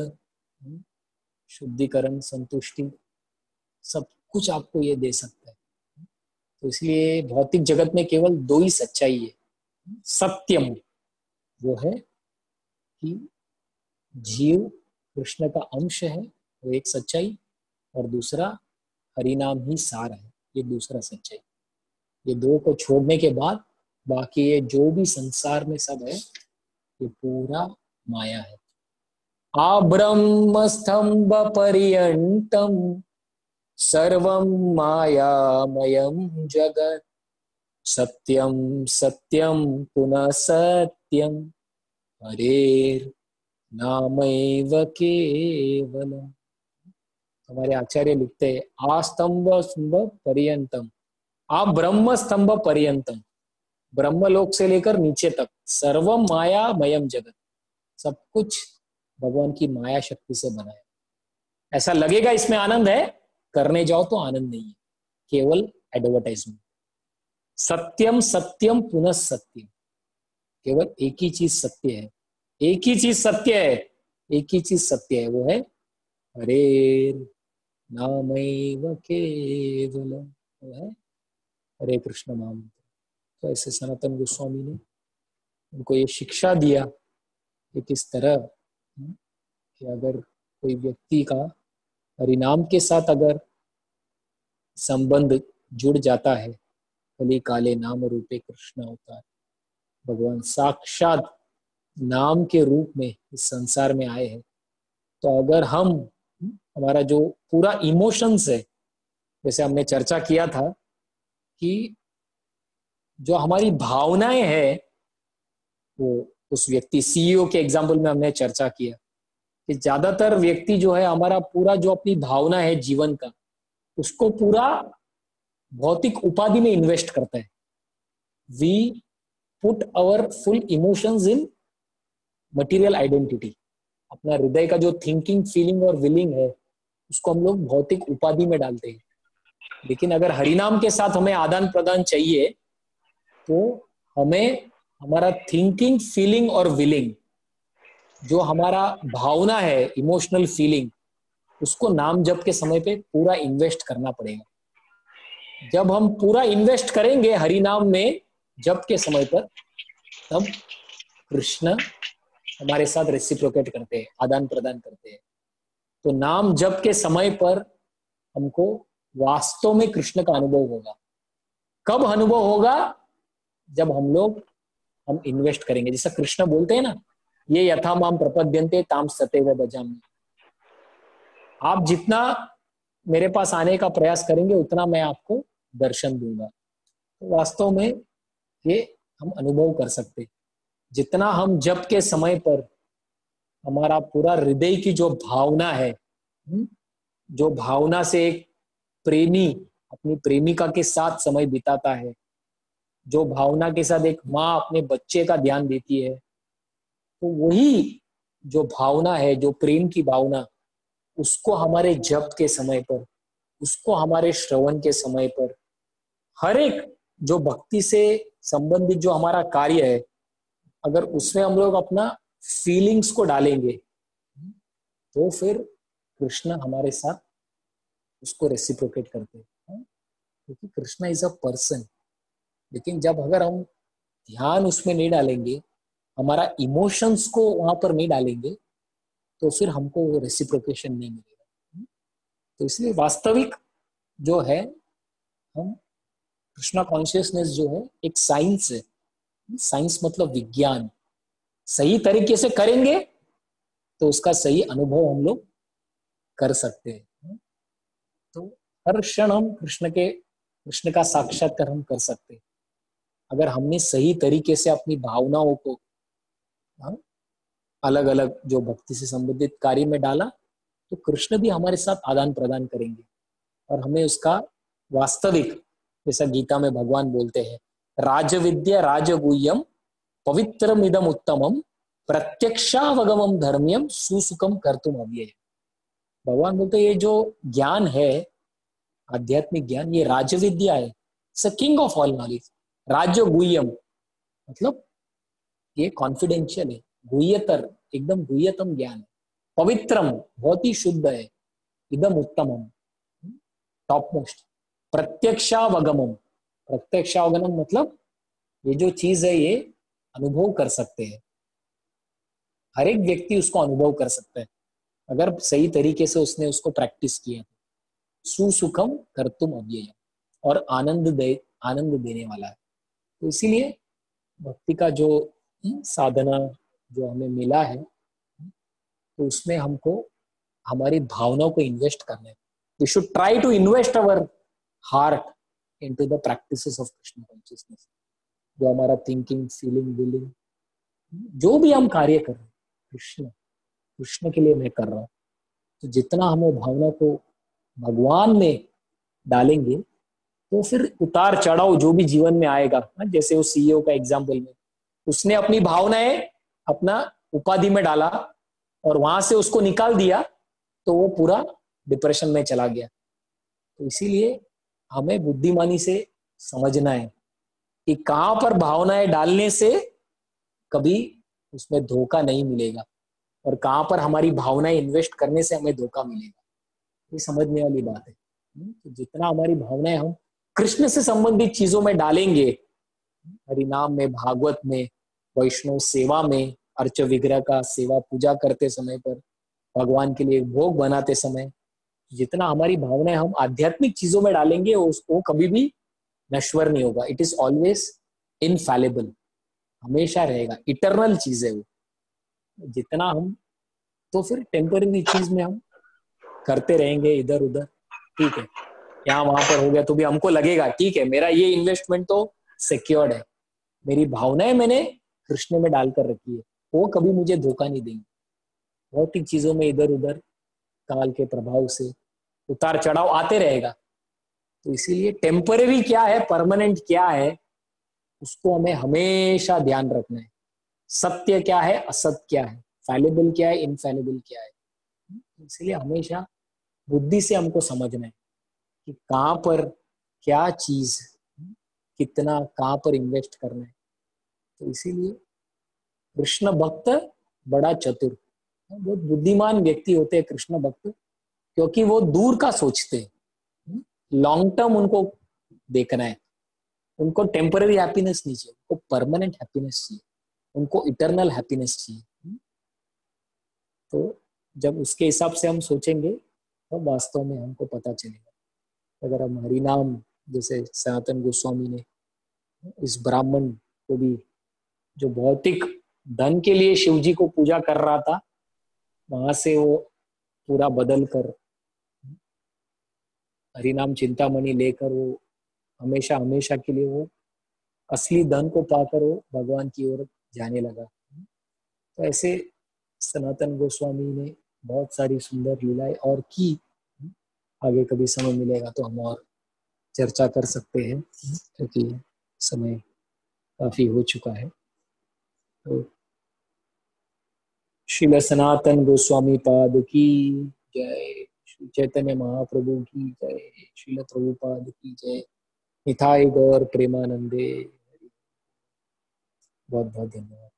शुद्धिकरण, संतुष्टि, सब कुछ आपको ये दे सकता है। तो इसलिए भौतिक जगत में केवल दो ही सच्चाई है। सत्यम वो है कि जीव कृष्ण का अंश है, वो एक सच्चाई, और दूसरा हरिनाम ही सार है, ये दूसरा सच्चाई। ये दो को छोड़ने के बाद बाकी ये जो भी संसार में सब है, ये पूरा माया है। आ ब्रह्म स्तंभ पर्यंतम सर्वं मायामयं जगत्, सत्यम सत्यम पुनः सत्यम हरेर नामैव केवलम। हमारे आचार्य लिखते हैं, आ स्तंभ स्तंभ पर्यंतम, आ ब्रह्म स्तंभ पर्यंतम, ब्रह्मलोक से लेकर नीचे तक, सर्वम मायामयम जगत, सब कुछ भगवान की माया शक्ति से बना है। ऐसा लगेगा इसमें आनंद है, करने जाओ तो आनंद नहीं है, केवल एडवर्टाइजमेंट। सत्यम सत्यम पुनः सत्यम, केवल एक ही चीज सत्य है, एक ही चीज सत्य है, एक ही चीज सत्य है, वो है हरे नामैव केवलम, वो है हरे कृष्ण नाम। तो ऐसे सनातन गोस्वामी ने उनको ये शिक्षा दिया कि किस तरह कि अगर कोई व्यक्ति का हरिनाम के साथ अगर संबंध जुड़ जाता है, कली काले नाम रूपे कृष्ण अवतार, भगवान साक्षात नाम के रूप में इस संसार में आए हैं। तो अगर हम, हमारा जो पूरा इमोशंस है, जैसे हमने चर्चा किया था कि जो हमारी भावनाएं हैं, वो उस व्यक्ति सीईओ के एग्जाम्पल में हमने चर्चा किया कि ज्यादातर व्यक्ति जो है हमारा पूरा जो अपनी भावना है जीवन का, उसको पूरा भौतिक उपाधि में इन्वेस्ट करता है। We put our full emotions in material identity. अपना हृदय का जो थिंकिंग, फीलिंग और विलिंग है, उसको हम लोग भौतिक उपाधि में डालते हैं। लेकिन अगर हरिनाम के साथ हमें आदान प्रदान चाहिए, तो हमें हमारा थिंकिंग, फीलिंग और विलिंग, जो हमारा भावना है, इमोशनल फीलिंग, उसको नाम जप के समय पे पूरा इन्वेस्ट करना पड़ेगा। जब हम पूरा इन्वेस्ट करेंगे हरि नाम में जप के समय पर, तब कृष्ण हमारे साथ रेसिप्रोकेट करते हैं, आदान प्रदान करते हैं। तो नाम जप के समय पर हमको वास्तव में कृष्ण का अनुभव होगा। कब अनुभव होगा? जब हम इन्वेस्ट करेंगे। जैसा कृष्ण बोलते हैं ना ये यथा माम प्रपद्यन्ते ताम सतैव भजामि। आप जितना मेरे पास आने का प्रयास करेंगे उतना मैं आपको दर्शन दूंगा। तो वास्तव में ये हम अनुभव कर सकते, जितना हम जप के समय पर हमारा पूरा हृदय की जो भावना है, जो भावना से एक प्रेमी अपनी प्रेमिका के साथ समय बिताता है, जो भावना के साथ एक माँ अपने बच्चे का ध्यान देती है, तो वही जो भावना है, जो प्रेम की भावना, उसको हमारे जप के समय पर, उसको हमारे श्रवण के समय पर, हर एक जो भक्ति से संबंधित जो हमारा कार्य है, अगर उसमें हम लोग अपना फीलिंग्स को डालेंगे तो फिर कृष्ण हमारे साथ उसको रेसिप्रोकेट करते हैं, क्योंकि कृष्ण इज अ पर्सन। लेकिन जब अगर हम ध्यान उसमें नहीं डालेंगे, हमारा इमोशंस को वहां पर नहीं डालेंगे, तो फिर हमको वो रेसिप्रोकेशन नहीं मिलेगा। तो इसलिए वास्तविक जो है, हम कृष्णा कॉन्शियसनेस जो है एक साइंस है। साइंस मतलब विज्ञान। सही तरीके से करेंगे तो उसका सही अनुभव हम लोग कर सकते हैं। तो हर क्षण हम कृष्ण का साक्षात्कार हम कर सकते हैं अगर हमने सही तरीके से अपनी भावनाओं को अलग अलग जो भक्ति से संबंधित कार्य में डाला, तो कृष्ण भी हमारे साथ आदान प्रदान करेंगे और हमें उसका वास्तविक, जैसा गीता में भगवान बोलते हैं, राजविद्या राजगुह्यम पवित्रम इदम उत्तमम प्रत्यक्षावगमम धर्म्यम सुसुखम कर्तुम अव्यय। भगवान बोलते ये जो ज्ञान है, आध्यात्मिक ज्ञान, ये राजविद्या है, किंग ऑफ ऑल नॉलेज। राजगुह्यम मतलब ये कॉन्फिडेंशियल है, गुह्यतर एकदम गुह्यतम ज्ञान है, पवित्रम बहुत ही शुद्ध है, इदम उत्तमम टॉप मोस्ट, प्रत्यक्षावगमम, प्रत्यक्षावगमन मतलब ये जो चीज है ये अनुभव कर सकते हैं, हर एक व्यक्ति उसको अनुभव कर सकता है अगर सही तरीके से उसने उसको प्रैक्टिस किया। सुसुखम कर्तुम अव्यय, और आनंद देने वाला है। तो इसीलिए भक्ति का जो साधना जो हमें मिला है, तो उसमें हमको हमारी भावनाओं को इन्वेस्ट करना है। We should try to invest our heart into the practices of Krishna consciousness. जो हमारा थिंकिंग, फीलिंग, विलिंग, जो भी हम कार्य कर रहे हैं, कृष्ण के लिए मैं कर रहा हूँ। तो जितना हम वो भावना को भगवान में डालेंगे, तो फिर उतार चढ़ाव जो भी जीवन में आएगा, जैसे वो सीईओ का एग्जाम्पल में, उसने अपनी भावनाएं अपना उपाधि में डाला और वहां से उसको निकाल दिया, तो वो पूरा डिप्रेशन में चला गया। तो इसीलिए हमें बुद्धिमानी से समझना है कि कहां पर भावनाएं डालने से कभी उसमें धोखा नहीं मिलेगा और कहां पर हमारी भावनाएं इन्वेस्ट करने से हमें धोखा मिलेगा। ये समझने वाली बात है। तो जितना हमारी भावनाएं हम कृष्ण से संबंधित चीजों में डालेंगे, हरिनाम में, भागवत में, वैष्णव सेवा में, अर्च विग्रह का सेवा पूजा करते समय पर, भगवान के लिए भोग बनाते समय, जितना हमारी भावनाएं हम आध्यात्मिक चीजों में डालेंगे वो कभी भी नश्वर नहीं होगा। इट इज ऑलवेज इनफैलेबल, हमेशा रहेगा, इटरनल चीज है वो। जितना हम, तो फिर टेम्पररी चीज में हम करते रहेंगे इधर उधर, ठीक है, यहाँ वहां पर हो गया तो भी हमको लगेगा ठीक है मेरा ये इन्वेस्टमेंट तो सिक्योर्ड है, मेरी भावनाएं मैंने कृष्ण में डालकर रखी है, वो कभी मुझे धोखा नहीं देंगे। बहुत ही चीजों में इधर उधर काल के प्रभाव से उतार चढ़ाव आते रहेगा। तो इसीलिए टेम्पररी क्या है, परमानेंट क्या है, उसको हमें हमेशा ध्यान रखना है। सत्य क्या है, असत्य क्या है, फैलेबल क्या है, इनफैलेबल क्या है। इसलिए हमेशा बुद्धि से हमको समझना है कि कहां पर क्या चीज, कितना कहां पर इन्वेस्ट करना है। तो इसीलिए कृष्ण भक्त बड़ा चतुर, बहुत बुद्धिमान व्यक्ति होते हैं कृष्ण भक्त, क्योंकि वो दूर का सोचते हैं, लॉन्ग टर्म उनको देखना है। उनको टेम्पररी हैप्पीनेस नहीं चाहिए, उनको परमानेंट हैप्पीनेस चाहिए, उनको इटर्नल हैप्पीनेस चाहिए। तो जब उसके हिसाब से हम सोचेंगे तो वास्तव में हमको पता चलेगा। अगर हम हरिनाम, जैसे सनातन गोस्वामी ने इस ब्राह्मण को भी जो भौतिक धन के लिए शिव जी को पूजा कर रहा था, वहां से वो पूरा बदल कर हरिनाम चिंतामणि लेकर वो हमेशा हमेशा के लिए वो असली धन को पाकर वो भगवान की ओर जाने लगा। तो ऐसे सनातन गोस्वामी ने बहुत सारी सुंदर लीलाएं और की। आगे कभी समय मिलेगा तो हम और चर्चा कर सकते हैं, क्योंकि समय काफी हो चुका है। तो श्रील सनातन गोस्वामी पाद की जय, श्री चैतन्य महाप्रभु की जय, श्रील प्रभुपाद की जय, निताई गौर प्रेमानंदे। बहुत बहुत धन्यवाद।